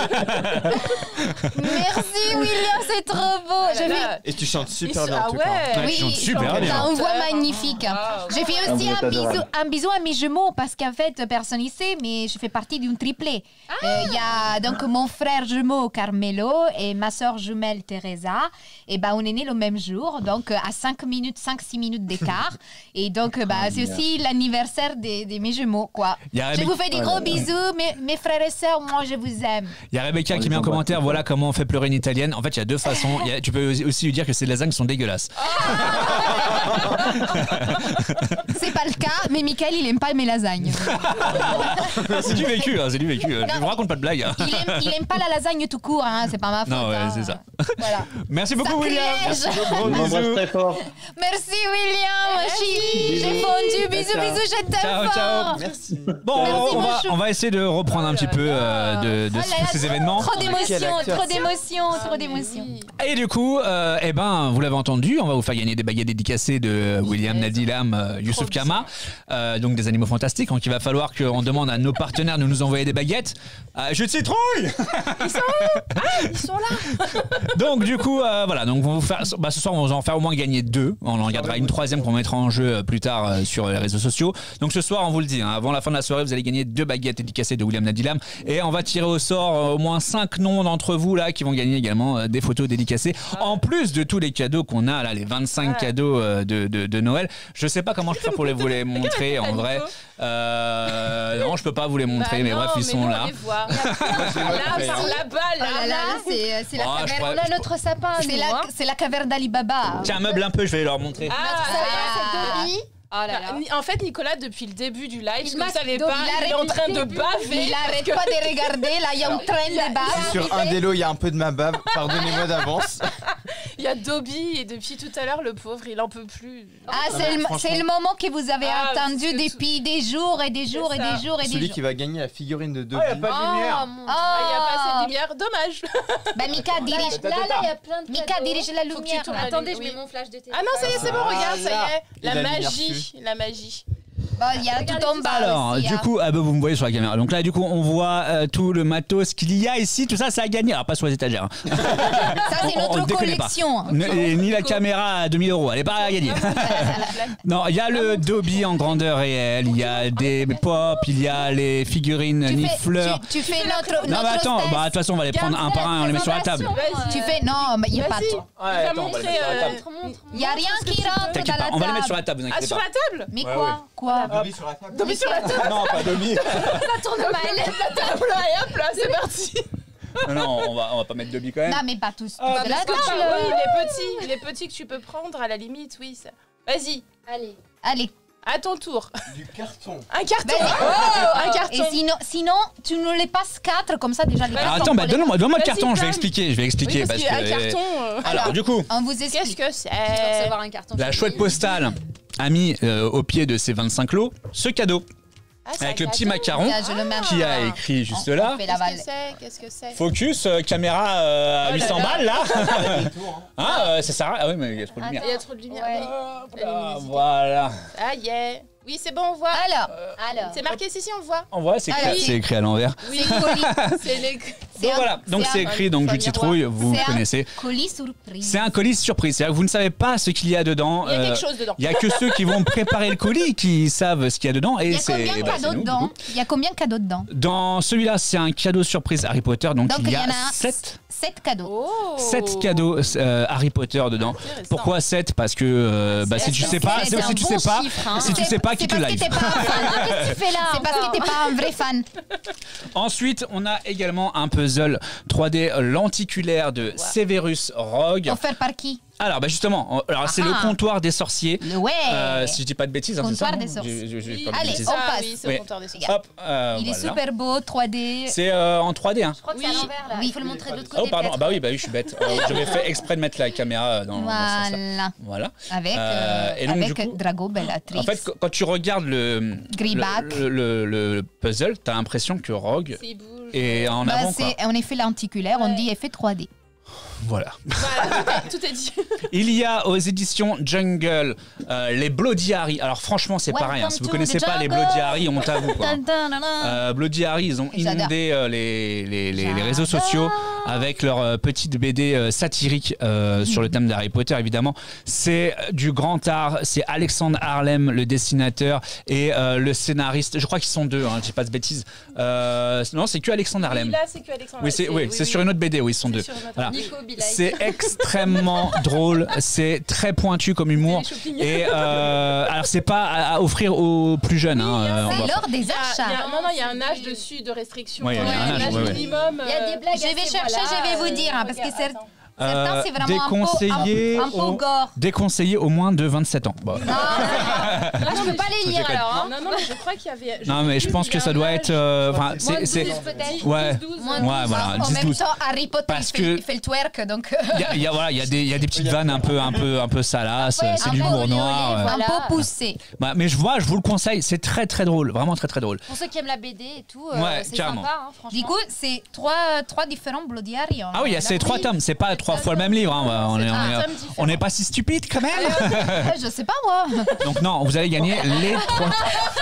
Merci, William, c'est trop beau. Ah là Je vais... là. Et tu chantes super Il- bien en ah tout ouais. cas. Ouais, tu chantes super chante bien. T'as une voix Ah, magnifique. ah, J'ai fait Ah, aussi vous êtes un bisou, adorable. un bisou à mes jumeaux parce qu'en fait, personne ne sait, mais je fais partie d'une triplée. Euh, Il y a donc mon frère jumeau Carmelo et ma soeur jumelle Teresa. Et ben, on est nés le même jour, donc à cinq minutes, cinq six minutes d'écart. Et donc, bah, c'est aussi l'anniversaire de, de mes jumeaux, quoi. Il y a Je Rebecca- vous fais des gros bisous, mes, mes frères et sœurs, moi je vous aime. Il y a Rebecca On qui les met en embrasse commentaire tous. voilà comment on fait pleurer une italienne. En fait, il y a deux façons. Il y a- tu peux aussi lui dire que ces lasagnes sont dégueulasses. C'est pas le cas, mais Michael, il aime pas mes lasagnes. C'est du vécu, hein, c'est du vécu. Je vous raconte pas de blague. hein. Il aime, il aime pas la lasagne tout court, hein, c'est pas ma faute. Non, ouais, hein. c'est ça. Voilà. Merci beaucoup, Sacrilège. William. Gros Je m'embrasse bisous. très fort. Merci William, Chi. J'ai fondu, bisous, Ciao. bisous, je t'aime Ciao, fort. ciao. Merci. Bon, Merci, on, mon va, chou. on va essayer de reprendre un petit peu euh, de, de Oh là tous là, ces événements. Trop d'émotions, Quel acteur. trop d'émotions, trop d'émotions. Et du coup, euh, eh ben, vous l'avez entendu, on va vous faire gagner des baguettes dédicacées de William Nadilam, euh, Youssouf Kama, euh, donc des animaux fantastiques. Donc il va falloir qu'on demande à nos partenaires de nous envoyer des baguettes. Euh, jus de citrouille. Ils sont là. Donc du coup, euh, voilà. Donc on va vous faire, bah, ce soir, on va en faire au moins gagner deux. On en gardera une troisième qu'on mettra en jeu euh, plus tard euh, sur les réseaux sociaux. Donc ce soir, on vous le dit, hein, avant la fin de la soirée, vous allez gagner deux baguettes dédicacées de William Nadilam, et on va tirer au sort euh, au moins cinq noms d'entre vous là qui vont gagner également euh, des photos dédicacées. En plus de tous les cadeaux qu'on a là, les vingt-cinq Ouais. cadeaux euh, de, de, de Noël. Je sais pas comment je peux faire pour les vous les montrer en vrai. Nico Euh, non, je peux pas vous les montrer, Bah mais non, bref, ils mais sont nous, là. on les voit. C'est moi Là, qui fais, par hein. là-bas, Oh là, là là, là. c'est c'est la Oh, je caverne. pourrais- On a notre sapin. C'est nous, la, hein. c'est la caverne d'Alibaba. Tiens, meuble un peu, je vais leur montrer. Ah, Ça, c'est Dobby. Oh là là. Ni- En fait, Nicolas, depuis le début du live, Il ce que vous m'a- savez donc, pas, il il est arrête en train de depuis le baver. Il arrête pas de regarder, là, il y a un train de base. Sur un des lots, il y a un peu de ma bave. Pardonnez-moi d'avance. Il y a Dobby et depuis tout à l'heure, le pauvre, il en peut plus. Ah, c'est le, c'est le moment que vous avez Ah, attendu parce que depuis des jours et des jours et ça. des jours et des Celui jours. qui va gagner la figurine de Dobby. Ah, y a pas de lumière. Oh mon Dieu. Ah, il n'y a pas Oh. assez de lumière, dommage. Bah, Mika dirige. Là, là, il y a plein de Mika cadeaux. dirige la Faut que tu lumière. tournes. Attendez, je Oui. mets mon flash de télé. Ah non, ça y est, c'est bon, Ah, regarde, ça y là. est. Et La la lumière magie, dessus. la magie. Bon, il y a tout en bas Alors, aussi, du hein. coup, ah bah, vous me voyez sur la caméra. Donc là, du coup, on voit euh, tout le matos qu'il y a ici. Tout ça, ça a gagné. Alors, pas sur les étagères. hein. Ça, c'est On- on notre déconne pas. collection. Ne- et ni la caméra à deux mille euros. Elle est pas à gagner. Non, il y a le Dobby en grandeur réelle. Il y a des pop. Il y a les figurines Tu ni fais, fleurs. tu, tu fais notre, Non, notre mais attends. hostess. Bah, de toute façon, on va les prendre un par un. On les met sur la table. Vas-y. Tu fais... Non, mais il n'y a pas... Vas-y. de- Il va montrer. euh, Montre, montre. Il n'y a rien qui rentre T'inquiète dans pas. la On va les mettre sur table. la table. Vous Ah, inquiétez sur pas. la table Mais Ouais, quoi Quoi Dobby sur la table. Dobby sur la table. Non, pas Dobby. Ça tourne mal. La table, et hop là, c'est parti. Non, non, on va, on va pas mettre Dobby quand même. Non, mais pas tous. Ah, de la Parce que tu- table. oui, les petits, les petits que tu peux prendre à la limite, oui. ça- Vas-y, Allez. Allez. à ton tour. Du carton. Un carton. Vas-y. Oh, un Et carton. sinon, sinon, tu nous les passes quatre, comme ça déjà les Alors, cartons, attends, on bah, peut les- donne-moi donne-moi le Vas-y, carton. Je vais donne. expliquer. Je vais expliquer Oui, parce parce qu'un que. carton. euh, Alors, du coup. On vous Qu'est-ce explique. que Tu veux c'est recevoir un carton La chez chouette lui. postale a mis euh, au pied de ces vingt-cinq lots ce cadeau Ah, c'est avec un le petit cadeau. macaron Tiens, je le mets qui a en- écrit juste on- là. on fait la Qu'est-ce valle. que c'est Qu'est-ce que c'est Focus, euh, caméra euh, à Oh là huit cents là. balles là. Hein, euh, c'est ça. Ah oui, mais il y a trop de Ah, lumière. il y a trop de lumière. Ouais. Hop Elle est là, musicale. voilà. Ah, yeah. Oui, c'est bon, on voit. Alors, Alors. C'est marqué ici, si on le voit. On voit, c'est Alors, écrit, c'est écrit à l'envers. Oui, c'est les. Donc un- voilà, donc c'est c'est un- écrit, donc c'est un Jules miroir. Citrouille, vous C'est un- connaissez. colis surprise. C'est un colis surprise, c'est-à-dire que vous ne savez pas ce qu'il y a dedans. Il y a euh, quelque chose dedans. Il y a que ceux qui vont préparer le colis qui savent ce qu'il y a dedans. Et Il y a c'est combien de bah, c'est cadeaux nous, du dedans coup. Il y a combien de cadeaux dedans Dans celui-là, c'est un cadeau surprise Harry Potter, donc, Donc il y a en a sept. sept cadeaux. Oh. sept cadeaux euh, Harry Potter dedans. Intéressant. Pourquoi sept? Parce que euh, bah, si tu sais pas, c'est si un tu bon sais pas, chiffre, hein. si tu sais pas, qui te C'est parce live. que t'es pas un fan. Qu'est-ce que tu fais là C'est parce que t'es pas un vrai fan. Ensuite, on a également un puzzle trois D lenticulaire de Severus Rogue. Offert par qui Alors, bah justement, alors c'est Ah. le comptoir des sorciers. Le ouais. Euh, si je dis pas de bêtises, hein, c'est ça, Comptoir non des sorciers. Je- je- je dis Oui, pas de Allez, bêtises. on ça, passe. oui, c'est Oui. au comptoir des sorciers. Hop, euh, Il est voilà. super beau, trois D. C'est euh, en trois D. Hein. Je crois que Oui. c'est à l'envers là. Oui. Il faut le montrer de l'autre côté. Oh pardon, ah peut-être. bah oui, bah oui, je suis bête. Euh, J'avais fait exprès de mettre la caméra euh, dans, dans ce sens-là. Voilà. Voilà. Avec, Euh, euh, et donc, avec du coup, Drago Bellatrix. En fait, qu- quand tu regardes le, Greyback. le, le, le- le puzzle, t'as l'impression que Rogue Il bouge. est en Bah, avant. Quoi. c'est en effet lenticulaire, on Ouais. dit effet trois D. Voilà. Voilà, tout est- tout est dit. Il y a aux éditions Jungle euh, les Bloody Harry. Alors franchement, c'est Welcome pareil. Hein. Si vous to connaissez the pas les jungle. Bloody Harry, on t'avoue quoi. Dun, dun, dun, dun. Euh, Bloody Harry, ils ont J'adore. inondé euh, les, les, les, les réseaux J'adore. sociaux avec leur euh, petite B D euh, satirique euh, sur le thème d'Harry Potter, évidemment. C'est du grand art. C'est Alexandre Harlem, le dessinateur, et euh, le scénariste. Je crois qu'ils sont deux, hein, je dis pas de bêtises. Euh, non, c'est que Alexandre Harlem. Oui, là, c'est que Alexandre. Oui, c'est oui, c'est sur une autre B D où ils sont C'est deux. sur une autre. Voilà. Nico Bilay. C'est extrêmement drôle, c'est très pointu comme humour. Les shopping. Et euh, alors, c'est pas à, à offrir aux plus jeunes. Hein, euh, on C'est va- l'heure des Il y a- il y a- achats. non, non, il y a un âge dessus de restriction. Ouais, il y a un un âge, âge ouais, ouais. minimum. Il y a des euh, blagues. Je vais assez, chercher, voilà, je vais vous dire, hein, parce que regarde, c'est- attends. certains, c'est vraiment un peu, déconseillé un, un peu aux- gore. déconseillé au moins de vingt-sept ans. Bon. Ah, je peux pas les lire déconne. alors. Non, non, mais je crois qu'il y avait. Non, mais je pense il y a que ça un doit âge- être. euh, Enfin, Moins c'est. de c'est- douze peut-être. Ouais. dix, douze, Moins Ouais, de voilà. En dix même douze. temps, Harry Potter, il Parce fait, que- il fait le twerk, donc euh, Il y a, il y a- voilà, il y a des, il y a des petites vannes un peu, un peu, un peu salaces. Ouais, c'est un de peu l'humour olé olé, noir. euh. voilà. un peu poussé. Bah, mais je vois, je vous le conseille. C'est très, très drôle. Vraiment très, très drôle. Pour ceux qui aiment la B D et tout, euh, Ouais, c'est carrément. sympa, hein, franchement. Du coup, c'est trois, trois différents Bloody Harry. hein. Ah oui, il y a ces trois tomes. C'est pas trois fois le même livre. hein. On est- on est- un tome différent. on n'est pas si stupide quand même. Je sais pas moi. Donc non, vous allez gagner les trois.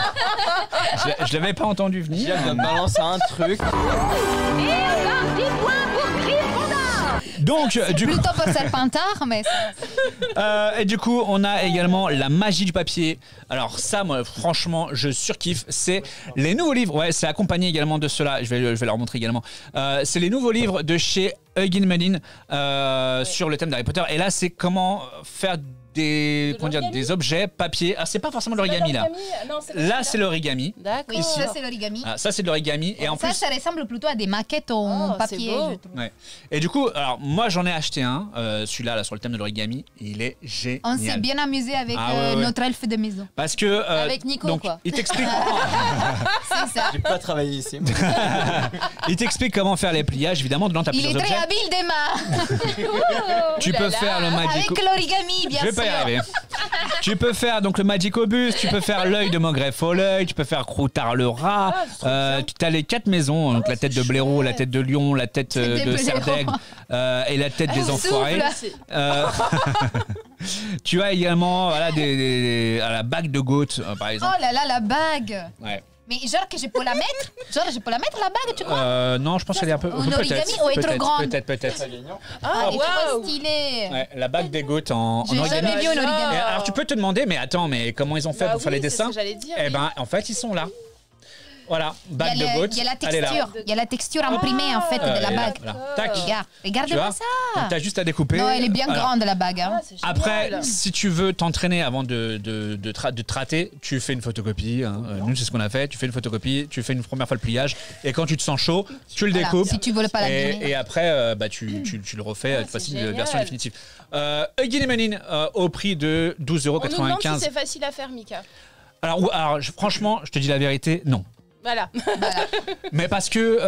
Je, je l'avais pas entendu venir. Gilles me balance un truc. Donc du coup, Plutôt pour Serpentard, mais c'est- euh, et du coup, on a également la magie du papier. Alors ça, moi, franchement, je surkiffe. C'est les nouveaux livres. Ouais, c'est accompagné également de ceux-là. Je vais, je vais leur montrer également. Euh, c'est les nouveaux livres de chez Eugen Medin euh, sur le thème d'Harry Potter. Et là, c'est comment faire des, De comment dire, l'origami des objets papier. Ah, c'est pas forcément de l'origami là. Non, c'est pas Là, celui-là. c'est l'origami. D'accord. oui, ça c'est l'origami. Ah, ça, c'est de l'origami. Et en Ça, plus, ça ressemble plutôt à des maquettes en Oh, c'est papier. beau. je trouve. ouais. Et du coup, alors moi, j'en ai acheté un. euh, celui-là, là, sur le thème de l'origami. Il est génial. On s'est bien amusé avec Ah, ouais, euh, ouais. notre elfe de maison. Parce que euh, Avec Nico, donc, quoi. il t'explique C'est ça. J'ai pas travaillé ici. moi. il t'explique comment faire les pliages. Évidemment, dedans, t'as Il est plusieurs très objets. habile des mains. Tu peux faire le magic. Avec l'origami, bien Je vais sûr. pas y arriver. Tu peux faire donc le Magicobus, tu peux faire l'œil de Maugref au l'œil, tu peux faire Croutard le rat. Ah, c'est trop Euh, bien. tu as les quatre maisons, donc la tête de blaireau, la tête de lion, la tête euh, Tête de de blaireau. Serdaigle euh, et la tête des Elle enfoirés. souffle. Euh, tu as également voilà, des, des- à la bague de Goth, euh, par exemple. Oh là là, la bague. Ouais. Mais genre que je peux la mettre Genre je peux la mettre la bague, tu crois Euh, non, je pense qu'elle est un peu. Une peut-être, origami ou est trop peut-être, grande Peut-être, peut-être. Ah, elle est waouh. trop stylée. Ouais, la bague des Goths en, en J'ai origami. jamais vu une origami. Et alors tu peux te demander, mais attends, mais comment ils ont fait Bah pour faire oui, les c'est ce dessins que j'allais dire, Eh oui. ben, en fait, ils sont là. Voilà, bague Il y a de le- Goths. il y a la elle est là. texture, il y a la texture imprimée en fait Euh, de la et là, bague. voilà. Tac. Regarde, Tu regardez-moi vois ça. Donc, t'as juste à découper. Non, elle est bien Voilà. grande la bague. hein. Ah, c'est génial. Après, si tu veux t'entraîner avant de, de, de, tra- de te rater, tu fais une photocopie. hein. Euh, Nous, c'est ce qu'on a fait. Tu fais une photocopie, tu fais une première fois le pliage. Et quand tu te sens chaud, tu le Voilà, découpes. si tu veux pas la et, griller. et après, euh, bah, tu, tu, tu le refais. Ah, cette fois-ci, c'est une version génial. définitive. Euh, Eugen et Ménine, euh, au prix de douze euros On nous demande si quatre-vingt-quinze. c'est facile à faire, Mika. Alors, ou- alors je- franchement, je te dis la vérité, non. Voilà. Voilà. Mais parce que,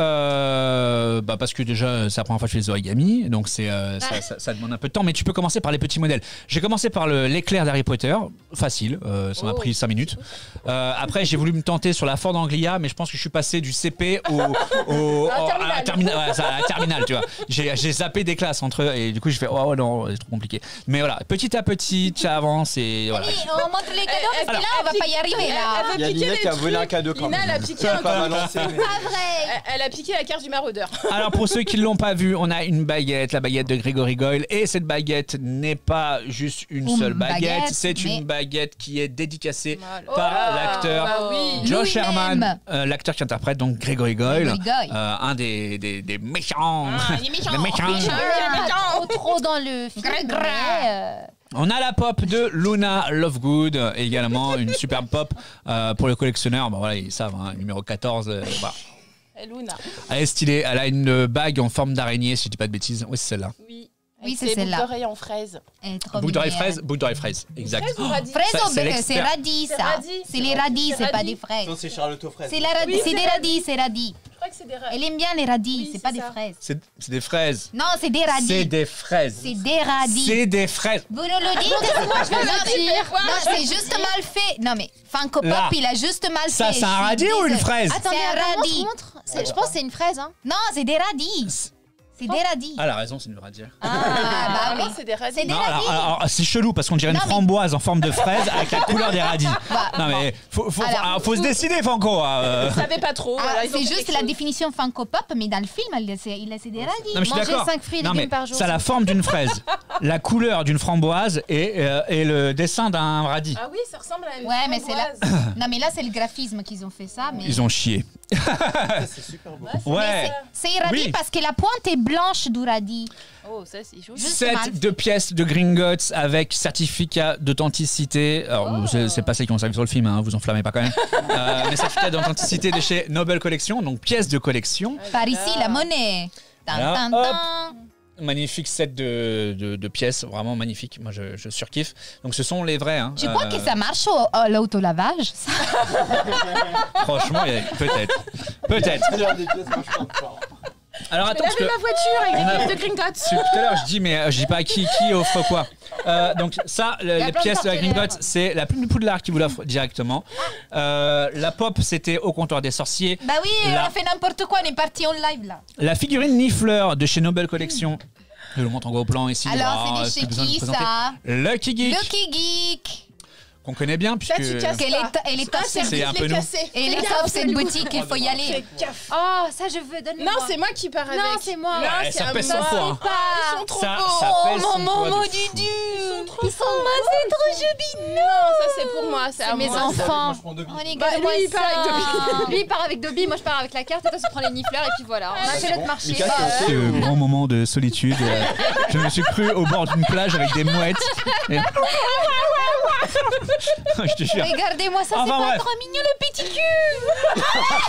euh, bah parce que déjà, c'est la première fois que je fais des origami, donc c'est, euh, ça, ça, ça demande un peu de temps. Mais tu peux commencer par les petits modèles. J'ai commencé par le, l'éclair d'Harry Potter, facile, euh, ça m'a Oh, pris cinq minutes. Euh, après, j'ai voulu me tenter sur la Ford Anglia, mais je pense que je suis passé du C P au, au, À un au- terminal. à un terminal, ouais, ça, à un terminal, tu vois. J'ai, j'ai zappé des classes entre eux et du coup, je fais oh non, c'est trop compliqué. Mais voilà, petit à petit, tu avances et voilà. Allez, on montre les cadeaux parce que Alors, là, on va pas y arriver là. Elle Il y a veut piquer Lina des qui a volé trucs. un cadeau quand Lina, même. elle a piqué Ça un va pas cadeau. balancer, mais- Pas vrai. Elle- Elle a piqué la carte du maraudeur. Alors pour ceux qui ne l'ont pas vu, on a une baguette, la baguette de Grégory Goyle. Et cette baguette n'est pas juste une Une seule baguette, baguette, c'est mais- une baguette qui est dédicacée Voilà. par Oh, l'acteur bah oui. Josh Lui-même. Herman, euh, l'acteur qui interprète donc Grégory Goyle, Grégory Goyle. euh, un des, des, des méchants. Ah, il est méchant. Des méchants. Ah, trop, trop dans le film. Gré, gré. mais, euh, On a la pop de Luna Lovegood, euh, également une superbe pop euh, pour le collectionneur. Bon, voilà, ils savent, hein, numéro quatorze. euh, bah. Et Luna. Elle est stylée, elle a une bague en forme d'araignée, si je dis pas de bêtises. Oui, c'est celle-là. Oui. Oui, Avec c'est ses celle-là. boucles d'oreilles en fraise. Elle est trop Boucle d'oreille mignonne. fraise, boucle d'oreille fraise, exact. Fraise ou radis Fraise Ça, au c'est bec, l'expert. c'est radis C'est ça. radis. C'est les radis, C'est c'est pas radis. des fraises. Non, c'est Charlotte aux fraises. C'est la radis, Oui, c'est c'est des vrai. radis, c'est radis. Je crois que c'est des radis. Elle aime bien les radis, Oui, c'est c'est pas des ça. fraises. C'est c'est des fraises. Non, c'est des C'est radis. des fraises. C'est des radis. C'est des fraises. Vous nous le dites? Moi, je vais le dire. Non, c'est juste mal fait. Non, mais Funko Pop, Là. il a juste mal Ça, fait. c'est un Je suis radis ou une désolée. fraise Attendez, C'est un attends, radis. montre, montre. C'est- Je pense que c'est une fraise. Hein. Non, c'est des radis. C'est des radis. Ah, elle a raison, c'est une radis. Ah, bah Non, oui. c'est des radis. C'est des Non, radis. alors, alors, alors, c'est chelou parce qu'on dirait une Non, mais- framboise en forme de fraise avec la couleur des radis. Bah, Non mais faut, faut, Alors, faut, faut se décider, Franco. hein, euh. Je savais pas trop. Ah, voilà, ils ont c'est fait juste quelque la chose. définition Funko Pop, mais dans le film, il c'est il c'est des radis. Non mais je suis Manger d'accord. cinq fruits et Non, légumes mais par jour, ça a la c'est- forme d'une fraise, la couleur d'une framboise et, euh, et le dessin d'un radis. Ah oui, ça ressemble à une Ouais, mais c'est là. framboise. Non, mais là, c'est le graphisme qu'ils ont fait ça. Mais... Ils ont chié. C'est super beau. Ouais. C'est radis Oui. parce que la pointe est blanche du radis. Oh, ça c'est joli. Juste mal Set fait. de pièces de Gringotts avec certificat d'authenticité. Alors, c'est- c'est pas ça qui ont servi sur le film, hein, vous enflammez pas quand même. Euh, mais certificat d'authenticité de chez Noble Collection, donc pièces de collection. Par ici, la monnaie. Tan, Voilà, tan, hop. tan. Magnifique set de, de, de pièces, vraiment magnifique. Moi, je, je surkiffe. Donc, ce sont les vrais. Hein. Tu crois Euh, que ça marche au, à l'autolavage ça Franchement, il y a- peut-être. Peut-être. Regarde, des pièces, moi, je pense pas. Alors, attends, parce que. Laver ma voiture avec On a- des pièces de Gringotts. Depuis tout à l'heure, je dis, mais euh, je dis pas qui, qui offre quoi. Euh, donc, ça, le- y a les plein de pièces de la partenaires. Gringotts, c'est la plume de Poudlard qui vous l'offre directement. Euh, la pop, c'était au comptoir des sorciers. Bah oui, Là. on a fait n'importe quoi, on est parti en live là. La figurine Nifleur de chez Noble Collection. Je le montre en gros plan ici. Alors, Ah, c'est est-ce des que besoin de chez qui présenter ça Lucky Geek, Lucky Geek. qu'on connaît bien, puisque. Ça, tu casses Elle pas. est, elle est top C'est C'est un un peu peu nous. cassé. Et elle est Fais top gaffe, cette c'est boutique, il faut y aller. Fais gaffe. Oh, ça je veux, donne-le-moi. Non, c'est moi qui pars avec. Non, c'est moi. Non, Ouais, c'est ça à pèse moi. cent fois, hein. Ah, ils sont trop Ça- beaux. ça Oh, pèse son mon poids de maman fou. du Dieu. Ils sont trop Ils sont massés, c'est trop jolis. Non, ça c'est pour moi, c'est à C'est mes moi. enfants. Moi, je prends deux billes. On est Bah, gars, lui, il part avec Lui il part avec Dobby, moi je pars avec la carte et toi tu prends les nifleurs et puis voilà. On a fait notre marché. Mika, c'est ok Ce ou- grand moment de solitude. euh, je me suis cru au bord d'une plage avec des mouettes. Et- je te jure. Regardez-moi ça, c'est Enfin, pas bref. trop mignon le petit cul.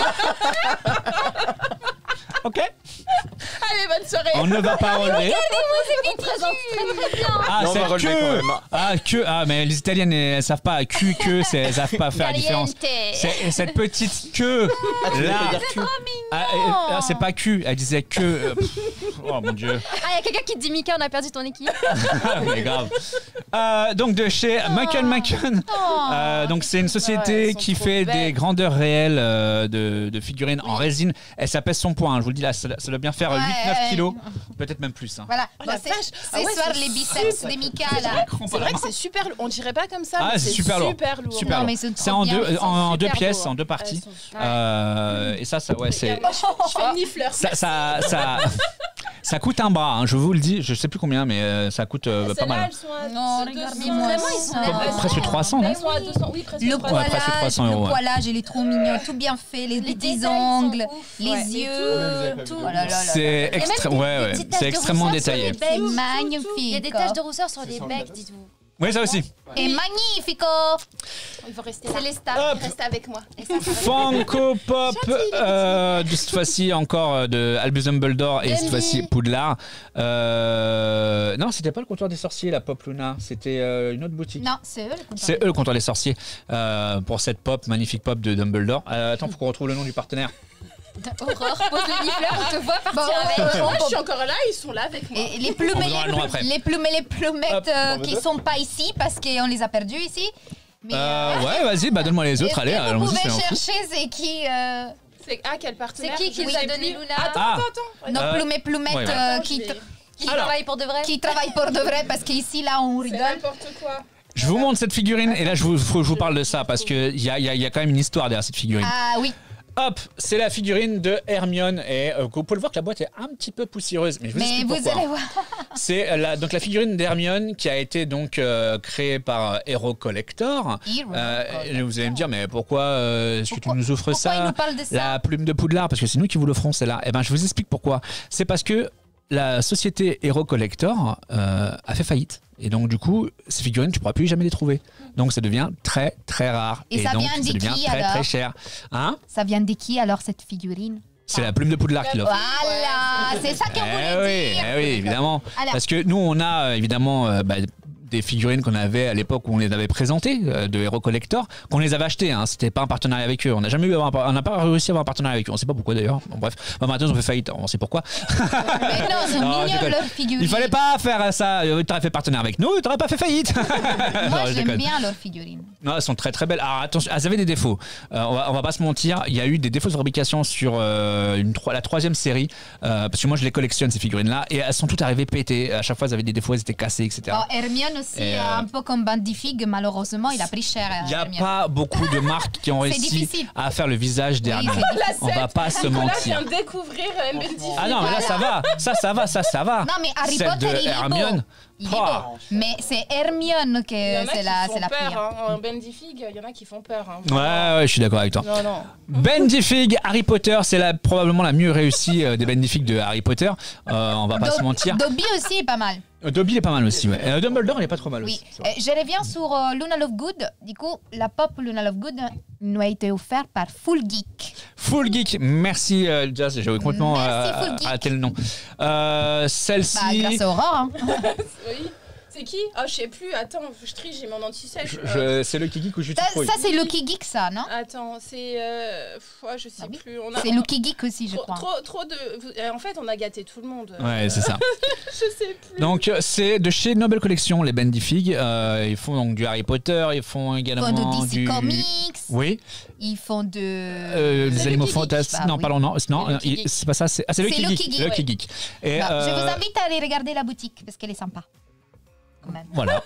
Ok. Allez, bonne soirée. On ne va pas relever. On présente très très bien. Ah, Non, on va c'est relever quand que. même. Ah, que. Ah, mais les Italiennes, elles, elles savent pas. Q, que, c'est- elles savent pas faire la différence. Caliente. C'est- et cette petite queue là. Ah, et- ah, c'est pas Q, elle disait que. euh, pff, oh mon dieu. Ah, il y a quelqu'un qui te dit Mika, on a perdu ton équipe. Ah, mais grave. Euh, donc de chez Macken Macken. Euh, donc c'est une société Ouais, elles sont qui trop fait belles. des grandeurs réelles euh, de, de figurines en résine. Elle s'appelle son point. hein, je vous le dis là, ça, ça doit bien faire Ouais, huit neuf ouais. kilos, peut-être même plus. hein. Voilà, Oh, bon, la c'est vache. ce Ah ouais, soir c'est les biceps de Mika là. C'est vrai que c'est super. On dirait pas comme ça. Ah, mais c'est super lourd. Super lourd. Super Non, lourd. mais ils sont C'est trop en bien, deux, ils sont en deux super pièces, beaux, en deux Elles parties. sont- Euh, et ça, ça, ouais, c'est. Moi, je, je fais une nifleur. Ça, ça, ça, ça coûte un bras, hein, je vous le dis, je sais plus combien, mais euh, ça coûte euh, pas Celles-là, mal. elles sont à Non, deux cents. regardez-moi Vraiment, ils sont ça. Elles Presque trois cents, non Elles sont à deux cents. Oui, presque Le trois cents. Ouais, presque poilage, trois cents euros, le ouais. poilage, il est trop mignon, tout bien fait, les, petits détails sont ongles, ouf, les ouais. yeux, tout. Oh là là là là. C'est extré- des- ouais, des ouais, petites taches c'est de extrêmement rousseur sur détaillé. les C'est becs. magnifique. Il y a des taches de rousseur sur les sur becs, le- dites-vous. Oui, ça aussi. Et magnifico. Il faut rester C'est là. les stars. Hop. Il reste avec moi. Et ça, ça va. Funko Pop, euh, de cette fois-ci encore euh, de Albus Dumbledore et cette Demi. fois-ci Poudlard. Euh, non, c'était pas le comptoir des sorciers, la Pop Luna, c'était euh, une autre boutique. Non, c'est eux le comptoir. C'est eux le comptoir des sorciers euh, pour cette pop, magnifique pop de Dumbledore. Euh, attends, faut qu'on retrouve le nom du partenaire. Aurore, pose le nifleur, on te voit partir Bon, avec. euh, Moi, je suis encore là, ils sont là avec moi. Et les On plumes, vous donnera le nom après. les plumes et les plumettes Hop, euh, on veut qui deux. sont pas ici parce qu'on les a perdus ici. Mais Euh, ouais, vas-y, bah donne-moi les autres, est-ce allez, que allons-y, vous c'est pouvez un fou. chercher c'est qui euh, C'est ah, quel C'est partenaire qui qui Je nous a sais donné plus. Luna Attends, Ah. attends, attends. nos Euh, plumes et plumettes ouais, ouais. euh, Attends, qui, je vais- tra- Qui Alors. travaille pour de vrai. qui travaillent pour de vrai parce qu'ici là on C'est rigole. n'importe quoi. Je vous montre cette figurine et là je vous, faut que je vous parle de ça parce qu'il y a, y, a, y a quand même une histoire derrière cette figurine. Ah oui. Hop, c'est la figurine de Hermione et euh, vous pouvez le voir que la boîte est un petit peu poussiéreuse, mais je vous Mais explique vous pourquoi. allez voir. C'est la, donc la figurine d'Hermione qui a été donc euh, créée par euh, Hero Collector. Hero Euh, Collector. et vous allez me dire mais pourquoi euh, est-ce que tu Pourquoi- nous offres Pourquoi ça ils nous parlent de ça? La plume de Poudlard, parce que c'est nous qui vous l'offrons celle-là. Eh ben, je vous explique pourquoi. C'est parce que la société Hero Collector euh, a fait faillite. Et donc, du coup, ces figurines, tu ne pourras plus jamais les trouver. Donc, ça devient très, très rare. Et ça donc, vient de ça devient qui, très, alors très cher. Hein Ça vient de qui alors cette figurine? C'est la plume de Poudlard qui l'offre. Voilà, c'est ça qu'on Eh voulait oui, dire. eh oui, évidemment. Alors. Parce que nous, on a euh, évidemment euh, bah, des figurines qu'on avait à l'époque où on les avait présentées euh, de Hero Collector, qu'on les avait achetées. Hein. C'était pas un partenariat avec eux. On n'a jamais eu, un par- on n'a pas réussi à avoir un partenariat avec eux. On sait pas pourquoi d'ailleurs. Bon, bref, bah, maintenant ils ont fait faillite. On sait pourquoi. Mais non, c'est Non, je mignon déconne. leur figurine. Il fallait pas faire ça. Tu aurais fait partenaire avec nous, tu n'aurais pas fait faillite. Moi Non, je j'aime déconne. bien leur figurine. Non, elles sont très très belles. Alors attention, elles avaient des défauts. Euh, on, va, on va pas se mentir, il y a eu des défauts de fabrication sur euh, une, tro- la troisième série. euh, parce que moi je les collectionne ces figurines-là. Et elles sont toutes arrivées pétées. À chaque fois, elles avaient des défauts, elles étaient cassées, et cetera. Oh, Hermione aussi, Et, euh, un peu comme Bandifig, malheureusement, il a pris cher. Il n'y a Hermione. pas beaucoup de marques qui ont C'est réussi difficile. à faire le visage d'Hermione. Oui, c'est On va pas se Nicolas mentir. vient de découvrir euh, Bendy. Ah non, mais là ça va, ça ça va, ça ça va. Non, mais Harry Celle Potter, de il est Hermione. beau. Il est Pouah. beau. Mais c'est Hermione que Il y en a c'est qui la, font c'est la peur. pire. Hein. En Bendy Fig, il y en a qui font peur. Hein. Ouais, ouais, je suis d'accord avec toi. Non, non. Bendy Fig, Harry Potter, c'est la, probablement la mieux réussie euh, des Bendy Fig de Harry Potter. Euh, on va pas Do- se mentir. Dobby aussi est pas mal. Euh, Dobby est pas mal aussi, ouais. Euh, Dumbledore, il est pas trop mal Oui. aussi. c'est vrai. Euh, je reviens sur euh, Luna Lovegood. Du coup, la pop Luna Lovegood nous a été offerte par Full Geek. Full Geek, merci euh, Jazz, j'ai complètement Merci, euh, Full Geek. raté le nom. Euh, Bah, Celle-ci. grâce à Aurore. Hein. Oui. C'est qui Ah, je sais plus. Attends, je triche, j'ai mon anti-sèche. je- je- c'est le Kiki que je Ça, ça, c'est Lucky Geek, ça, non? Attends, c'est. Euh... pff, ouais, je sais Ah oui. plus. On a... C'est Lucky Geek aussi, je trop, crois. trop, trop de. vous- euh, En fait, on a gâté tout le monde. Ouais, c'est ça. Je sais plus. Donc euh, c'est de chez Noble Collection, les Bendy Fig. Euh, ils font donc du Harry Potter, ils font Ils également font de D C du. Comics. Oui. Ils font de. Euh, les C'est animaux Lucky Geek. fantastiques. Bah non, oui. pardon, non, non, C'est Lucky il- Geek. c'est pas ça. C'est ah, c'est C'est Lucky Lucky Geek. Geek, Lucky ouais. Geek. Et, Bah, Je euh, vous invite à aller regarder la boutique parce qu'elle est sympa. Quand même. Voilà.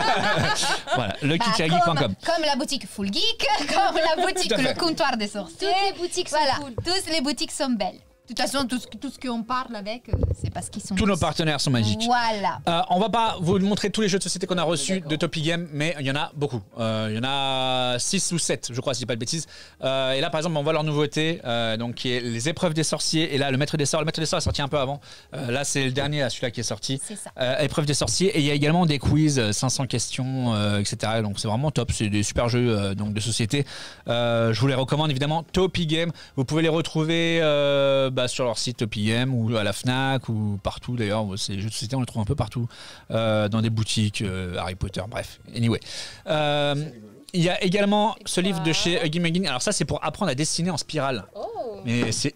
voilà. Bah, lucky geek point com. comme, comme la boutique Full Geek, comme la boutique Tout à fait. Le Comptoir des Sorciers. Toutes les boutiques sont Voilà, cool. toutes les boutiques sont belles. De toute façon, tout ce, tout ce qu'on parle avec, euh, c'est parce qu'ils sont Tous nos tous- partenaires sont magiques. Voilà. Euh, on va pas vous montrer tous les jeux de société qu'on a reçus de Topi Game, mais il y en a beaucoup. Euh, il y en a six ou sept, je crois, si je dis pas de bêtises. Euh, et là, par exemple, on voit leur nouveauté, euh, donc qui est les épreuves des sorciers. Et là, le maître des sorts, le maître des sorts est sorti un peu avant. Euh, là, c'est le dernier, là, celui-là qui est sorti. C'est ça. Euh, épreuve des sorciers. Et il y a également des quiz, euh, cinq cents questions, euh, et cetera. Donc c'est vraiment top. C'est des super jeux euh, donc de société. Euh, je vous les recommande évidemment. Topi Game. Vous pouvez les retrouver euh, bah, sur leur site Topi Game ou à la Fnac ou partout d'ailleurs. Ces jeux de société, on les trouve un peu partout. Euh, dans des boutiques, euh, Harry Potter, bref. Anyway. Euh, il y a également ce livre de chez Huggy Muggin. Alors ça, c'est pour apprendre à dessiner en spirale. Oh. Mais c'est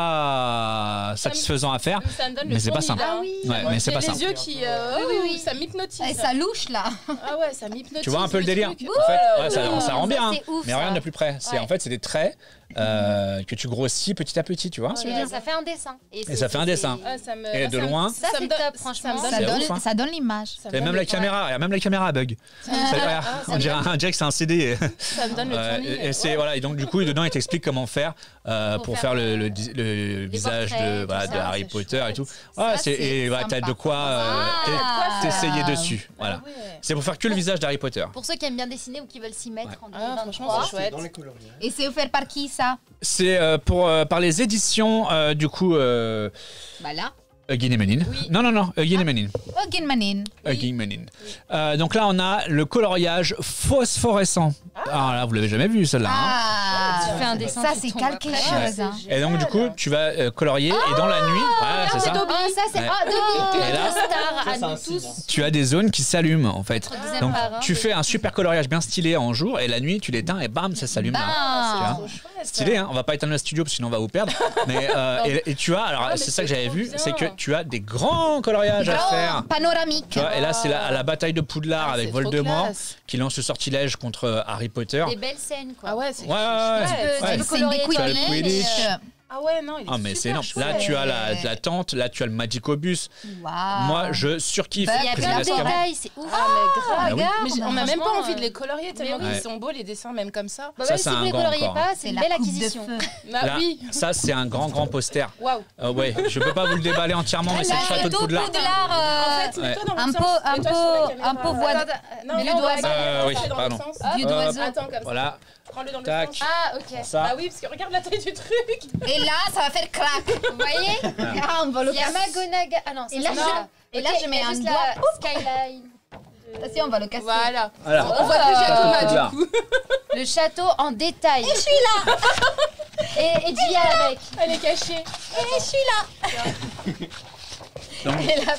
ultra satisfaisant à faire. Ça me donne Mais le c'est pas tournis, ça. là. Ah oui. Ouais, mais c'est J'ai pas les ça. yeux qui. euh, Oui, oui, oh, oui. Ça m'hypnotise. Et ça louche là. Ah ouais, ça m'hypnotise. Tu vois un peu le délire truc. en fait, Oh, ouais, ça, oh. ça rend bien, Ça, hein. c'est ouf, mais ça. regarde de plus près. C'est Ouais. en fait c'est des traits euh, que tu grossis petit à petit, tu vois. Je veux dire, ça fait un dessin. c'est- ça fait un c'est- dessin. Ah, ça me- Et ah, de ça me- loin. Ça, me c'est donne- top, Ça franchement. me donne Ça C'est donne, ouf, hein. ça donne l'image. ça me Et donne même le- la caméra, et même la caméra bug. Ça- regarde, Ah, ça on, dirait, un- on dirait que c'est un C D. Ça me donne le Ouais, tournis. et et c'est Ouais. voilà, et donc du coup dedans il t'explique comment faire euh, pour, Pour faire, faire, le, le, euh, di- le visage portraits, de, tout voilà, ça, de Harry c'est Potter et tout. chouette. Ouais, Ça, c'est- c'est et voilà, t'as sympa. de quoi euh, t'es- Ah. t'essayer dessus. Voilà. Ah ouais. C'est pour faire que le visage d'Harry Potter. Pour ceux qui aiment bien dessiner ou qui veulent s'y mettre Ouais. en Ah, franchement, c'est deux mille vingt-trois. chouette. Et c'est offert par qui ça? C'est euh, pour euh, par les éditions euh, du coup. euh, Bah là. Eugene Menin. Oui. Non, non, non, Eugene Menin. Eugene Menin. Eugene Menin. Euh, donc là, on a le coloriage phosphorescent. Ah là, vous l'avez jamais vu celle-là. Hein. Ah, Tu fais un dessin ça qui c'est tombe quelque après. chose. Hein. Et donc du coup, tu vas euh, colorier et dans la nuit, voilà, c'est ça. Ah, ça c'est Ouais. ah, Dobby, Et là- star à c'est un nous signe, tous. hein. Tu as des zones qui s'allument en fait. Notre deuxième Donc parrain, tu de- fais un super coloriage bien stylé en jour et la nuit tu l'éteins et bam ça s'allume là. Bam. Tu vois. Trop chouette. Stylé, hein, on va pas éteindre le studio parce que sinon on va vous perdre. Mais euh, et, et tu as, alors Ah, mais c'est ça c'est que j'avais trop vu, bien. c'est que tu as des grands coloriages à Grand, faire. panoramique. Tu vois, et là c'est la, à la bataille de Poudlard Ah, avec c'est trop Voldemort classe. qui lance ce sortilège contre euh, Harry Potter. Des belles scènes quoi. Ah ouais, c'est Ouais, ouais, ouais. chouette. Tu peux- Ouais. tu peux C'est colorier des Tu as le toi-même, Quidditch. et, euh, Ah ouais, non, il est Ah mais c'est super énorme. Là chouette. tu as la, la tente, là tu as le Magicobus. Waouh. Moi je surkiffe. Bah, Il y a Président plein de Azkaban. détails, c'est ouf. Ah, mais grave. Ah oui. Mais j'ai- on n'a même pas Franchement, envie de euh, les colorier tellement oui. qu'ils sont beaux les dessins même comme ça. Bah Ça, même c'est si un vous les grand coloriez encore. pas, c'est C'est une la belle coupe de acquisition. feu. Ah Là, oui. ça c'est un grand grand poster. Waouh. Euh, ouais, je peux pas vous le déballer entièrement, mais c'est le château de Tout Poudlard. Poudlard, En euh, fait, mets-toi dans un votre peu- sens. un Mets-toi peu- sur la caméra. un peu voix de- Attends, Non, Mais non, le on va doigt- pas Euh, le oui, mettre dans pardon. l'autre sens. Dieu Hop. d'oiseau. Attends, comme ça. Voilà, Prends-le dans le tac. sens. Ah ok. ça. Ah oui, parce que regarde la taille du truc. Et là, ça va faire crack. Vous voyez Ah, on va le Il y a casser. McGonagall. Ah non, ça, Et là, c'est je- ça. et là, Ok, je mets il y a un juste doigt. la skyline. Attention, on va le casser. Voilà. Alors, On voit déjà Château de Thomas Poudlard. du coup. Le château en détail. Et je suis là. Et, et Gia avec. Elle est cachée. Et je suis là. donc, Et là,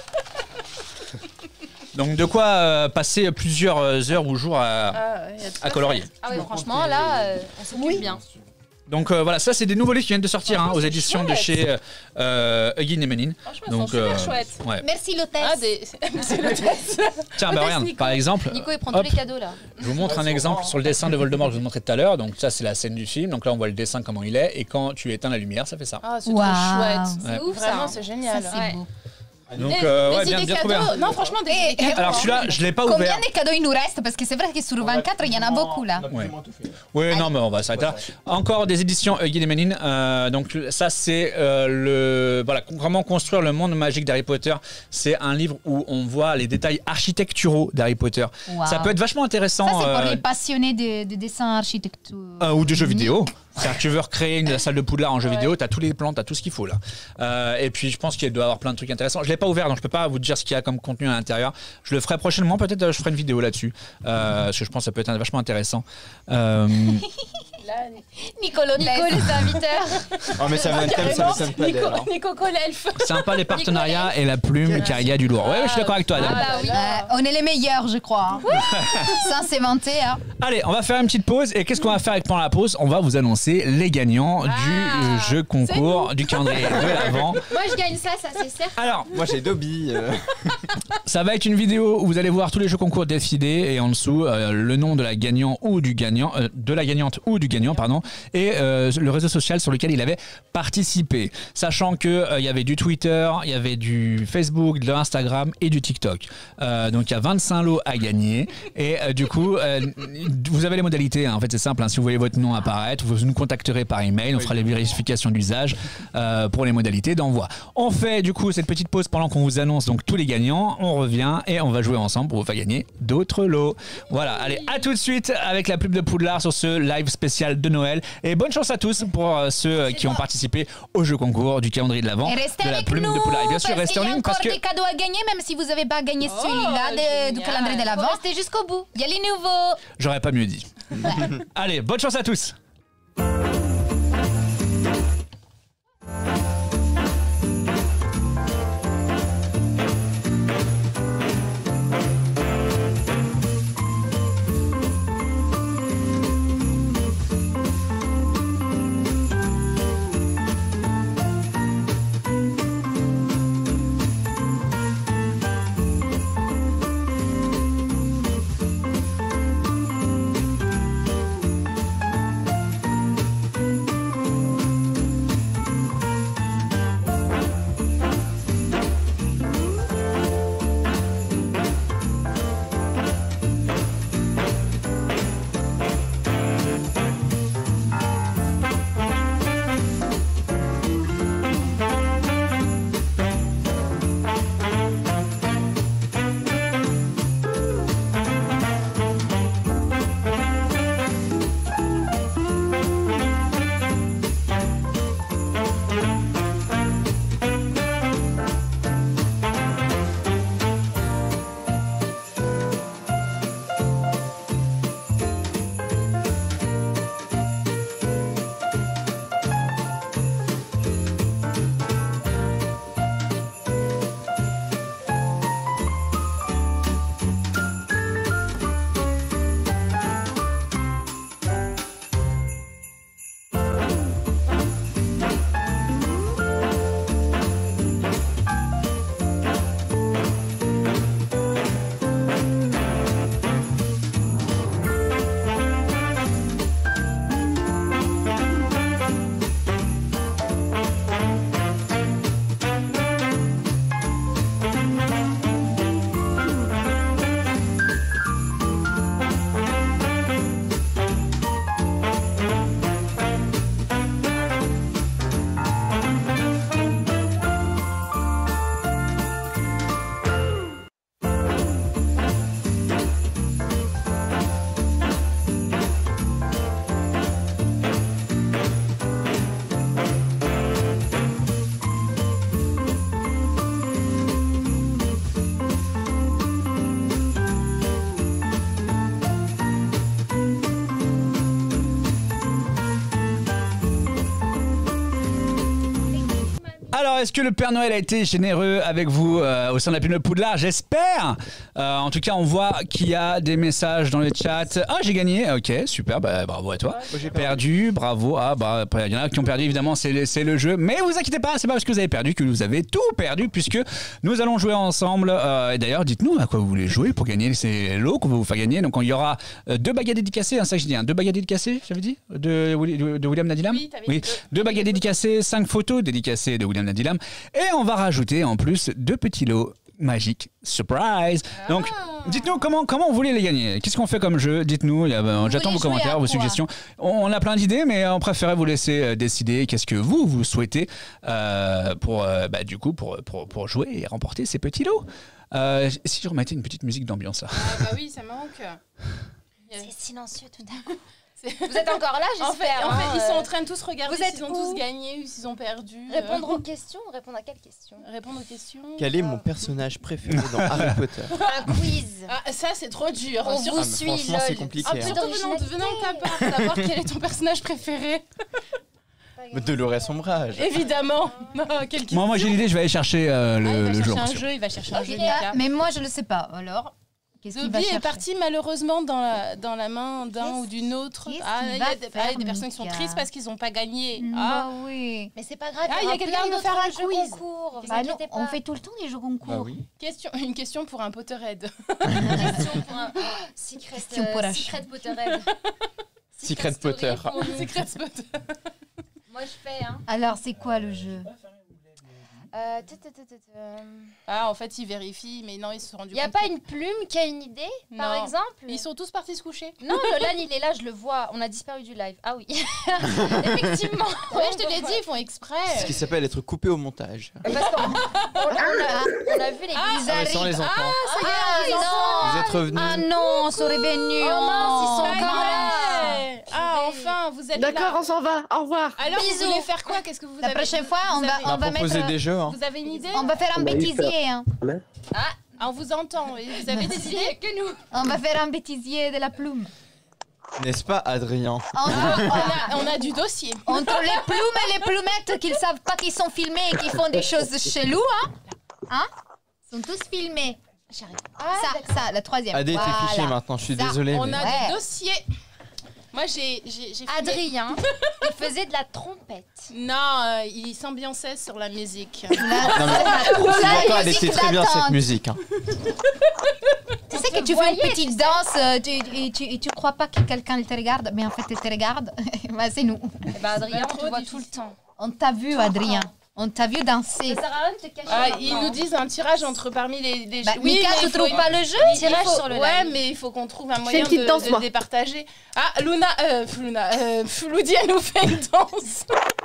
donc de quoi euh, passer plusieurs euh, heures ou jours à, Ah, ouais, y a de à quoi colorier. Ah oui, franchement là, euh, on s'occupe bien. Donc euh, voilà, ça c'est des nouveaux livres qui viennent de sortir hein, aux c'est éditions de chouette. chez euh, Eugene Menin. Franchement, ils Donc sont super chouettes. ouais. merci l'hôtesse. Ah, des... c'est le test. Tiens, bah Hôtesse regarde, Nico. par exemple, Nico il prend hop, tous les cadeaux là. je vous montre un exemple sur le dessin de Voldemort que je vous montrais tout à l'heure. Donc ça c'est la scène du film. Donc là on voit le dessin comment il est et quand tu éteins la lumière, ça fait ça. Ah, c'est Waouh. trop chouette. Ouais. C'est ouf ça. Vraiment, hein. c'est Ça, génial. c'est Ouais. beau. Donc Des- euh, des ouais, bien, idées bien trouvé. cadeaux. hein. Non, franchement, des Et- idées cadeaux. Alors celui-là, je l'ai pas Combien ouvert. de cadeaux il nous reste? Parce que c'est vrai que sur vingt-quatre, il y en a beaucoup là. Ouais. Oui, non, mais on va s'arrêter là. Encore des éditions Eugene Menin. Euh, donc ça, c'est euh, le voilà, vraiment construire le monde magique d'Harry Potter. C'est un livre où on voit les détails architecturaux d'Harry Potter. Wow. Ça peut être vachement intéressant. Ça, c'est pour euh, les passionnés de, de dessin architecture. euh, ou de jeux vidéo. C'est-à-dire que tu veux recréer une salle de Poudlard en jeu vidéo, tu as tous les plans, tu as tout ce qu'il faut là. Euh, et puis je pense qu'il doit y avoir plein de trucs intéressants. Je l'ai pas ouvert, donc je peux pas vous dire ce qu'il y a comme contenu à l'intérieur. Je le ferai prochainement, peut-être euh, je ferai une vidéo là-dessus. Euh, parce que je pense que ça peut être vachement intéressant. Euh, Là, Nicolas Nico les serviteurs. Oh, mais ça m'étonne, ça carrément, m'étonne pas d'elle. Nico, hein. Nico Colelf. sympa les partenariats et la plume, car il y a du lourd. Ouais, je suis d'accord avec toi, Adam. Ah bah oui. Euh, on est les meilleurs, je crois. hein. Sans s'éventer. Hein. Allez, on va faire une petite pause. Et qu'est-ce qu'on va faire avec pendant la pause? On va vous annoncer les gagnants du euh, jeu concours du calendrier de l'Avent. Moi je gagne ça, ça c'est certain. Alors, Moi j'ai Dobby. euh. ça va être une vidéo où vous allez voir tous les jeux concours défilés et en dessous euh, le nom de la gagnant ou du gagnant, euh, de la gagnante ou du gagnant, pardon, et euh, le réseau social sur lequel il avait participé. Sachant que euh, il y avait du Twitter, il y avait du Facebook, de l'Instagram et du TikTok. Euh, donc il y a vingt-cinq lots à gagner et euh, du coup euh, vous avez les modalités. Hein. En fait c'est simple. Hein. Si vous voyez votre nom apparaître, vous nous contacterez par email. On fera les vérifications d'usage euh, pour les modalités d'envoi. On fait du coup cette petite pause pendant qu'on vous annonce donc tous les gagnants. On revient et on va jouer ensemble pour vous faire gagner d'autres lots. Voilà, allez, à tout de suite avec la pub de Poudlard sur ce live spécial de Noël. Et bonne chance à tous pour euh, ceux euh, qui ont participé au jeu concours du calendrier de l'Avent Et restez de la avec plume nous, de Poudlard. Et bien sûr, parce restez qu'il en y a ligne encore parce que des cadeaux à gagner, même si vous n'avez pas gagné Oh, celui-là de- du génial. calendrier de Faut l'Avent. rester jusqu'au bout. Il y a les nouveaux. j'aurais pas mieux dit. Allez, bonne chance à tous. Alors, est-ce que le Père Noël a été généreux avec vous euh, au sein de la Pub Poudlard? J'espère. Euh, en tout cas, on voit qu'il y a des messages dans le chat. Ah, j'ai gagné. Ok, super. Bah, bravo à toi. Moi, j'ai Perdu. Bravo. Ah, bah, il y en a qui ont perdu. Évidemment, c'est le, c'est le jeu. Mais vous inquiétez pas, c'est pas parce que vous avez perdu que vous avez tout perdu, puisque nous allons jouer ensemble. Euh, et d'ailleurs, dites-nous à quoi vous voulez jouer pour gagner ces lots qu'on va vous faire gagner. Donc, il y aura deux baguettes dédicacées. Hein, ça que je dis. Hein, deux baguettes dédicacées, j'avais dit, de, de, de William Nadilam. Oui, t'avais Oui. dit Deux baguettes dédicacées, cinq photos dédicacées de William Nadilam. Et on va rajouter en plus deux petits lots magiques. Surprise! Ah. Donc, dites-nous comment, comment vous voulez les gagner. Qu'est-ce qu'on fait comme jeu? Dites-nous. Il y a- ben, J'attends vos voulez jouer commentaires, à vos quoi suggestions. On, on a plein d'idées, mais on préférait vous laisser euh, décider qu'est-ce que vous, vous souhaitez euh, pour, euh, bah, du coup, pour, pour, pour jouer et remporter ces petits lots. Euh, si je remettais une petite musique d'ambiance là. Ah bah oui, ça manque. C'est silencieux tout d'un coup. C'est- Vous êtes encore là, En fait, j'espère. en fait hein, ils sont euh, en train de tous regarder vous êtes s'ils ont où tous gagné ou s'ils ont perdu. euh, Répondre aux questions, répondre à quelles questions? Répondre aux questions. Quel est mon personnage préféré dans Harry Potter? Un quiz. Ah, ça, c'est trop dur. On Sur- vous Ah, mais suit, franchement, c'est lol. compliqué, Ah, hein. surtout venant, venant de ta part, savoir quel est ton personnage préféré. Dolores Ombrage. Évidemment. Non, quelle question. Moi, moi j'ai l'idée, je vais aller chercher euh, le, Ah, il va le jeu en chercher un question. jeu, il va chercher un jeu, Ah, Mika. mais moi, je le sais pas. Alors, qu'est-ce qu'il va Dobby chercher? est parti malheureusement dans la, dans la main d'un Qu'est-ce- ou d'une autre. qu'est-ce Ah, qu'il il y va a des, faire, ah, il y a des personnes qui sont Mika tristes parce qu'ils n'ont pas gagné. Ah Ah. oui. Mais c'est pas grave. Ah, il y a aura quelqu'un plein qui veut d'autres faire un jeux quiz. concours. Vous Bah non, inquiétez on pas. fait tout le temps des jeux concours. Bah oui. Question, une question pour un Potterhead. Question pour un Secret, Question pour euh, la Secret Potterhead. Secret Story Potter. pour nous. Secret Potter. Moi je fais hein. Alors, c'est quoi le jeu? Euh, tut, tut, tut, tut, euh, Ah, en fait, ils vérifient, mais non, ils se sont rendus Y a compte. pas que- une plume qui a une idée, par Non. exemple? Ils sont tous partis se coucher. Non, Lolan il est là, je le vois. On a disparu du live. Ah oui. Effectivement. Ouais, je te l'ai dit, ils font exprès. Ce qui s'appelle être coupé au montage. Parce qu'on on, on a, on a vu les Ah, ils Ah, mais sans arrivent. les enfants. Ah, Ah, non. Vous êtes revenus. Ah non, on serait venu. Oh mince, ils sont Ça y encore là. est. Ah, enfin, vous êtes D'accord, là. on s'en va. Au revoir. Alors, Bisous. vous voulez faire quoi? Qu'est-ce que vous La avez prochaine fois, on vous va, avez- On on a va proposé mettre. des jeux. Hein. Vous avez une idée? On va faire un On va y bêtisier. Hein. Ah, on vous entend. Et vous avez des idées? Que nous. On va faire un bêtisier de la plume. N'est-ce pas, Adrien? Entre, On a, on a du dossier. entre les plumes et les plumettes qui ne savent pas qu'ils sont filmés et qui font des choses chelous, hein, hein sont tous filmés. J'arrive. ça, ça, la troisième. Adé, t'es Voilà. fiché maintenant, je suis Ça, désolé. On mais- a Ouais. des dossiers. Moi, j'ai j'ai- j'ai filmé- Adrien, il faisait de la trompette. Non, euh, il s'ambiançait sur la musique. Non, mais pourtant, elle était très bien cette d'attente. musique. hein. Tu sais que tu fais voyait, une petite danse euh, tu, et, tu, et tu crois pas que quelqu'un te regarde, mais en fait, il te regarde. Bah, c'est nous. Eh ben Adrien, Pas on trop te voit difficile. tout le temps. On t'a vu, Adrien. On t'a vu danser. Ça sert à rien de te cacher. Ah, maintenant. ils nous disent un tirage entre parmi les, les Bah, jeux. Mika, mais tu il faut- trouves pas le jeu? il- il Tirage faut- sur le Ouais, live. mais il faut qu'on trouve un fais moyen une petite de, danse, de moi. départager. Ah, Luna, euh, Luna, euh, Floudi, elle nous fait une danse.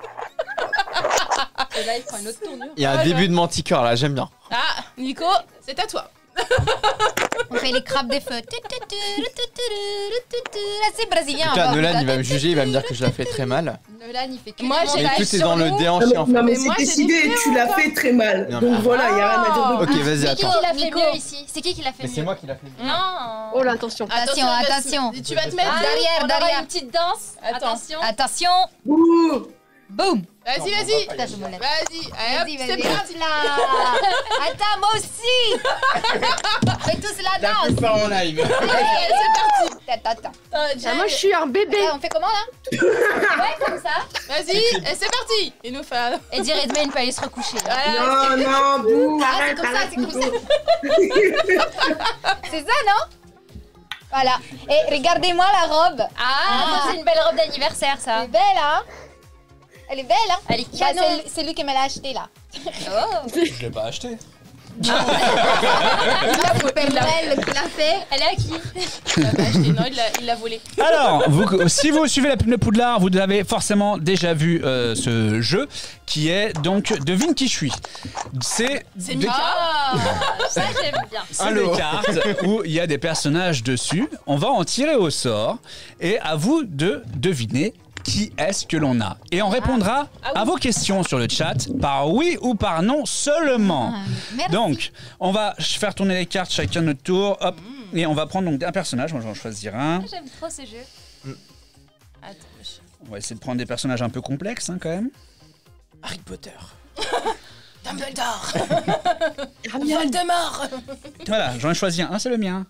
Et là, il prend une autre tournure. Il y a un Ouais, début ouais. de Manticore là, j'aime bien. Ah, Nico, c'est à toi. On fait les crabes des feux. Tu, tu, tu, tu, tu, tu, tu, tu. Ah, c'est brésilien. Putain, encore. Nolan, il va me juger, il va me dire que je la fais très mal. Nolan, il fait que Moi, des j'ai Mais montages tout est sur dans le nous. déhanché Non, en mais, non, fait. mais Mais moi, c'est j'ai des décidé, vidéos tu l'as encore. fait très mal. Non, mais- Donc voilà, il n'y a rien à dire de Ok, plus. vas-y, C'est qui attends. qui l'a fait Nico. mieux ici? C'est qui qui l'a fait Mais c'est mieux? moi qui l'a fait. Non. Oh là, attention. Attention, elle va se- attention. Tu vas te mettre. Ah, Derrière, on aura derrière. une petite danse. Attends. Attention. Attention. Ouh. Boum. Vas-y, vas-y. Putain, je me lève. Vas-y, allez, Vas-y, hop, c'est vas-y. parti. Hop là. Attends, moi aussi. Fais tous la danse. pas en live. Attends, attends. Ah, moi, je suis un bébé. Ah, on fait comment là? Ouais, comme ça. Vas-y, et c'est parti. Et nous fait. Et dire Redmayne peut aller se recoucher. Voilà. Non, non, bouh, Ah, c'est arrête, comme ça, arrête. c'est comme ça. C'est ça, non? Voilà. Et regardez-moi la robe. Ah, Ah. c'est une belle robe d'anniversaire, Elle ça. est belle, hein? Elle est belle, hein? Elle est Bah, canon. c'est- c'est lui qui me l'a acheté là. Oh. Je l'ai pas acheté. C'est Père Noël qui l'a fait. Elle est à qui? Il l'a pas acheté, non, il l'a- il l'a volé. Alors, vous, si vous suivez la pub de Poudlard, vous avez forcément déjà vu euh, ce jeu qui est donc Devine qui je suis. C'est C'est des, Mika. Ah, ça j'aime bien. c'est des cartes où il y a des personnages dessus. On va en tirer au sort et à vous de deviner qui est-ce que l'on a. Et on répondra à vos questions sur le chat par oui ou par non seulement. Merci. Donc, on va faire tourner les cartes chacun notre tour. Hop. Et on va prendre donc un personnage. Moi, je vais en choisir un. J'aime trop ce jeu. Attends, je- On va essayer de prendre des personnages un peu complexes hein, quand même. Harry Potter. Dumbledore. Hermione. Voldemort. Voilà, j'en ai choisi un. Ah, c'est le mien.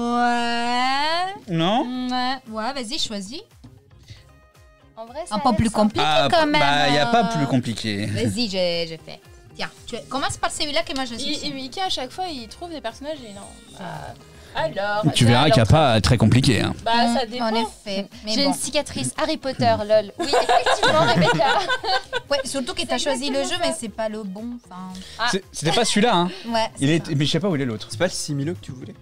Ouais. Non? Ouais, ouais vas-y, choisis. En vrai, ça Un peu aide, plus ça. compliqué Ah, quand même. bah, il n'y a pas euh. plus compliqué. Vas-y, je, je fais. Tiens, tu commence par celui-là que moi je suis. Et, et Mika, à chaque fois, il trouve des personnages et non. Bah, alors. Tu verras qu'il n'y a pas très compliqué. Hein. Bah, ça dépend. En effet. Mais J'ai bon. une cicatrice Harry Potter, lol. Oui, effectivement, Rebecca. Ouais, surtout que t'as choisi le jeu, mais c'est pas le bon. Enfin. Ah. C'est- C'était pas celui-là. Hein. Ouais. Il c'est est... Mais je sais pas où il est l'autre. C'est pas le similo que tu voulais?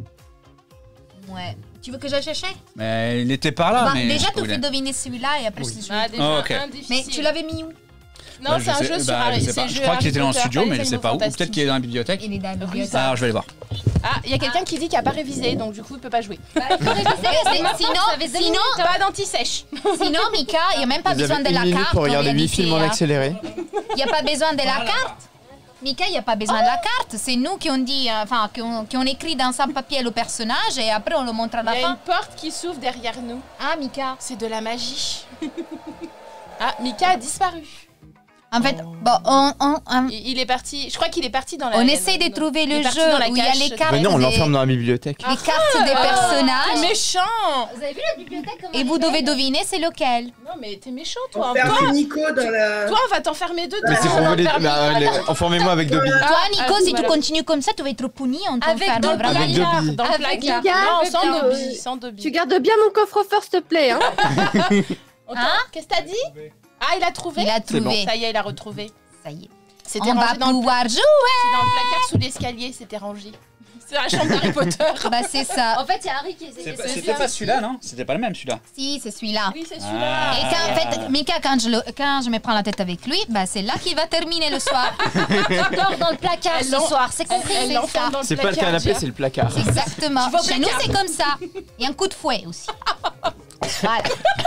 ça. Ouais. Tu veux que j'aille chercher? Mais il était par là. Bah, mais je déjà, sais pas tu où il fais est. deviner celui-là et après Oui. je te Ah, joue. déjà, Oh, ok. un Mais difficile. tu l'avais mis où? Non, Bah, c'est je un sais- jeu sur bah, Harry. je sais c'est pas. le Je jeu crois Harry qu'il était dans le Potter, studio, pas mais les je sais animaux pas où. Ou peut-être fantastiques. qu'il est dans la bibliothèque. Il est dans la Oui, bibliothèque. ça. Alors je vais aller voir. Ah, il y a quelqu'un qui dit qu'il a pas révisé, donc du coup, il peut pas jouer. Mais sinon, sinon, Pas d'anti-sèche. sinon, Mika, il n'y a même pas Vous besoin avez de une la minute carte. pour en regarder huit réalité, films en hein. accéléré. Il n'y a pas besoin de la carte. Mika, il n'y a pas besoin de la carte. C'est nous qui on dit, euh, enfin, qui on, qui on écrit dans un papier le personnage et après on le montre à la Il y a fin. une porte qui s'ouvre derrière nous. Ah, Mika. C'est de la magie. Ah, Mika a disparu. En fait, bon, on, on, on, Il, il est parti. Je crois qu'il est parti dans la. on essaie de dans- trouver il est le parti jeu dans la où il y a cache. les cartes, Mais non, on des, l'enferme dans la bibliothèque. les cartes des T'es personnages. méchant. Vous avez vu la bibliothèque comment Et vous devez deviner c'est lequel. Non, mais t'es méchant, toi. Enferme Toi, Nico dans la. toi, on va t'enfermer dedans. Mais c'est pour on voler. enferme- Bah, allez, enfermez-moi avec Dobby. Ah, Toi, ah, Nico, si voilà. tu continues comme ça, tu vas être puni. On Avec t'enferme Dobby. vraiment. Avec Placard, Dobby. dans le Avec placard. Mika, Non, avec sans Dobby. Dobby, sans Dobby. Tu gardes bien mon coffre-fort, s'il te plaît. Hein. Attends, Hein qu'est-ce que t'as dit? Ah, il a trouvé. Il a C'est bon. trouvé. Ça y est, il a retrouvé. Ça y est. C'était On va rangé dans le, pouvoir jouer. c'est dans le placard sous l'escalier, c'était rangé. C'est la chambre d'Harry Potter. Bah, c'est ça. En fait, il y a Harry qui essaie de se C'était pas celui-là, non? C'était pas le même celui-là. Si, c'est celui-là. Oui, c'est Ah. celui-là. Et quand, en fait, Mika, quand je, le- quand je me prends la tête avec lui, bah, c'est là qu'il va terminer le soir. Tu dors dans le placard Elle ce l'en- soir, c'est compris. Elle c'est l'enferme ça. dans le C'est pas le placard, canapé, Gia. c'est le placard. Exactement. Tu vas au Chez nous, placard. c'est comme ça. Et un coup de fouet aussi. Voilà.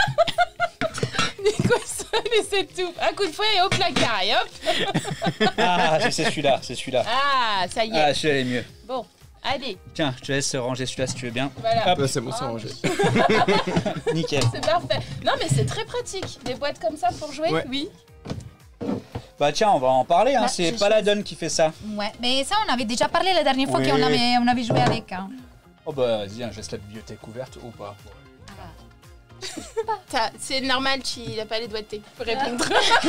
Nico seul et c'est tout. Un coup de fouet et au placard et hop. Ah, c'est celui-là, c'est celui-là. Ah, ça y est. Ah, celui-là est mieux. Bon, allez, Tiens, je te laisse ranger celui-là si tu veux bien. voilà. Hop. Ouais, c'est bon, c'est rangé. Nickel. C'est parfait. Non, mais c'est très pratique. Des boîtes comme ça pour jouer, Ouais. oui. Bah tiens, on va en parler. Hein. Bah, C'est je Paladin qui fait ça. Ouais, mais ça, on avait déjà parlé la dernière fois Oui. qu'on avait, on avait joué avec. Hein. Oh bah vas-y, hein, je laisse la bibliothèque ouverte ou pas. T'as- C'est normal, tu n'as pas les doigtés. Faut répondre.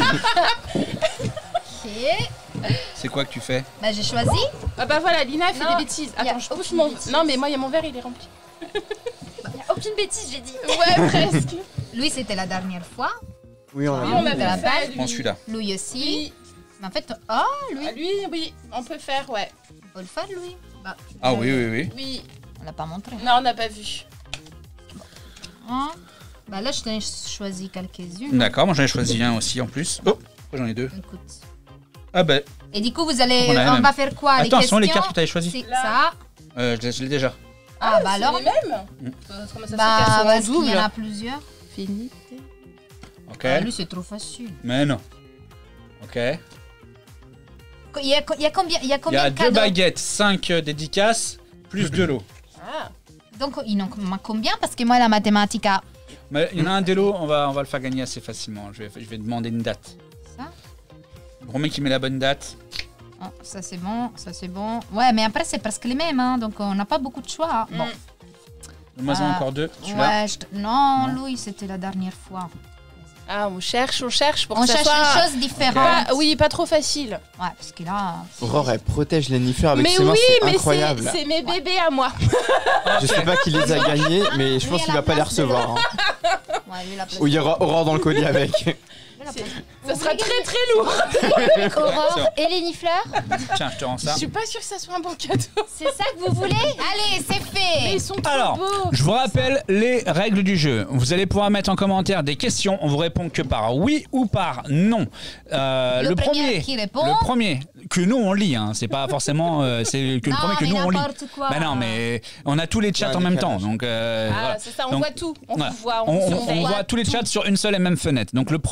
Ok. C'est quoi que tu fais? Bah, j'ai choisi. Ah bah voilà, Lina elle fait Non, des bêtises. y a Attends, je pousse aucune mon. bêtise. Non, mais moi, il y a mon verre, il est rempli. Il n'y a aucune bêtise, j'ai dit. Ouais, presque. Lui, c'était la dernière fois. Oui, on Oui, a on vu. avait la fait. Lui. Bon, celui-là. Lui aussi. Oui. Mais en fait, oh, lui, Ah, lui, oui, on peut faire, ouais. on peut le faire, lui. Bah, Ah oui, oui, oui. Oui. on l'a pas montré. Non, on n'a pas vu. Hein bah là, je t'en ai choisi quelques-unes. D'accord, moi j'en ai choisi un aussi en plus. Oh, pourquoi j'en ai deux? Écoute. Ah bah, Et du coup, vous allez, On a la on même. va faire quoi? attends, les ce sont les questions cartes que t'avais choisies. C'est Là. ça. Euh, je je l'ai déjà. Ah, bah c'est alors. les mêmes Mm. Euh, Comment ça se Bah, fait qu'elles parce sont en qu'il y double en a plusieurs. Fini. Ok. Ah, lui, c'est trop facile. Mais non. Ok. Il y a, il y a combien, il y a Il y combien a de deux cadeaux? baguettes, cinq dédicaces, plus de lots. Ah. Donc, il en manque combien? Parce que moi, la mathématique, a... Mais il y en a un des lots, on va, on va le faire gagner assez facilement. Je vais, je vais demander une date. Ça Le premier qui met la bonne date. Oh, ça, c'est bon. Ça, c'est bon. Ouais, mais après, c'est presque les mêmes. Hein, donc, on n'a pas beaucoup de choix. hein. Bon. Donne-moi Ah, encore deux. Celui-là. Ouais, je te- non, Non. lui, c'était la dernière fois. Ah, on cherche, on cherche pour On que ça cherche soit... des choses différentes. Pas- oui, pas trop facile. Ouais, parce que là... Aurore, elle protège les nifleurs avec mais ses mains, oui, c'est mais incroyable. c'est c'est mes bébés à moi. Je sais pas qui les a gagnés, mais je Lui, pense à qu'il la va pas les place de recevoir. hein. Ouais, lui, la place. Ou il y aura Aurore dans le colis avec. Ça sera très très lourd. Aurore et les nifleurs, Tiens, je te rends Je ça. suis pas sûre que ça soit un bon cadeau. c'est ça que vous voulez? Allez, c'est Mais fait. ils sont trop Alors, beaux. je vous rappelle les règles du jeu. Vous allez pouvoir mettre en commentaire des questions. On vous répond que par oui ou par non. Euh, Le le premier premier, qui répond. le premier que nous on lit. Hein. C'est pas forcément, euh, c'est que le Non, premier que mais nous on lit. n'importe quoi. Bah non, mais on a tous les chats Ouais, en même décalage. temps, donc euh, Ah, voilà. c'est ça, on Donc, voit tout. On voilà. vous voit, On, on, on- se on voit voit tous les tout. chats sur une seule et même fenêtre. Donc le premier qui,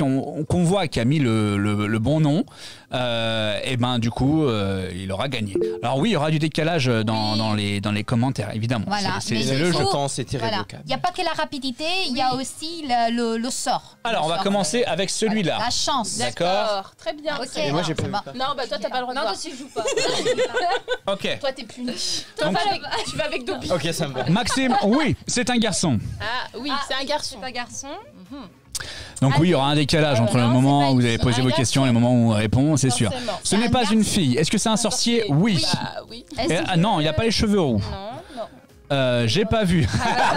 on- qu'on voit qui a mis le, le- le bon nom, euh, et ben du coup, euh, il aura gagné. Alors oui, il y aura du décalage dans, Oui. dans, les, dans les commentaires, évidemment. Voilà, C'est- mais c'est- c'est il le faut- jeu. Temps, c'est terrible. Voilà. Il n'y a pas que la rapidité, il y a aussi le, le- le sort. Alors, on Le va sort, commencer euh, avec celui-là. La chance. D'accord. Très bien. Ok, Et moi, j'ai c'est pas bon. vu Non, bah toi, t'as pas le droit de Non, voir. toi, tu joues pas. Ok. Toi, t'es puni. Toi, Donc- tu vas avec- tu vas avec Dobby. Ok, ça me va. Maxime, oui, c'est un garçon. Ah oui, Ah, c'est un garçon. C'est un garçon. Donc oui, il y aura un décalage entre le non, moment c'est pas où vous une avez fille. posé Un vos garçon. questions et le moment où on répond, c'est sûr. Forcément. Ce n'est un pas garçon. une fille. Est-ce que c'est un sorcier? Oui. Bah oui. Est-ce Eh, que- ah non, il n'y a pas les cheveux roux. Non, non. Euh, J'ai pas vu.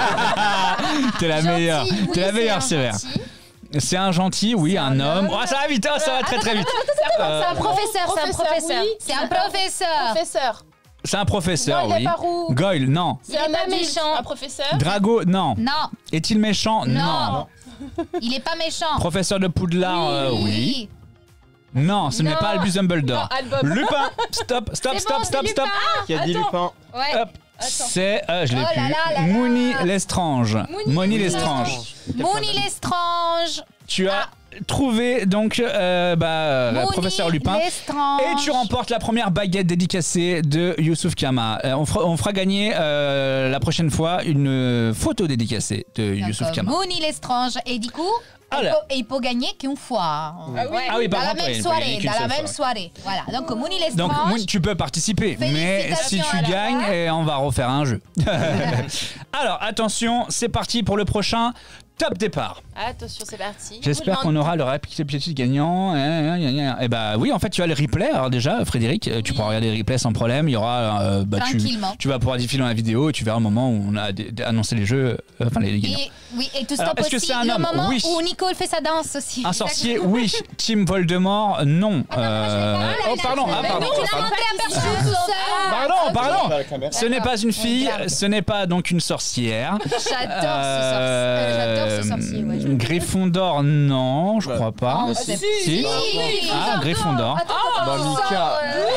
T'es la meilleure. Gentil, oui, T'es la c'est meilleure, un Sévère. gentil. C'est un gentil, oui, un homme. Oh, ça va vite, oh, ça va très très vite. Euh, C'est un professeur, c'est un Professeur, professeur. oui. C'est un professeur. Professeur. C'est un professeur, Non, il est oui. pas roux. Goyle, non. C'est Il est un pas adulte. méchant. Un professeur. Drago, non. Non, Est-il méchant? non. Il est pas méchant. Professeur de Poudlard, euh, oui. Non, ce n'est Non. pas Albus Dumbledore. Non, Album. Lupin, stop, stop, C'est stop, bon, stop, c'est stop. Qui a dit Attends. Lupin? Ouais. Hop. C'est, euh, je l'ai Oh là plus. là là là. Moony Lestrange. Moony Lestrange. Moony Lestrange. Tu as trouvé donc euh, bah, euh, Moony professeur Lupin. Lestrange. Et tu remportes la première baguette dédicacée de Youssouf Kama. Euh, on, fera, on fera gagner euh, la prochaine fois une euh, photo dédicacée de Youssouf Donc, Kama. Moony Lestrange. Et du coup, il Alors. peut, il peut gagner qu'une fois. Ah oui. Ah oui, par Dans la contre, ouais, même il peut gagner soirée. qu'une Dans la seule même fois. soirée. Voilà. Donc, Moony Donc Lestrange. Moon, tu peux participer, mais si Félicitations tu à la gagnes, fois. et on va refaire un jeu. Alors attention, c'est parti pour le prochain top départ. Attention, c'est parti. J'espère qu'on aura le récapitulatif gagnant. Et bah oui, en fait, tu as les replays. Alors déjà, Frédéric, euh, tu pourras regarder les replays sans problème. Il y aura, euh, bah, tu, Tranquillement. tu vas pouvoir défiler dans la vidéo et tu verras le moment où on a d- d- annoncé les jeux, euh, enfin les, les gagnants. Et, oui, et tout Alors, stop est-ce que aussi c'est un le homme? moment Oui. où Nicole fait sa danse aussi. Un sorcier, oui. Team Voldemort, non. Euh, oh pardon, ah, pardon. Tu l'as pardon. montré aperçu tout seul. Pardon, pardon. Pas la caméra. Ce n'est pas une fille, Regarde. ce n'est pas donc une sorcière. J'adore Euh, ce sorcier. J'adore ce sorcier. Ouais, je- Gryffondor, non, je crois pas. Oh, Si. c'est- Ah, Gryffondor. Bah, Mika.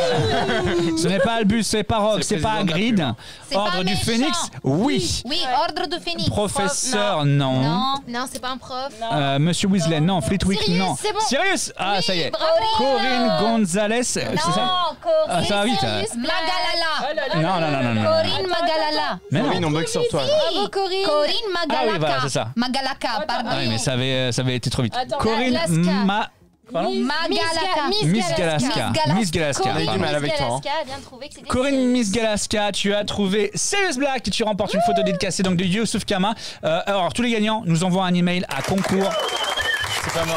Ce n'est pas Albus, c'est pas Rogue, C'est c'est pas le président Hagrid. de la C'est Ordre pas du méchant. Phénix, oui. Oui, ordre de Phénix. Professeur, non. Non. Non, c'est pas un prof. Euh, Monsieur Weasley, non. Fleetwick, Sirius, non. c'est bon. Sirius, ah, ça y est. Bravo. Corinne Gonzalez, c'est ça? Non, Corinne. Ah, ça va vite. Sirius, Oh Magalala. là là. Non, non, non, non, non. Corinne Magalala. Mais non. Corinne, on bug sur toi. Bravo, Corinne. Corinne Magalaka. Ah oui, voilà, c'est ça. Magalaka, pardon. Ah oui, mais ça avait, ça avait été trop vite. Attends, Corinne Alaska. Ma... Pardon Magalaka. Miss Miss Galaska. Galaska. Miss Galaska, Corinne pardon. du mal avec toi, hein. Galaska vient de trouver que c'était Corinne Sirius. Miss Galaska, tu as trouvé Sirius Black et tu remportes une photo dédicacée donc de Youssouf Kama. Euh, alors tous les gagnants nous envoient un email à concours. C'est pas moi.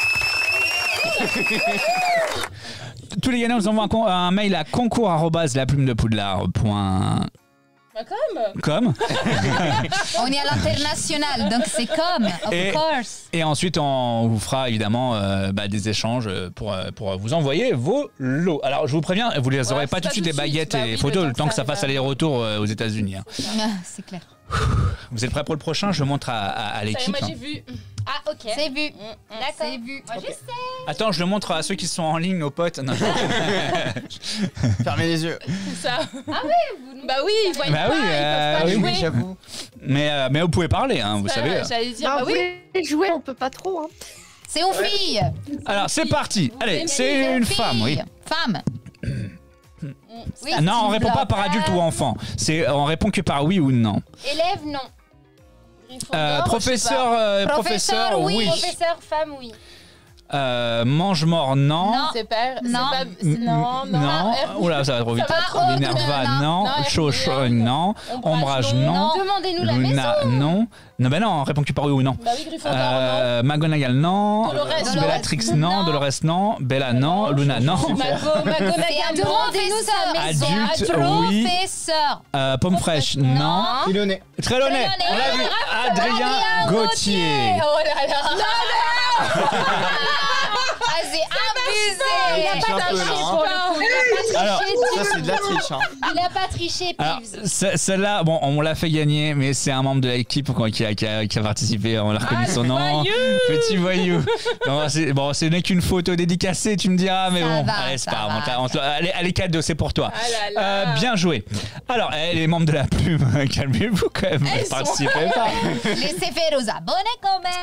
Tous les gagnants nous envoient un, con- un mail à concours arobase la plume de Poudlard point Bah quand même. com. On est à l'international, donc c'est comme, of Et- course. Et ensuite on vous fera évidemment euh, bah, des échanges pour, euh, pour vous envoyer vos lots. Alors je vous préviens, vous les Ouais, aurez pas c'est tout de pas suite tout les de suite. baguettes Bah et oui, les le photos, temps le temps que que ça ça fasse arrive. aller-retour euh, aux États-Unis. hein. Ah, c'est clair. Vous êtes prêts pour le prochain? Je le montre à, à- à Ça y est, l'équipe. moi j'ai vu. Ah, ok. C'est vu. D'accord. C'est vu. Moi, je sais. Attends, je le montre à ceux qui sont en ligne, nos potes. Non. Fermez les yeux. C'est ça. Ah oui. Bah oui, ils voient Bah pas, oui, ils euh, peuvent pas oui, jouer. Oui, j'avoue. mais, euh, mais vous pouvez parler, hein, vous Ça, savez. J'allais dire, Bah, bah vous oui. voulez jouer, on peut pas trop. Hein. C'est une fille. Alors c'est parti. Allez, c'est une femme, oui. Femme. Oui, Non, on c'est répond une pas par blague. adulte ou enfant. C'est, on répond que par oui ou non. Élève, non. Gryffondor, Euh, je sais professeur, pas. euh, Professeur, professeur, oui. oui. Professeur, femme, oui. Euh, mange-mort, non. Non. C'est pas. c'est Non. pas- c'est- Non, non. Non. Hermione. Oula, ça va trop vite. Ça va trop vite. Minerva, Non, non. non. Chaud, chaud, Hermione, non. Ombrage, non. non. Demandez-nous la maison. Luna, non. Non, ben non, on répond que par oui ou non. Bah oui, Gryffondor, non. Euh, McGonagall, non. Dolores, Bellatrix, non. non. Dolores, non. Bella, non. Luna, non. Mago, C'est McGonagall, un non. Demandez-nous sa maison. Adulte, Un oui. professeur. Euh, Pomme fraîche, non. Trelawney. Trelawney, on l'a vu. Adrien Gauthier. Oh là là. Ah, c'est abusé. Il a triche pas un peu, triché là, hein. pour le coup. Il a pas Alors, triché. Ça, c'est de la triche. Hein. Il a pas triché, Alors, Peeves. ce- celle-là, bon, on l'a fait gagner, mais c'est un membre de l'équipe quoi, qui, a, qui, a, qui a participé. On l'a reconnu Ah, son le nom. voyou. Petit voyou. Non, c'est, bon, ce n'est qu'une photo dédicacée, tu me diras, mais Ça bon, va, allez, c'est ça pas grave. va. on t'a- on te- Allez, allez, cadeau, c'est pour toi. Ah là là. Euh, bien joué. Alors, eh, les membres de la plume, calmez-vous quand même. Ne Elles sont- participez pas. Laissez faire aux abonnés quand même.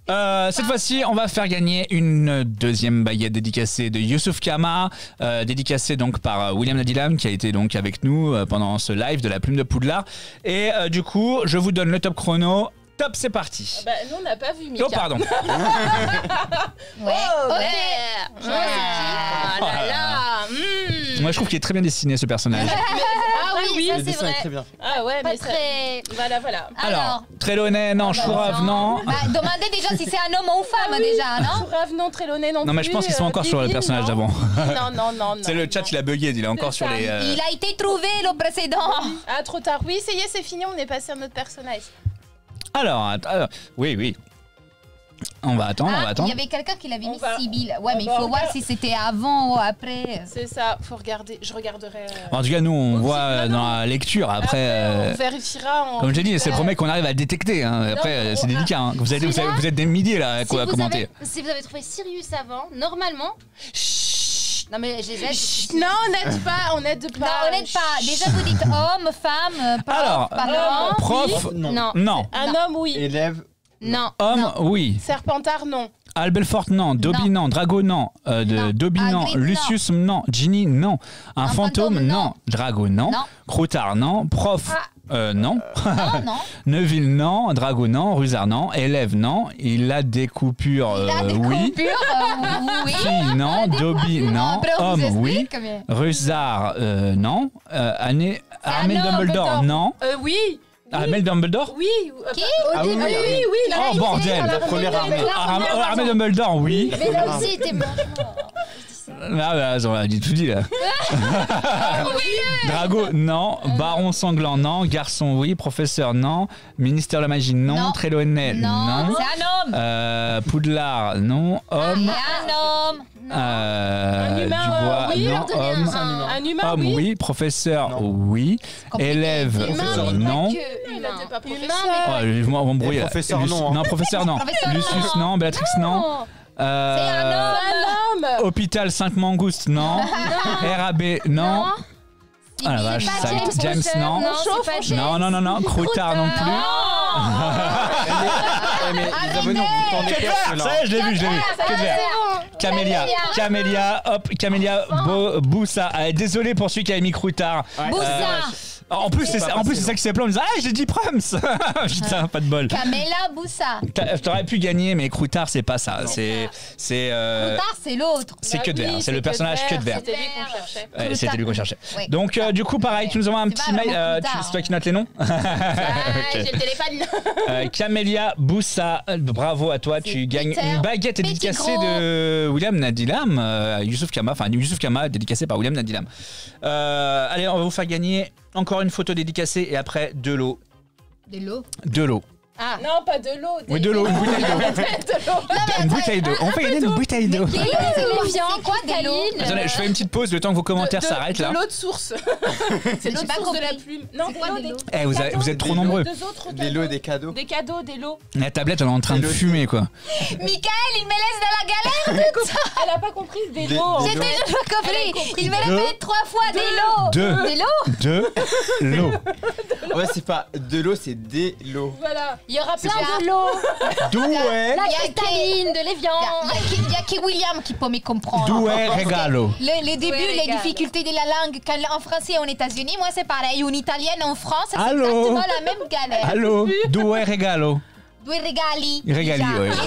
Euh, cette fois-ci, on va faire gagner une deuxième baguette dédicacée de Youssouf Kama, euh, dédicacée donc par euh, William Nadilam qui a été donc avec nous euh, pendant ce live de la plume de Poudlard. Et euh, du coup, je vous donne le top chrono. Top, c'est parti. Bah, nous, on n'a pas vu, Mika. Oh, pardon. Ouais. Oh, Ok. ouais. Ah là là. Mm. Moi, je trouve qu'il est très bien dessiné ce personnage. Ah oui, oui. ça, Le c'est dessin vrai. est très bien fait. Ah ouais, Pas mais ça... très. Voilà, voilà. Alors, Alors, Trelawney, non. Chourave, non. bah, demandez déjà si c'est un homme ou une femme Ah oui. déjà, non? Chourave, non, Trelawney non Non, mais je plus, pense qu'ils sont euh, encore sur le Divine, personnage non. d'avant. Non, non, non, non. C'est le chat, non. il a bugué, il est encore C'est sur ça. les. euh, Il a été trouvé le précédent. Ah, trop tard. Oui, ça y est, c'est fini, on est passé à notre personnage. Alors, att- alors, oui, oui. On va attendre, on va Ah, il attendre. y avait quelqu'un qui l'avait On mis va- Sibylle. Ouais, on mais il va faut voir regarder. si c'était avant ou après. C'est ça, faut regarder. Je regarderai. euh, En tout cas, nous, on Aussi, voit euh, non, dans non. la lecture. Après, Après, euh, on vérifiera en. comme j'ai dit, c'est le Ouais. premier qu'on arrive à détecter. hein. Après, mais euh, c'est on- délicat. hein. Vous, êtes, vous, Celui-là, êtes, vous êtes des milliers là à, Si quoi- à vous, commenter. avez, si vous avez trouvé Sirius avant, normalement. Chut. Non, mais je les aide. Chut, non, on n'aide pas, on n'aide pas. Non, on n'aide pas. Déjà, vous dites homme, femme, euh, prof, Alors, parent. Prof, Non. Non. non. Un homme, oui. Élève. Non. Homme, oui. Serpentard, non. Albelfort, non. Dobby, non. Drago, non. Euh, de, Non. Dobby, non. Hagrid, non. Lucius, non. Ginny, non. Un, Un fantôme, fantôme, non. non. Drago, non. Non. Croutard, non. Prof, euh, non. Non, non. Neuville, non. Drago, non. Rusard, non. Élève, non. Il a des coupures, Il a euh, des oui. coupures, euh, oui. Fille, non. Dobby, non. Après, on vous Homme, oui. explique, mais- Rusard, euh, non. Euh, Année- Armel homme, Dumbledore, Dumbledore. non. Euh, oui. Armel Dumbledore Oui. euh, Qui bah, Ah oui, oui, oui, ah oui, oui. oui. il a Oh, réussi, bordel. il a La première réussi. armée. La Ar- première Armel armée. Dumbledore, oui. Mais là aussi, était bon. Ah bah, on a dit tout dit là. Drago, non. Baron sanglant, non. Garçon, oui. Professeur, non. Ministère de la magie, non. Non. Trelawney, non. Non, c'est un homme. Euh, Poudlard, non. Homme. C'est un homme. Euh, Un humain, Dubois, euh, oui, non. leur donner Homme. un- Un humain, Homme, oui. oui. Professeur, Non. oui. Compliqué. Élève, Professeur, euh, mais non. Que Il humain. n'était pas Humain, professeur. Oh, je vais m'embrouiller. Et là. professeur, Luc- non, hein. Non, professeur, non. Professeur, Lucius, non. non. Béatrix, non. Euh, C'est un homme. Un homme. Hôpital cinq Mangoustes, non. R A B, non. Ah la vache, pas ça- James James, Potter, non. Non, Chauffe, c'est pas on James. Non, non, non, non. Croutard non plus. Eh, mais les abonnés, on vous tendez perche là. Ça y est, je l'ai vu, je l'ai vu. Que de verre. Camélia, Camélia, hop, Camélia Bo- Boussa. Ah, désolé pour celui qui avait mis Croutard. Boussa. En plus, c'est en plus c'est ça qui s'est plaint. On me disait, ah, j'ai dit Prums. Putain, pas de bol. Camilla Boussa. T'as- T'aurais pu gagner, mais Croutard, c'est pas ça. C'est. C'est. euh, Croutard, c'est l'autre. C'est Bah que de oui, verre. C'est le personnage que de verre. C'était lui qu'on cherchait. Ouais, C'était lui qu'on cherchait. Oui. Donc, euh, du coup, pareil, tu nous envoies un C'est petit pas mail. vraiment euh, tu- Croutard, C'est toi qui notes les noms Ah, j'ai le téléphone. Euh, Camélia Boussa, euh, bravo à toi, tu gagnes Peter une baguette dédicacée Pettigrew. de William Nadilam, euh, Youssouf Kama, enfin Youssouf Kama dédicacé par William Nadilam. Euh, allez, on va vous faire gagner encore une photo dédicacée et après de l'eau. De l'eau. De l'eau. Ah. Non, pas de l'eau. Oui, de l'eau, une bouteille d'eau. De l'eau. Une bouteille d'eau. On fait gagner une bouteille d'eau. C'est quoi de l'eau? Attendez, je fais une petite pause le temps que vos commentaires De- de- s'arrêtent là. De l'eau de source. C'est l'eau J'ai de pas source de la compris. plume. Non, C'est des quoi lots, des des lots Eh, vous, avez- vous êtes trop nombreux. Deux autres Des cadeaux. lots, des cadeaux. Des cadeaux, des lots. La tablette, elle est en train de Des lots. fumer quoi. Michael, il me laisse dans la galère. Elle a pas compris des Des- lots. des J'ai lots. déjà compris. Il me Deux. répète trois fois des lots. Deux. Des lots. De l'eau. Ouais, c'est pas de l'eau, c'est des lots. Voilà. Il y aura plein ça. de lots. D'où est, La Il y a cristalline, de l'évian. Il n'y a que William qui peut me comprendre. d'où est Regalo. Le, les débuts, Ouais, les regarde. difficultés de la langue, quand en français aux États-Unis, moi c'est pareil. Une italienne en France, c'est Allô. exactement la même galère. Allô, d'où est Regalo. Due regali. Regali, déjà. ouais.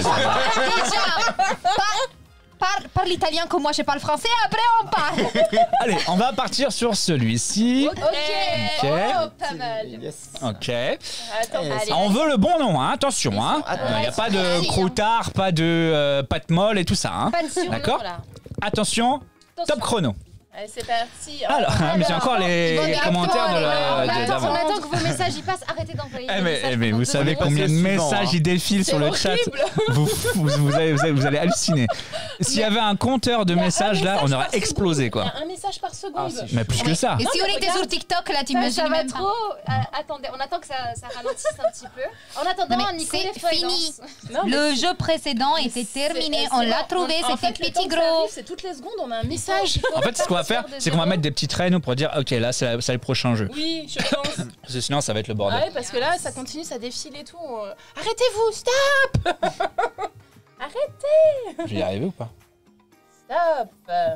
Déjà, par- parle, parle l'italien comme moi je parle français, après on parle. Allez, on va partir sur celui-ci. Ok. Ok. Oh, pas mal. Yes. Ok. Attends, Eh, allez. Ah, on veut le bon nom, hein, attention. Hein. Attends. Il n'y a pas de Attention. croutard, pas de euh, pâte molle et tout ça. Hein. Pas de sur D'accord. là. Attention, top chrono. Allez, c'est parti. Alors, mais c'est encore les, bon, les attends, commentaires de les- la- Bah, de- attends, on d'avant. attend que vos messages y passent. Arrêtez d'envoyer Eh des mais, messages eh mais pendant vous deux savez secondes. combien de C'est suivant, messages hein. ils défilent sur C'est le chat. horrible. Vous, vous, vous allez, vous, allez, vous allez halluciner. S'il y avait un compteur de Il y a un messages là, on message aurait par explosé seconde. quoi. Il y a un message par seconde. Ah, c'est Mais plus que ça. Et si Non, on mais était regarde. sur TikTok, là, Ça, t'imagines ça va même pas. trop. Euh, attendez, on attend que ça, ça ralentisse un petit peu. En attendant, Non, mais Nico, c'est lève-toi et fini. danse. Non, mais Le jeu précédent était c'est- terminé, c'est on bon. l'a trouvé, En fait, c'était le temps petit que ça gros. arrive, c'est toutes les secondes, on a un message. En fait, ce qu'on va faire, c'est qu'on va mettre des petits traîneaux pour dire ok, là c'est la- c'est le prochain jeu. Oui, je pense. Parce que sinon, ça va être le Ah bordel. ouais, parce que là, ça continue, ça défile et tout. Euh, Arrêtez-vous, stop. Arrêtez. Je vais y arriver ou pas? Stop.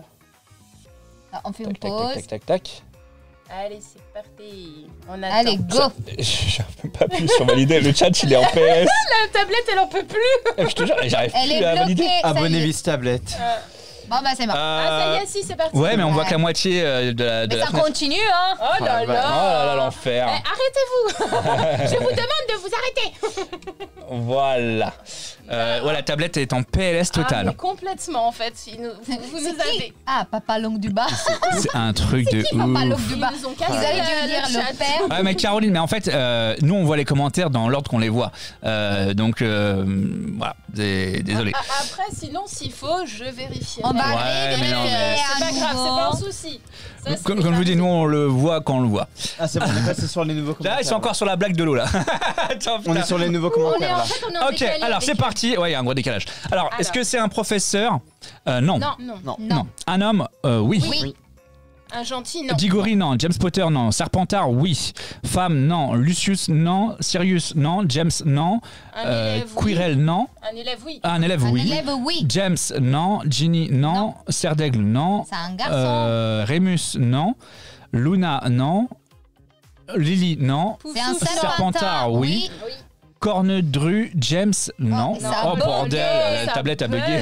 Ah, on fait une Tac, tac, pause. tac, tac, tac, tac. Allez, c'est parti. On attend. Allez, go. J'arrive même pas plus sur valider. Le chat, il est en P S. La tablette, elle en peut plus. Je te jure, j'arrive Elle plus est à valider. bloquée. ça y Abonnez est. Viz tablette. Euh, Bon, bah, c'est bon. Ah, ça y est, si, c'est parti. Ouais, mais on voit Ouais. que la moitié euh, de la. De Mais la ça fenêtre. continue, hein. Oh là Ah, Oh là. là là, l'enfer. Eh, arrêtez-vous. Je vous demande de vous arrêter. Voilà. Euh, ouais, la tablette est en P L S Ah, total. mais complètement, en fait. Il nous- vous vous C'est nous qui avez. Ah, Papa Longue du Bas. C'est un truc de Qui Papa Longue ouf. du Ils Bas? nous ont Ils cassé allaient le- dû dire le le chat. père. Ouais, mais Caroline, mais en fait, euh, nous on voit les commentaires dans l'ordre qu'on les voit. Euh, donc euh, voilà, Dé- désolé. Ah, ah, Après, sinon, s'il faut, je vérifie. On va Ouais, aller mais non, vérifier mais- C'est à pas grave, c'est nouveau. pas un souci. Ça, c'est Comme, comme je vous dis, nous on le voit quand on le voit. Ah, c'est bon, on est passé sur les nouveaux commentaires. Là, ils sont encore sur la blague de l'eau là. Attends, On putain. est sur les nouveaux On est commentaires en là. fait, on est en Ok, décalé alors avec c'est eux. parti. Ouais, il y a un gros décalage. Alors, est-ce Alors. que c'est un professeur? Euh, non. Non, non. Non. Non. Un homme? Euh, oui. Oui. Un gentil, non. Diggory, non. James Potter, non. Serpentard, oui. Femme, non. Lucius, non. Sirius, non. James, non. Un Euh, élève, oui. Quirrell, non. Un élève, oui. Un élève, Un oui. élève, oui. James, non. Ginny, non. Non. Serdaigle, non. C'est un garçon. Euh, Remus, non. Luna, non. Lily, non. C'est un Poufsouffle, Serpentard, oui. Oui. Cornedru, James, non. ça Oh, bug, bordel, la ça tablette a bug. bugué.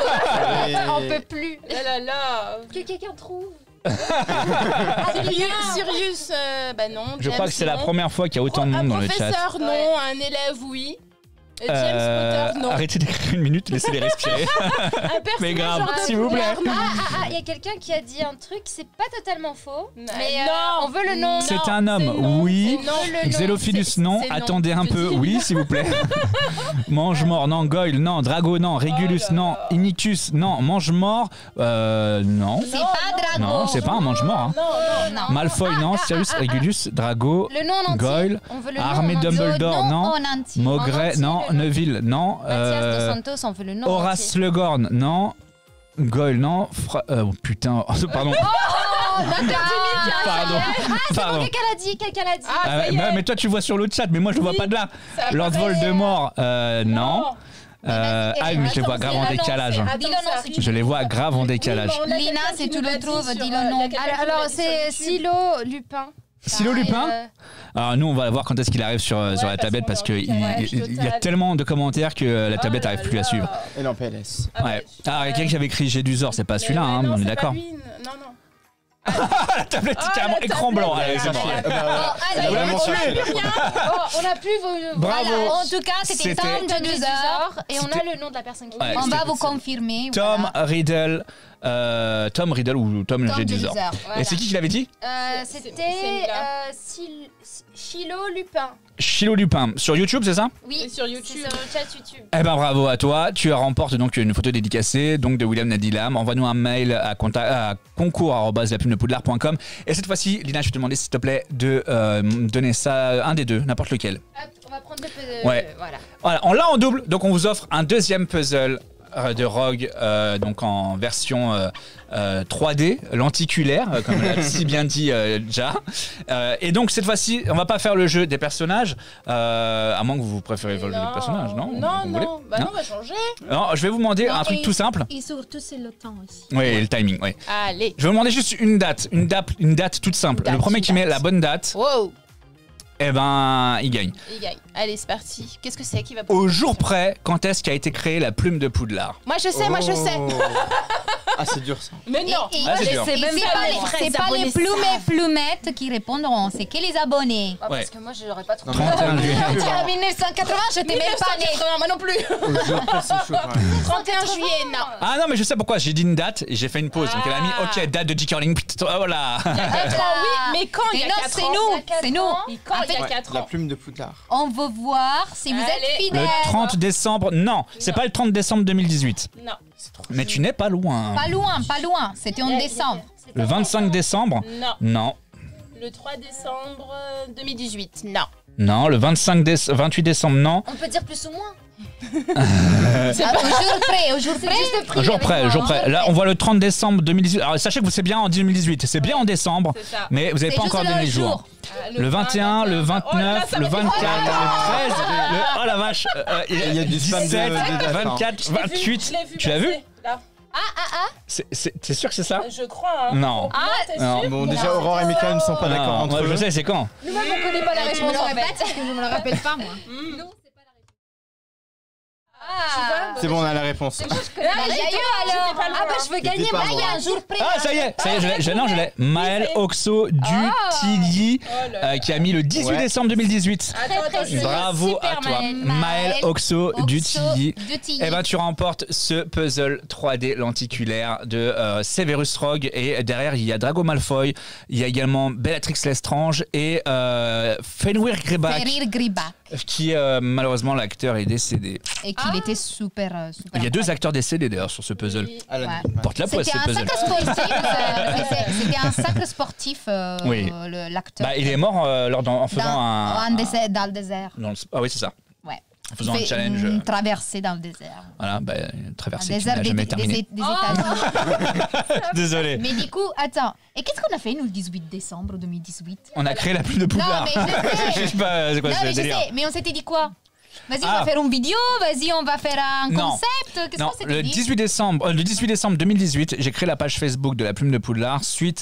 On peut plus. Là là là. Que quelqu'un trouve. Sirius, Sirius, euh, bah non. Je James, crois que c'est la non. première fois qu'il y a autant de Un monde dans le chat. professeur, non. Ouais. Un élève, oui. Euh, James Euh, Potter, non. arrêtez d'écrire une minute, laissez-les respirer. Un Mais personnage grave, hors de s'il vous plaît. couleur, non. Ah, ah, ah, il y a quelqu'un qui a dit un truc, c'est pas totalement faux. Non, Mais euh, non, on veut le nom. C'est non, un homme, c'est non, oui. c'est non. Le nom, Xélophilus, c'est- non. c'est non. Attendez un Je peu, dis- oui, s'il vous plaît. Mange-mort, non. Goyle, non. Drago, non. Régulus, Oh là non. là. Inictus, non. Mange-mort, euh, non. C'est pas Drago. Non, c'est pas un mange-mort. Hein. Non, non. Non. Malfoy, non. ah, Sirius, ah, ah, Régulus, Drago, Le nom en entier. Goyle, On veut le Armée nom en entier. Dumbledore, Le nom non. en entier. Maugret, entier, non. le nom. Neville, non. Mathias Euh, Dos Santos, on veut le nom Horace entier. Legorn, non. Goyle, non. Fra- euh, oh, putain, pardon. Oh, d'accord. Pardon. Pardon. Quelqu'un l'a dit, quelqu'un l'a dit. Ah, Ah, ça y mais, est. mais toi tu vois sur le chat, mais moi je le vois pas de là. Ça Lord apparaît. Voldemort, euh, non. Euh, vas-y, ah, mais je les vois attends, grave c'est en la langue, décalage. c'est- hein. Dis le nom, Attends, si ça Je les vois grave en décalage. Oui, mais on a Lina, quelqu'un si qui tu nous le l'a dit trouves, sur, dis le euh, nom. il y a quelqu'un Alors, qui nous alors, l'a dit sur c'est YouTube. Silo Lupin. Silo Ah, et, Lupin euh, Alors nous on va voir quand est-ce qu'il arrive sur, euh, sur la parce tablette qu'on parce est en qu'il il, décalage il y a total. tellement de commentaires que euh, la tablette Oh n'arrive là plus à là. suivre. Elle est en P L S. Ah, Ouais. ouais. Ah, il y a quelqu'un qui avait écrit Gédusor, c'est pas Mais celui-là, ouais, hein, non, on est c'est d'accord. pas lui. Non, non. La tablette c'est Oh, carrément la écran tablette, blanc. elle Allez, a c'est bon. lâché. Ah bah, Oh, elle a allez, vraiment on cherché. a plus rien. Oh, on n'a plus vos. Bravo. Voilà. En tout cas, c'était C'était- Tom Tom Jedusor. Jedusor, et on C'était- a le nom de la personne qui Ouais, On c'était- va vous confirmer. Tom voilà. Riddle, euh, Tom Riddle ou Tom, Tom Jedusor. Jedusor. Voilà. Et c'est qui qui l'avait dit? Euh, C'est- C'était c'est Mila. euh, Sil- Chilo Lupin. Chilo Lupin. Sur YouTube, c'est ça? Oui, Et sur c'est YouTube. sur le chat YouTube. Eh ben bravo à toi, tu remportes donc une photo dédicacée donc de William Nadilam. Envoie-nous un mail à, conta- à concours arobase la plume de poudlard point com. Et cette fois-ci, Lina, je vais te demander s'il te plaît de euh, donner ça un des deux, n'importe lequel. Hop, on va prendre le peu. Ouais. Voilà. Voilà, on l'a en double, donc on vous offre un deuxième puzzle euh, de Rogue, euh, donc en version euh, euh, trois D, lenticulaire, euh, comme l'a si bien dit euh, Ja. Euh, et donc cette fois-ci, on va pas faire le jeu des personnages, euh, à moins que vous préférez le jeu des personnages, non? Non, Vous non. voulez Bah Non. non, on va changer. Non, je vais vous demander Non, un truc et- tout simple. Et surtout, c'est le temps aussi. Oui, le timing, oui. Allez. Je vais vous demander juste une date, une date, une date toute simple. Date, le premier une qui met date. la bonne date, Wow. eh ben, il gagne. Il gagne. Allez, c'est parti. Qu'est-ce que c'est qui va Au jour près, quand est-ce qu'a été créée la plume de Poudlard? Moi, je sais, moi, je sais. Oh. Ah, c'est dur ça. Mais non. Et- et- Ah, c'est dur. et même c'est pas pas les les, vrais c'est pas abonnés les plumes et plumettes qui répondront, c'est que les abonnés. Ah, Ouais. Parce que moi, je l'aurais pas trouvé. Non, mais- trente et un juillet. En mille neuf cent quatre-vingts, je t'ai même pas né. Moi non plus. Au jour près, c'est chaud quand même. trente et un juillet, non. Ah non, mais je sais pourquoi. J'ai dit une date et j'ai fait une pause. Donc elle a mis Ah. OK, date de J K Rowling. Putain, voilà. Il y a quatre ans, oui. Mais quand il y Et a non, quatre c'est ans nous, Il y a quatre c'est nous. ans. Et quand En il y a Ouais, quatre la ans plume de Poudlard. On veut voir si vous êtes Allez. fidèles. Le trente décembre. Non, c'est Non. pas le trente décembre deux mille dix-huit. Non. Mais tu n'es pas loin. Pas loin, pas loin. C'était en décembre. Le vingt-cinq décembre. Non. Non. Le trois décembre deux mille dix-huit. Non. Non, le vingt-cinq déce- vingt-huit décembre, non. On peut dire plus ou moins. Ah, au jour près, au jour près. Jour près, jour près. Là, on voit le trente décembre deux mille dix-huit. Alors, sachez que vous c'est bien en deux mille dix-huit. C'est bien en décembre, C'est ça. mais vous n'avez C'est pas juste encore donné le les jours. jour. Ah, Le vingt et un, le vingt-neuf, Oh là, ça le me fait vingt-quatre, trop le treize, le... Oh la vache. Euh, Il y a du spam de- dix-sept, de date, hein. vingt-quatre, Je l'ai vu, vingt-huit. je l'ai vu Tu l'as vu passer, là. C'est- c'est- T'es sûr que c'est ça? Je crois. Hein. Non. Ah, t'es Non. sûr? Bon, déjà, Aurore et Mickaël ne sont pas d'accord Non, entre moi, eux. je sais, c'est quand? Nous-mêmes, on connaît pas la Tu me réponse le en répètes fait. parce que je me le rappelle pas, moi. Mm. Ah, C'est bon, on a la réponse. bah, j'ai eu alors. pas Ah bah je veux gagner pas Maya loin. un jour près. Ah, ça y est, ça y est, je l'ai, je l'ai, non, je l'ai. Maël Oxo du Tilly, Oh là là. euh, qui a mis le dix-huit Ouais. décembre deux mille dix-huit. Attends, attends, je vais- Bravo Super à toi, Maël. Maël Oxo du Tilly. Du Tilly. Eh ben, tu remportes ce puzzle trois D lenticulaire de euh, Severus Rogue et derrière il y a Drago Malfoy, il y a également Bellatrix Lestrange et euh, Fenrir Greyback Ferir Griba. qui euh, malheureusement l'acteur est décédé. Et qu'il était super, euh, super. Il y a deux incroyable. acteurs décédés d'ailleurs sur ce puzzle. Oui. Alan, Ouais. ouais. Porte la poisse ce C'était un puzzle. sacre sportif. euh, mais c'est- C'était un sacre sportif, euh, Oui. le- l'acteur. Bah, il est mort euh, lors d'en- en faisant dans, un, en désert, dans le désert. dans le- ah oui c'est ça. Ouais. En faisant Il un fait challenge. Une traversée dans le désert. Voilà, bah, une Un traversée qui désert n'a des, jamais des, terminé. des États-Unis. Désolé. Mais du coup, attends. Et qu'est-ce qu'on a fait nous le dix-huit décembre deux mille dix-huit? On a créé la plume de Non, Poudlard. mais je sais. Je sais pas, c'est quoi Non, ce mais je délire. sais. Mais on s'était dit quoi? Vas-y, on Ah. va faire une vidéo. Vas-y, on va faire un Non. concept. Qu'est-ce Non, qu'on s'était le dit? dix-huit décembre, euh, le dix-huit décembre deux mille dix-huit, j'ai créé la page Facebook de la plume de Poudlard suite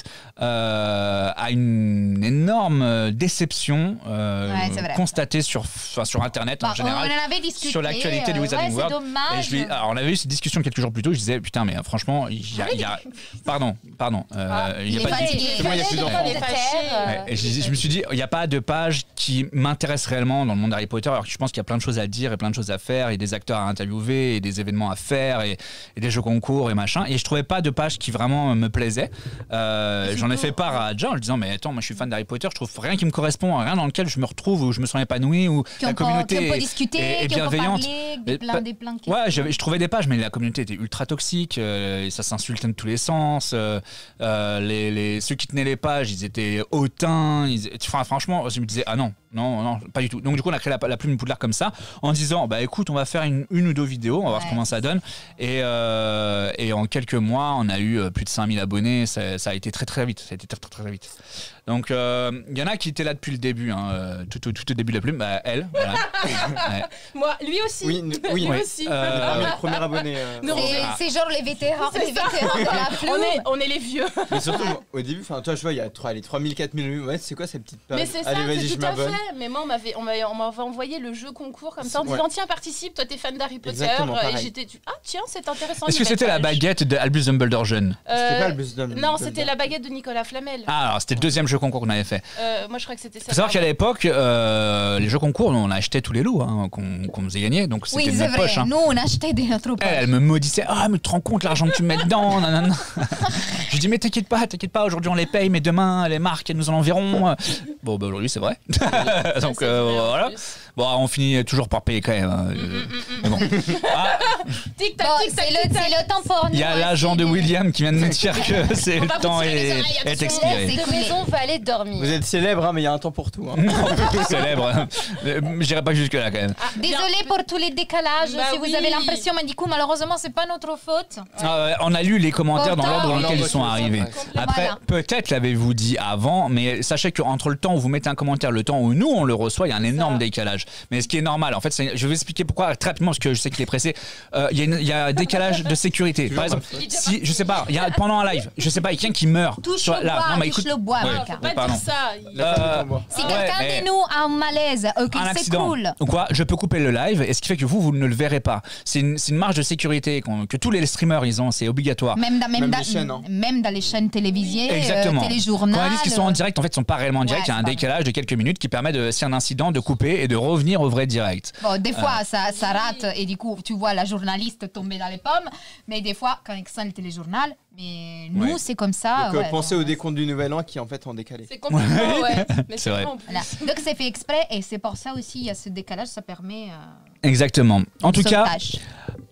euh, à une énorme euh, déception euh, Ouais, c'est vrai. constatée sur, enfin, sur Internet Bah, en général. on en avait discuté. Sur l'actualité du euh, Wizarding ouais, World. C'est dommage. Et je lui, alors on avait eu cette discussion quelques jours plus tôt. Je disais putain mais euh, franchement il y a, il y a- pardon pardon euh, Ah, il y a il pas est de fatigué. C'est moi, il y a plus d'enfants. Il est fâché. Ouais, et je, je me suis dit, il n'y a pas de page qui m'intéresse réellement dans le monde d'Harry Potter, alors que je pense qu'il y a plein de choses à dire et plein de choses à faire, et des acteurs à interviewer, et des événements à faire, et, et des jeux concours, et machin. Et je trouvais pas de page qui vraiment me plaisait. Euh, J'en ai fait part à John en lui disant, mais attends, moi je suis fan d'Harry Potter, je trouve rien qui me correspond, rien dans lequel je me retrouve, où je me sens épanoui, où Qui la on peut- communauté qui on peut est- discuter, est, est qui on peut bienveillante. parler, Mais des plans, pas- des plans qui- Ouais, je, je trouvais des pages, mais la communauté était ultra toxique, euh, et ça s'insultait de tous les sens. euh, euh, les, les, ceux qui tenaient les pages, ils étaient hautains. Ils, enfin, franchement, je me disais, ah non, non, non, pas du tout. Donc, du coup, on a créé la, la plume de Poudlard comme ça, en disant, bah écoute, on va faire une, une ou deux vidéos, on va voir Ouais. comment ça donne. Et, euh, et en quelques mois, on a eu euh, plus de cinq mille abonnés. Ça, ça a été très, très vite. Ça a été très, très, très vite. Donc, il euh, y en a qui étaient là depuis le début, hein, euh, tout, tout, tout au début de la plume. Bah, elle, voilà. Ouais. Moi, lui aussi. Oui, n- oui. Lui Ouais. aussi. Euh, Ah, mais le premier abonné. euh, Non, C'est- Ah. C'est genre les vétérans, les vétérans de la plume. On est, on est les vieux. Mais surtout, moi, au début, enfin, toi, je vois, il y a trois, allez, trois mille, quatre mille. Ouais, c'est quoi cette petite page? Mais c'est ça, Allez, vas-y, c'est je tout à m'abonne. fait. Mais moi, on m'avait, on m'avait, on m'avait envoyé le jeu concours comme ça en Ouais. disant tiens, participe, toi t'es fan d'Harry Potter. Exactement, et pareil. j'étais ah tiens, c'est intéressant. Est-ce une que c'était la nouvelle page. baguette de Albus Dumbledore jeune? Euh, C'était pas le bus d'homme. Non, c'était la baguette de Nicolas Flamel. Ah, alors c'était le deuxième jeu concours qu'on avait fait. Euh, moi, je crois que c'était ça. Il faut savoir qu'à l'époque, euh, les jeux concours, on achetait tous les lots hein, qu'on qu'on faisait gagner, donc c'était Oui, de c'est notre vrai. poche. hein. Nous, on achetait des notre Elle, poche. elle me maudissait. Ah, mais tu te rends compte l'argent que tu mets dedans nanana. Je lui dis, mais t'inquiète pas, t'inquiète pas, aujourd'hui on les paye, mais demain les marques, elles nous en enverront. Bon, bah aujourd'hui c'est vrai. Donc c'est euh, vrai, en voilà. plus. Bon, on finit toujours par payer quand même. hein. Mais bon. Ah, Tic tac, Bon, tic tac, c'est le, tic tac. c'est le temps pour nous. il y a l'agent de aussi. William qui vient de me dire que c'est On le va vous temps tirer les est, oreilles, est attention. expiré. Laisse de maison, va aller dormir. Vous êtes célèbre, hein, mais il y a un temps pour tout. Hein. Célèbre. Euh, J'irai pas jusque là quand même. Ah, bien. Désolée pour tous les décalages. Bah si oui. vous avez l'impression, mais du coup, malheureusement, c'est pas notre faute. Ah ouais, on a lu les commentaires dans Pourtant, l'ordre dans on lequel en ils sont voit tous, arrivés. ouais. Après, Voilà. peut-être l'avez-vous dit avant, mais sachez qu'entre le temps où vous mettez un commentaire, le temps où nous on le reçoit, il y a un énorme décalage. Mais ce qui est normal, en fait, c'est- je vais vous expliquer pourquoi très rapidement, parce que je sais qu'il est pressé. Euh, Il y, a une- il y a un décalage de sécurité. Par exemple, si je sais pas, il y a pendant un live, je sais pas, il y a quelqu'un qui meurt. Touche Soit le bois, non, mais touche écoute, le bois, Ouais. Mika. Faut pas Pardon. dire ça. Il- La femme Euh, est en bois. Si Ouais, quelqu'un mais- de nous a un malaise, euh, un qu'il accident s'écroule. ou quoi, je peux couper le live, et ce qui fait que vous, vous ne le verrez pas. C'est une, c'est une marge de sécurité qu'on- que tous les streamers ils ont, c'est obligatoire. Même dans, même, Même dans, les chaînes, hein. même dans les chaînes télévisées, Exactement. euh, téléjournal. Quand on dit qu'ils sont en direct, en fait, ils sont pas réellement en direct. Ouais, il y a un c'est pas décalage de quelques minutes qui permet, de, s'il y a un incident, de couper et de revenir au vrai direct. Bon, des fois, Ah. ça, ça rate et du coup, tu vois la journaliste tomber dans les pommes. Mais des fois, quand il sonne le téléjournal, mais nous, Ouais. c'est comme ça. Donc, euh, ouais, pensez bon. au décompte du nouvel an qui est en fait en décalé. C'est complètement, ouais. Mais C'est c'est vrai. vrai en plus. Voilà. Donc, c'est fait exprès et c'est pour ça aussi, il y a ce décalage, ça permet. euh, Exactement. En tout cas, sauvetage.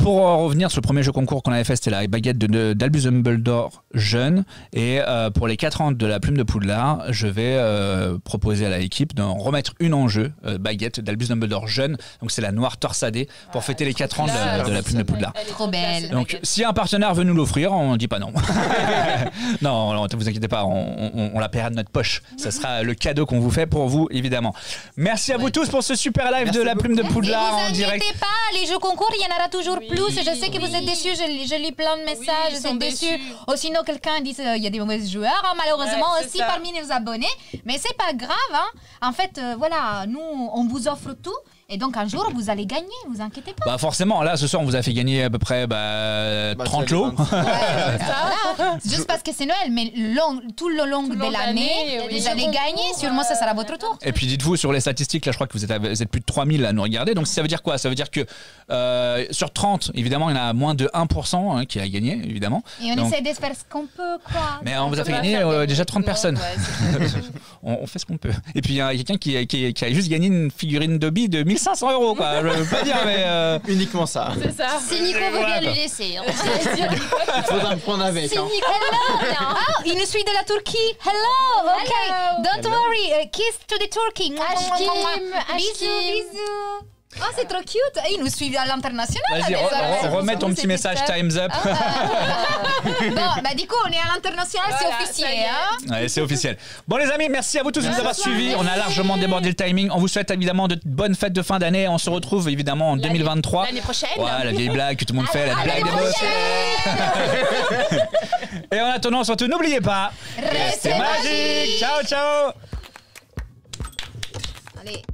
pour revenir sur le premier jeu concours qu'on avait fait, c'était la baguette de, de, d'Albus Dumbledore jeune. Et euh, pour les quatre ans de la plume de Poudlard, je vais euh, proposer à l'équipe d'en remettre une en jeu, euh, baguette d'Albus Dumbledore jeune. Donc c'est la noire torsadée pour ah, fêter les quatre ans de la, de la plume de Poudlard. Trop belle. Donc si un partenaire veut nous l'offrir, on ne dit pas non. Non, ne vous inquiétez pas, on, on, on la paiera de notre poche. Ça sera le cadeau qu'on vous fait pour vous, évidemment. Merci à vous tous pour ce super live Merci de la plume de Poudlard en direct. Ne vous inquiétez pas, les jeux concours, il y en aura toujours oui, plus. Je sais que oui. vous êtes déçus, je, je lis plein de messages, oui, vous êtes déçus. déçus. Ou sinon, quelqu'un dit qu'il euh, y a des mauvais joueurs, hein, malheureusement, ouais, aussi ça. parmi nos abonnés. Mais c'est pas grave. Hein. En fait, euh, voilà, nous, on vous offre tout. Et donc un jour vous allez gagner, vous inquiétez pas. Bah forcément, là ce soir on vous a fait gagner à peu près bah, bah, trente lots. Ouais, voilà. Juste parce que c'est Noël, mais long, tout le long tout de l'année, oui. vous allez gagner, sûrement ça sera votre tour. Et puis dites-vous sur les statistiques, là je crois que vous êtes, à, vous êtes plus de trois mille à nous regarder, donc ça veut dire quoi? Ça veut dire que euh, sur trente, évidemment il y en a moins de un pour cent hein, qui a gagné, évidemment. Et on donc... essaie de faire ce qu'on peut quoi. Mais on, on vous a fait gagner euh, déjà trente personnes. Ouais, on, on fait ce qu'on peut. Et puis il y a quelqu'un qui, qui, qui a juste gagné une figurine Dobby de mille cinq cents euros quoi. Je veux pas dire, mais. Euh... Uniquement ça. C'est ça. Si Nico veut bien lui laisser. Hein. Il faudra me prendre avec. Si hein. Nico... Hello. Oh, il nous suit de la Turquie. Hello. Ok. Hello. Don't Hello. worry. Uh, kiss to the Turkey. Ashkim. Bisous, bisous. Oh, c'est trop cute. Il nous suit à l'international. Vas-y, re- re- remets ton petit message Time's Up. Non, bah du coup, on est à l'international, voilà, c'est officiel. Hein ouais, c'est officiel. Bon, les amis, merci à vous tous de nous avoir suivis. On a largement débordé le timing. On vous souhaite évidemment de bonnes fêtes de fin d'année. On se retrouve évidemment en deux mille vingt-trois. L'année prochaine. Ouais, la vieille blague que tout le monde fait, la à blague des boss. Et en attendant, surtout, n'oubliez pas, restez magique. Ciao, ciao. Allez.